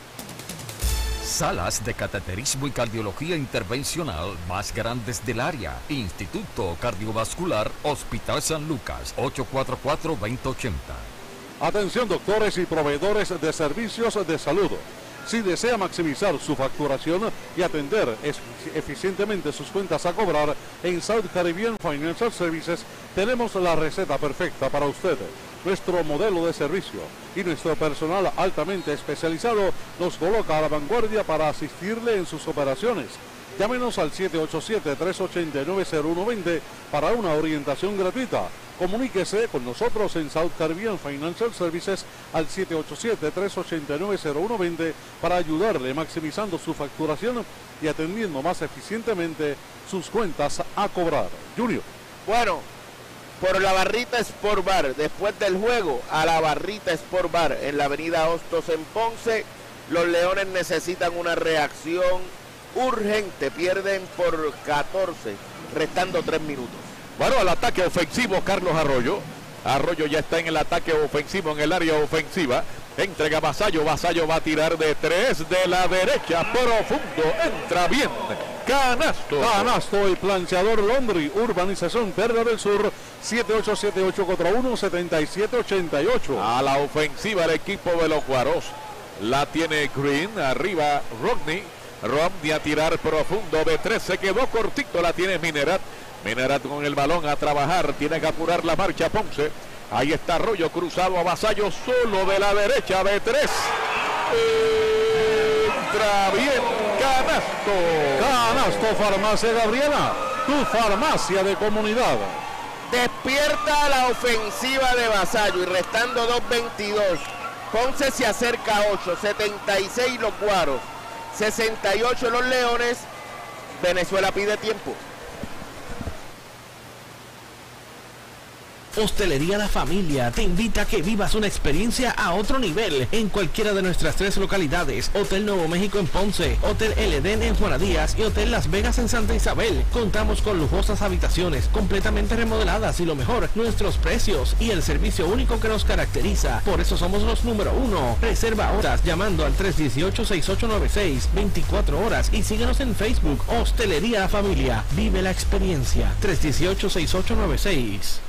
Salas de cateterismo y cardiología intervencional más grandes del área. Instituto Cardiovascular, Hospital San Lucas, ocho cuatro cuatro, dos cero ocho cero. Atención doctores y proveedores de servicios de salud. Si desea maximizar su facturación y atender eficientemente sus cuentas a cobrar, en South Caribbean Financial Services tenemos la receta perfecta para usted. Nuestro modelo de servicio y nuestro personal altamente especializado nos coloca a la vanguardia para asistirle en sus operaciones. Llámenos al siete ocho siete, tres ocho nueve, cero uno dos cero para una orientación gratuita. Comuníquese con nosotros en South Caribbean Financial Services al siete ocho siete, tres ocho nueve, cero uno dos cero para ayudarle maximizando su facturación y atendiendo más eficientemente sus cuentas a cobrar. Junior. Bueno, por la Barrita Sport Bar, después del juego, a la Barrita Sport Bar en la avenida Hostos en Ponce, los Leones necesitan una reacción urgente, pierden por catorce, restando tres minutos. Bueno, al ataque ofensivo Carlos Arroyo. Arroyo ya está en el ataque ofensivo, en el área ofensiva. Entrega Vasallo, Vasallo va a tirar de tres de la derecha, profundo, entra bien. Canasto. Canasto y planchador Laundry, urbanización Perla del Sur, siete ocho siete, ocho cuatro uno, siete siete ocho ocho. A la ofensiva el equipo de los Guaros. La tiene Green, arriba Rodney. Rodney a tirar profundo de tres, se quedó cortito, la tiene Minerat. Minerat con el balón a trabajar, tiene que apurar la marcha Ponce. Ahí está Arroyo cruzado a Vasallo, solo de la derecha de tres. Entra bien, canasto. Canasto Farmacia Gabriela, tu farmacia de comunidad. Despierta la ofensiva de Vasallo y restando dos veintidós. Ponce se acerca a ocho, setenta y seis los Guaros, sesenta y ocho los Leones. Venezuela pide tiempo. Hostelería La Familia te invita a que vivas una experiencia a otro nivel en cualquiera de nuestras tres localidades: Hotel Nuevo México en Ponce, Hotel El Edén en Juana Díaz y Hotel Las Vegas en Santa Isabel. Contamos con lujosas habitaciones completamente remodeladas y lo mejor, nuestros precios y el servicio único que nos caracteriza. Por eso somos los número uno. Reserva horas llamando al tres uno ocho, seis ocho nueve seis, veinticuatro horas y síguenos en Facebook. Hostelería La Familia, vive la experiencia. tres uno ocho, seis ocho nueve seis.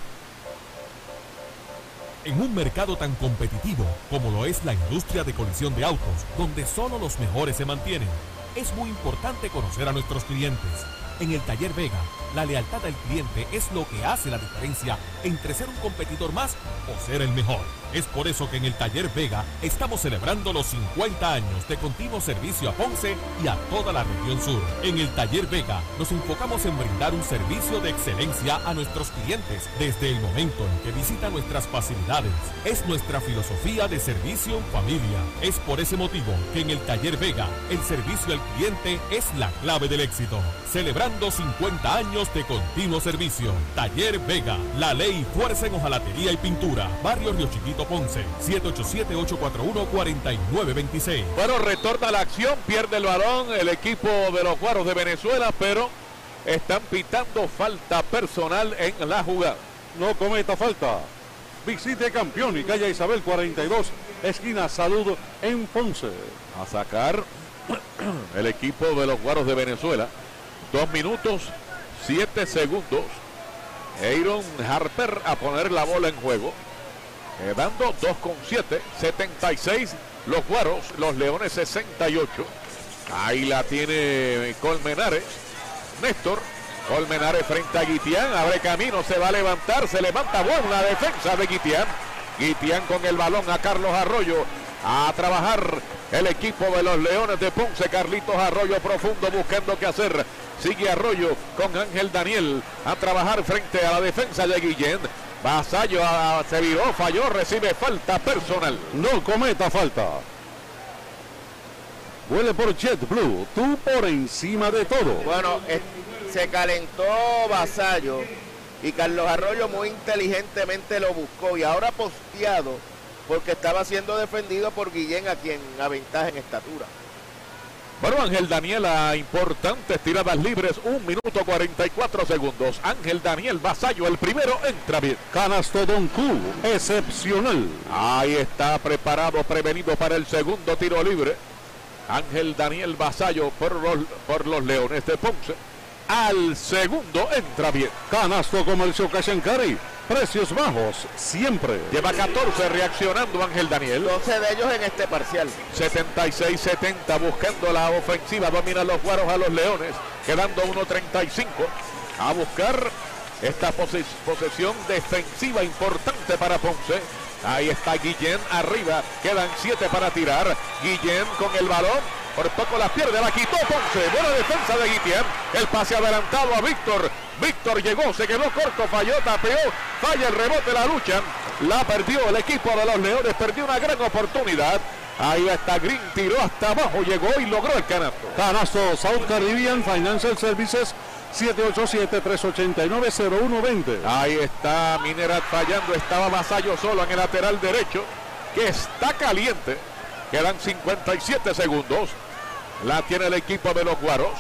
En un mercado tan competitivo como lo es la industria de colisión de autos, donde solo los mejores se mantienen, es muy importante conocer a nuestros clientes. En el Taller Vega, La lealtad al cliente es lo que hace la diferencia entre ser un competidor más o ser el mejor. Es por eso que en el Taller Vega estamos celebrando los cincuenta años de continuo servicio a Ponce y a toda la región sur. En el Taller Vega nos enfocamos en brindar un servicio de excelencia a nuestros clientes desde el momento en que visitan nuestras facilidades. Es nuestra filosofía de servicio en familia. Es por ese motivo que en el Taller Vega el servicio al cliente es la clave del éxito. Celebrando cincuenta años de continuo servicio. Taller Vega, la ley fuerza en hojalatería y pintura. Barrio Río Chiquito, Ponce, siete ocho siete, ocho cuatro uno, cuatro nueve dos seis. Bueno, retorna la acción, pierde el balón el equipo de los Guaros de Venezuela, pero están pitando falta personal en la jugada. No cometa falta. Visite Campeón y calle Isabel cuarenta y dos, esquina Salud en Ponce. A sacar el equipo de los Guaros de Venezuela. Dos minutos, siete segundos. Aaron Harper a poner la bola en juego. Quedando dos con siete, setenta y seis los Guaros, los Leones sesenta y ocho. Ahí la tiene Colmenares. Néstor Colmenares frente a Guitián, abre camino, se va a levantar, se levanta buena defensa de Guitián. Guitián con el balón a Carlos Arroyo. A trabajar el equipo de los Leones de Ponce. Carlitos Arroyo profundo buscando qué hacer. Sigue Arroyo con Ángel Daniel a trabajar frente a la defensa de Guillén. Vasallo a, se viró, falló, recibe falta personal. No cometa falta. Huele por JetBlue, tú por encima de todo. Bueno, eh, se calentó Vasallo y Carlos Arroyo muy inteligentemente lo buscó y ahora posteado porque estaba siendo defendido por Guillén, a quien aventaja en estatura. Bueno, Ángel Daniel a importantes tiradas libres, un minuto cuarenta y cuatro segundos. Ángel Daniel Vasallo, el primero, entra bien. Canasto Don Q, excepcional. Ahí está preparado, prevenido para el segundo tiro libre. Ángel Daniel Vasallo por los, por los Leones de Ponce. Al segundo entra bien. Canasto Comercio Cash and Carry. Precios bajos, siempre. Lleva catorce reaccionando Ángel Daniel. doce de ellos en este parcial. setenta y seis setenta buscando la ofensiva. Dominan los Guaros a los Leones. Quedando uno treinta y cinco. A buscar esta pose posesión defensiva importante para Ponce. Ahí está Guillén arriba. Quedan siete para tirar. Guillén con el balón. Por poco la pierde, la quitó Ponce. Buena defensa de Guillén. El pase adelantado a Víctor. Víctor llegó, se quedó corto, falló, tapeó. Falla el rebote, la lucha. La perdió el equipo de los Leones. Perdió una gran oportunidad. Ahí está Green, tiró hasta abajo, llegó y logró el canasto. Canasto South Caribbean Financial Services. siete ocho siete, tres ocho nueve, cero uno dos cero. Ahí está Minerat fallando. Estaba Vasallo solo en el lateral derecho, que está caliente. Quedan cincuenta y siete segundos. La tiene el equipo de los Guaros.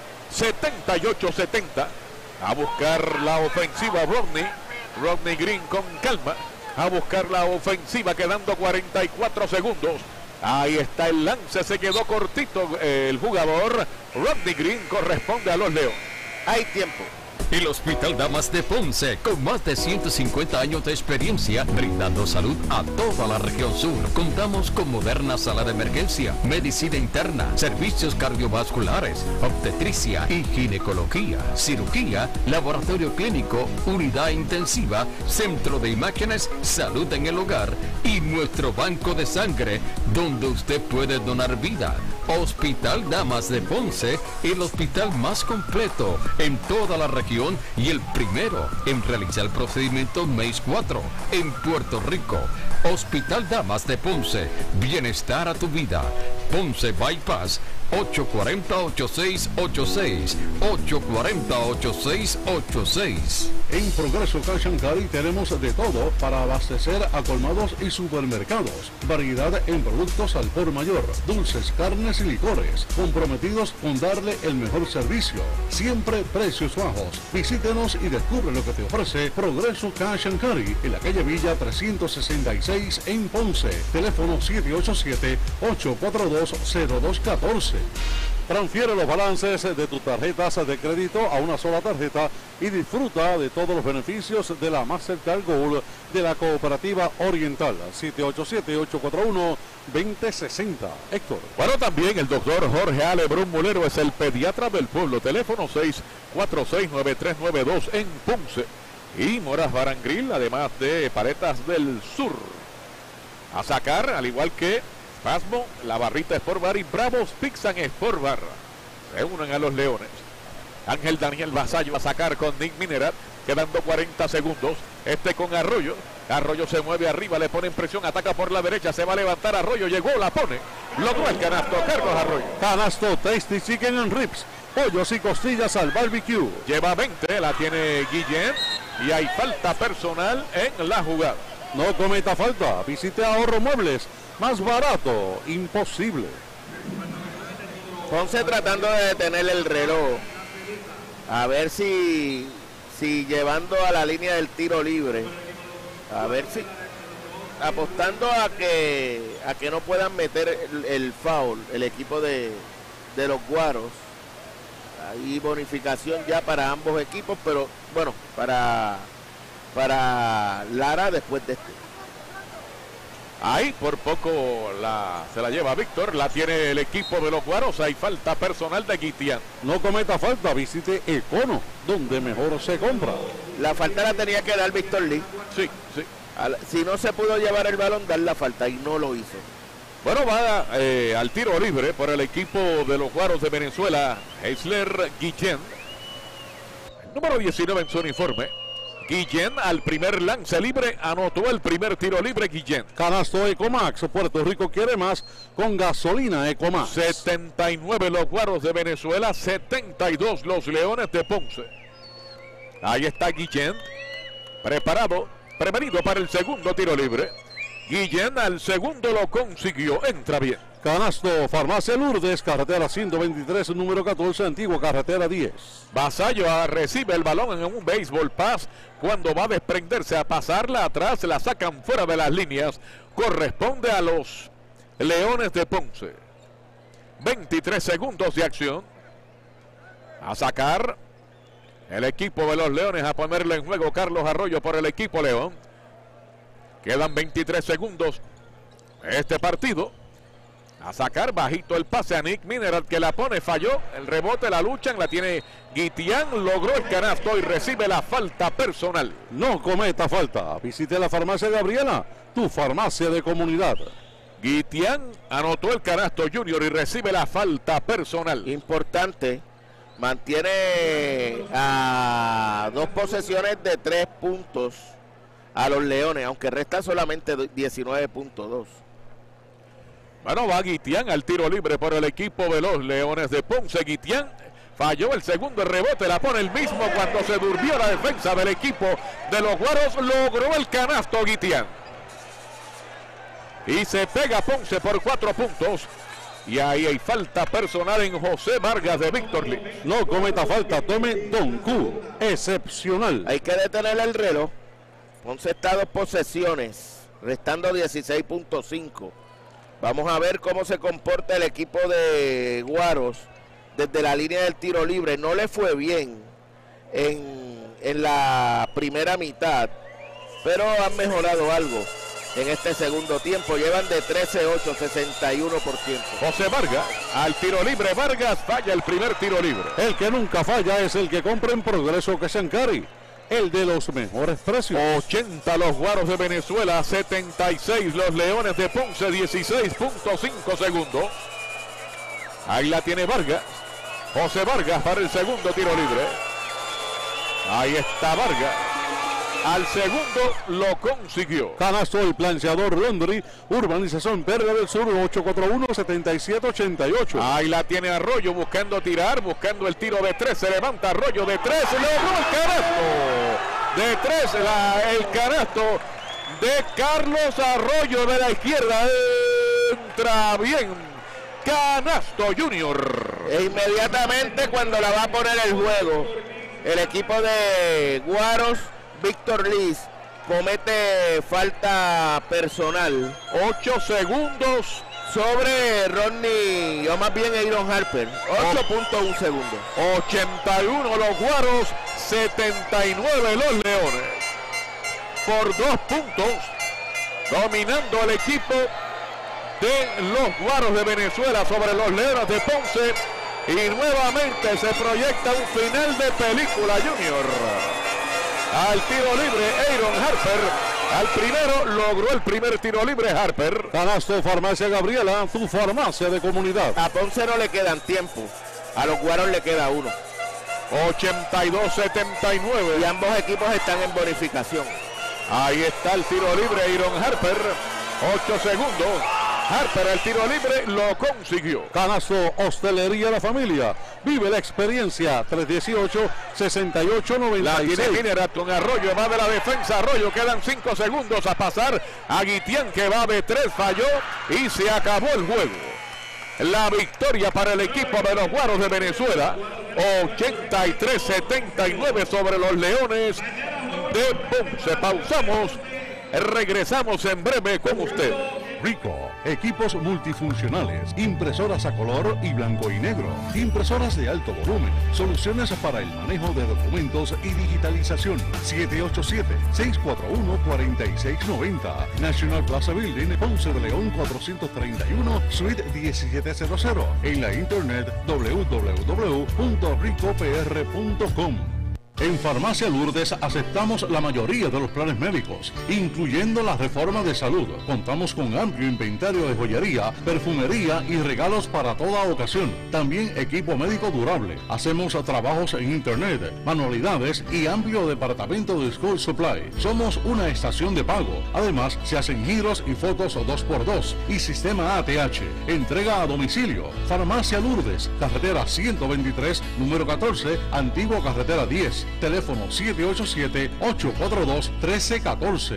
setenta y ocho setenta. A buscar la ofensiva Rodney. Rodney Green con calma. A buscar la ofensiva quedando cuarenta y cuatro segundos. Ahí está el lance. Se quedó cortito el jugador. Rodney Green corresponde a los Leones. Hay tiempo. El Hospital Damas de Ponce, con más de ciento cincuenta años de experiencia, brindando salud a toda la región sur. Contamos con moderna sala de emergencia, medicina interna, servicios cardiovasculares, obstetricia y ginecología, cirugía, laboratorio clínico, unidad intensiva, centro de imágenes, salud en el hogar y nuestro banco de sangre, donde usted puede donar vida. Hospital Damas de Ponce, el hospital más completo en toda la región y el primero en realizar el procedimiento M A C E cuatro en Puerto Rico. Hospital Damas de Ponce, bienestar a tu vida. Ponce Bypass, ocho cuatro cero, ocho seis ocho seis, ocho cuatro cero, ocho seis ocho seis. En Progreso Cash and Carry tenemos de todo para abastecer a colmados y supermercados. Variedad en productos al por mayor, dulces, carnes y licores. Comprometidos con darle el mejor servicio. Siempre precios bajos. Visítenos y descubre lo que te ofrece Progreso Cash and Carry en la calle Villa trescientos sesenta y seis en Ponce. Teléfono siete ocho siete, ocho cuatro dos, cero dos uno cuatro. Transfiere los balances de tus tarjetas de crédito a una sola tarjeta y disfruta de todos los beneficios de la Mastercard Gold de la Cooperativa Oriental. siete ocho siete, ocho cuatro uno, dos cero seis cero. Héctor. Bueno, también el doctor Jorge Alebrón Mulero es el pediatra del pueblo. Teléfono seis cuatro seis, nueve tres nueve dos en Ponce. Y Moras Barangril, además de Paletas del Sur. A sacar, al igual que Pasmo, la barrita Sport Bar y Bravos Pizza en Sport Bar. Se unen a los Leones. Ángel Daniel Vasallo a sacar con Nick Mineral, quedando cuarenta segundos. Este con Arroyo. Arroyo se mueve arriba, le ponen presión, ataca por la derecha, se va a levantar Arroyo, llegó, la pone. Logró el canasto, Carlos Arroyo. Canasto Tasty Chicken and Ribs, pollos y costillas al barbecue. Lleva veinte, la tiene Guillén y hay falta personal en la jugada. No cometa falta, visite Ahorro Muebles, más barato, imposible. Ponce tratando de detener el reloj. A ver si, si llevando a la línea del tiro libre. A ver si apostando a que a que no puedan meter el, el foul el equipo de, de los Guaros. Hay bonificación ya para ambos equipos, pero bueno, para para Lara después de este. Ahí por poco la, se la lleva Víctor, la tiene el equipo de los Guaros, hay falta personal de Guitián. No cometa falta, visite Econo, donde mejor se compra. La falta la tenía que dar Víctor Lee. Sí, sí. Al, si no se pudo llevar el balón, dar la falta y no lo hizo. Bueno, va eh, al tiro libre por el equipo de los Guaros de Venezuela, Heisler Guillén. El número diecinueve en su uniforme. Guillén al primer lance libre, anotó el primer tiro libre Guillén. Canasto Ecomax, Puerto Rico quiere más con gasolina Ecomax. setenta y nueve los Guaros de Venezuela, setenta y dos los Leones de Ponce. Ahí está Guillén, preparado, prevenido para el segundo tiro libre. Guillén al segundo lo consiguió, entra bien. Canasto, Farmacia Lourdes, carretera ciento veintitrés, número catorce, antigua carretera diez. Vasallo recibe el balón en un béisbol pass. Cuando va a desprenderse a pasarla atrás, la sacan fuera de las líneas. Corresponde a los Leones de Ponce. veintitrés segundos de acción. A sacar el equipo de los Leones, a ponerlo en juego Carlos Arroyo por el equipo León. Quedan veintitrés segundos este partido. A sacar bajito el pase a Nick Mineral, que la pone, falló. El rebote, la luchan, la tiene Guitián, logró el canasto y recibe la falta personal. No cometa falta. Visite la farmacia Gabriela, tu farmacia de comunidad. Guitián anotó el canasto Junior y recibe la falta personal. Importante. Mantiene a dos posesiones de tres puntos a los Leones, aunque resta solamente diecinueve punto dos. Bueno, va Guitián al tiro libre por el equipo de los Leones de Ponce. Guitián falló el segundo rebote, la pone el mismo cuando se durmió la defensa del equipo de los Guaros. Logró el canasto Guitián. Y se pega Ponce por cuatro puntos. Y ahí hay falta personal en José Vargas de Víctor Lee. No cometa falta, tome Don Q, excepcional. Hay que detener el reloj. Ponce está a dos posesiones, restando dieciséis punto cinco. Vamos a ver cómo se comporta el equipo de Guaros desde la línea del tiro libre. No le fue bien en, en la primera mitad, pero han mejorado algo en este segundo tiempo. Llevan de trece ocho, sesenta y uno por ciento. José Vargas al tiro libre. Vargas falla el primer tiro libre. El que nunca falla es el que compra en Progreso Cachancari, el de los mejores precios. ochenta los Guaros de Venezuela, setenta y seis los Leones de Ponce, dieciséis punto cinco segundos. Ahí la tiene Vargas. José Vargas para el segundo tiro libre. Ahí está Vargas. Al segundo lo consiguió. Canasto el plancheador Londri, urbanización Perga del Sur, ocho cuatro uno, siete siete ocho ocho. Ahí la tiene Arroyo buscando tirar, buscando el tiro de tres. Se levanta Arroyo de tres, logró el canasto. De tres, la, el canasto de Carlos Arroyo de la izquierda. Entra bien. Canasto Junior. E inmediatamente cuando la va a poner el juego, el equipo de Guaros, Víctor Liz comete falta personal. Ocho segundos sobre Rodney, o más bien Aaron Harper. ocho punto uno segundos. ochenta y uno los Guaros, setenta y nueve los Leones. Por dos puntos, dominando el equipo de los Guaros de Venezuela sobre los Leones de Ponce. Y nuevamente se proyecta un final de película, Junior. Al tiro libre, Aaron Harper. Al primero logró el primer tiro libre Harper. Canasto Farmacia Gabriela, tu farmacia de comunidad. A Ponce no le quedan tiempo. A los Guaros le queda uno. ochenta y dos setenta y nueve. Y ambos equipos están en bonificación. Ahí está el tiro libre, Aaron Harper. ocho segundos. Harper el tiro libre lo consiguió. Canasto Hostelería La Familia. Vive la experiencia. tres dieciocho, sesenta y ocho, noventa y seis. La tiene Minerat Arroyo, va de la defensa Arroyo. Quedan cinco segundos a pasar. A Guitián que va de tres, falló y se acabó el juego. La victoria para el equipo de los Guaros de Venezuela. ochenta y tres setenta y nueve sobre los Leones de Ponce. Pausamos. Regresamos en breve con usted. Rico, equipos multifuncionales, impresoras a color y blanco y negro, impresoras de alto volumen, soluciones para el manejo de documentos y digitalización. siete ocho siete, seis cuatro uno, cuatro seis nueve cero. National Plaza Building, Ponce de León cuatrocientos treinta y uno, Suite diecisiete cero cero. En la internet w w w punto rico p r punto com. En Farmacia Lourdes aceptamos la mayoría de los planes médicos, incluyendo la reforma de salud. Contamos con amplio inventario de joyería, perfumería y regalos para toda ocasión. También equipo médico durable. Hacemos trabajos en internet, manualidades y amplio departamento de School Supply. Somos una estación de pago. Además, se hacen giros y fotos dos por dos y sistema A T H. Entrega a domicilio. Farmacia Lourdes, carretera ciento veintitrés, número catorce, antigua carretera diez. Teléfono siete ocho siete, ocho cuatro dos, uno tres uno cuatro.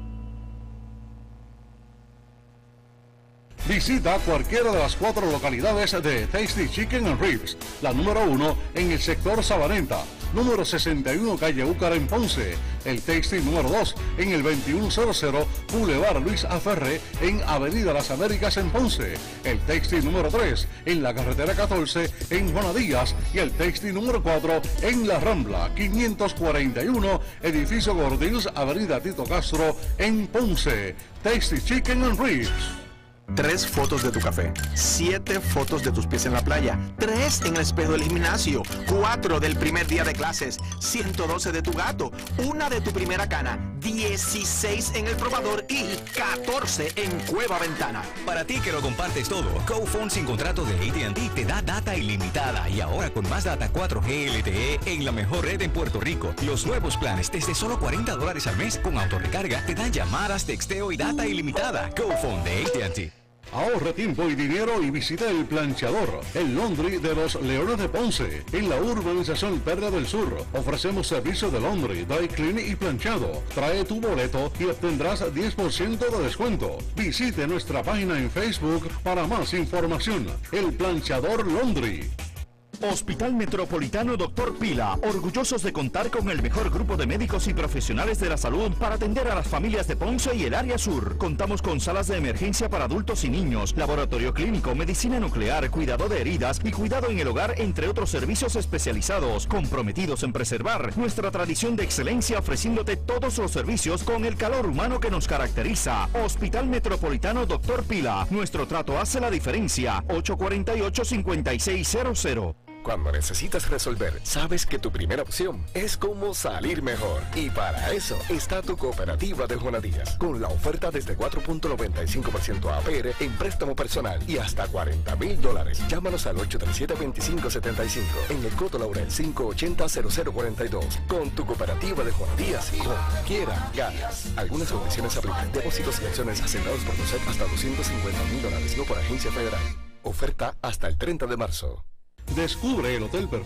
Visita cualquiera de las cuatro localidades de Tasty Chicken and Ribs. La número uno en el sector Sabaneta, número sesenta y uno calle Úcar en Ponce. El Tasty número dos en el veintiuno cero Boulevard Luis Aferré en Avenida Las Américas en Ponce. El Tasty número tres en la carretera catorce en Juana Díaz. Y el Tasty número cuatro en La Rambla, quinientos cuarenta y uno, Edificio Gordills, Avenida Tito Castro en Ponce. Tasty Chicken and Ribs. Tres fotos de tu café, siete fotos de tus pies en la playa, tres en el espejo del gimnasio, cuatro del primer día de clases, ciento doce de tu gato, una de tu primera cana, dieciséis en el probador y catorce en Cueva Ventana. Para ti que lo compartes todo, GoPhone sin contrato de A T and T te da data ilimitada y ahora con más data cuatro G L T E en la mejor red en Puerto Rico. Los nuevos planes desde solo cuarenta dólares al mes con autorrecarga te dan llamadas, texteo y data ilimitada. GoPhone de A T and T. Ahorre tiempo y dinero y visita El Planchador, el laundry de los Leones de Ponce, en la urbanización Perla del Sur. Ofrecemos servicio de laundry, dry clean y planchado. Trae tu boleto y obtendrás diez por ciento de descuento. Visite nuestra página en Facebook para más información. El Planchador Laundry. Hospital Metropolitano Doctor Pila, orgullosos de contar con el mejor grupo de médicos y profesionales de la salud para atender a las familias de Ponce y el área sur. Contamos con salas de emergencia para adultos y niños, laboratorio clínico, medicina nuclear, cuidado de heridas y cuidado en el hogar, entre otros servicios especializados, comprometidos en preservar nuestra tradición de excelencia, ofreciéndote todos los servicios con el calor humano que nos caracteriza. Hospital Metropolitano Doctor Pila, nuestro trato hace la diferencia. ocho cuatro ocho, cinco seis cero cero. Cuando necesitas resolver, sabes que tu primera opción es cómo salir mejor. Y para eso está tu cooperativa de Juana Díaz, con la oferta desde cuatro punto noventa y cinco por ciento A P R en préstamo personal y hasta cuarenta mil dólares. Llámanos al ocho tres siete, dos cinco siete cinco en el Coto Laurel cinco ocho cero, cero cero cuatro dos. Con tu cooperativa de Juana Díaz, como quiera, ganas. Algunas condiciones aplican. Depósitos y acciones asignados por C O S E P hasta doscientos cincuenta mil dólares, no por agencia federal. Oferta hasta el treinta de marzo. Descubre el Hotel Perfecto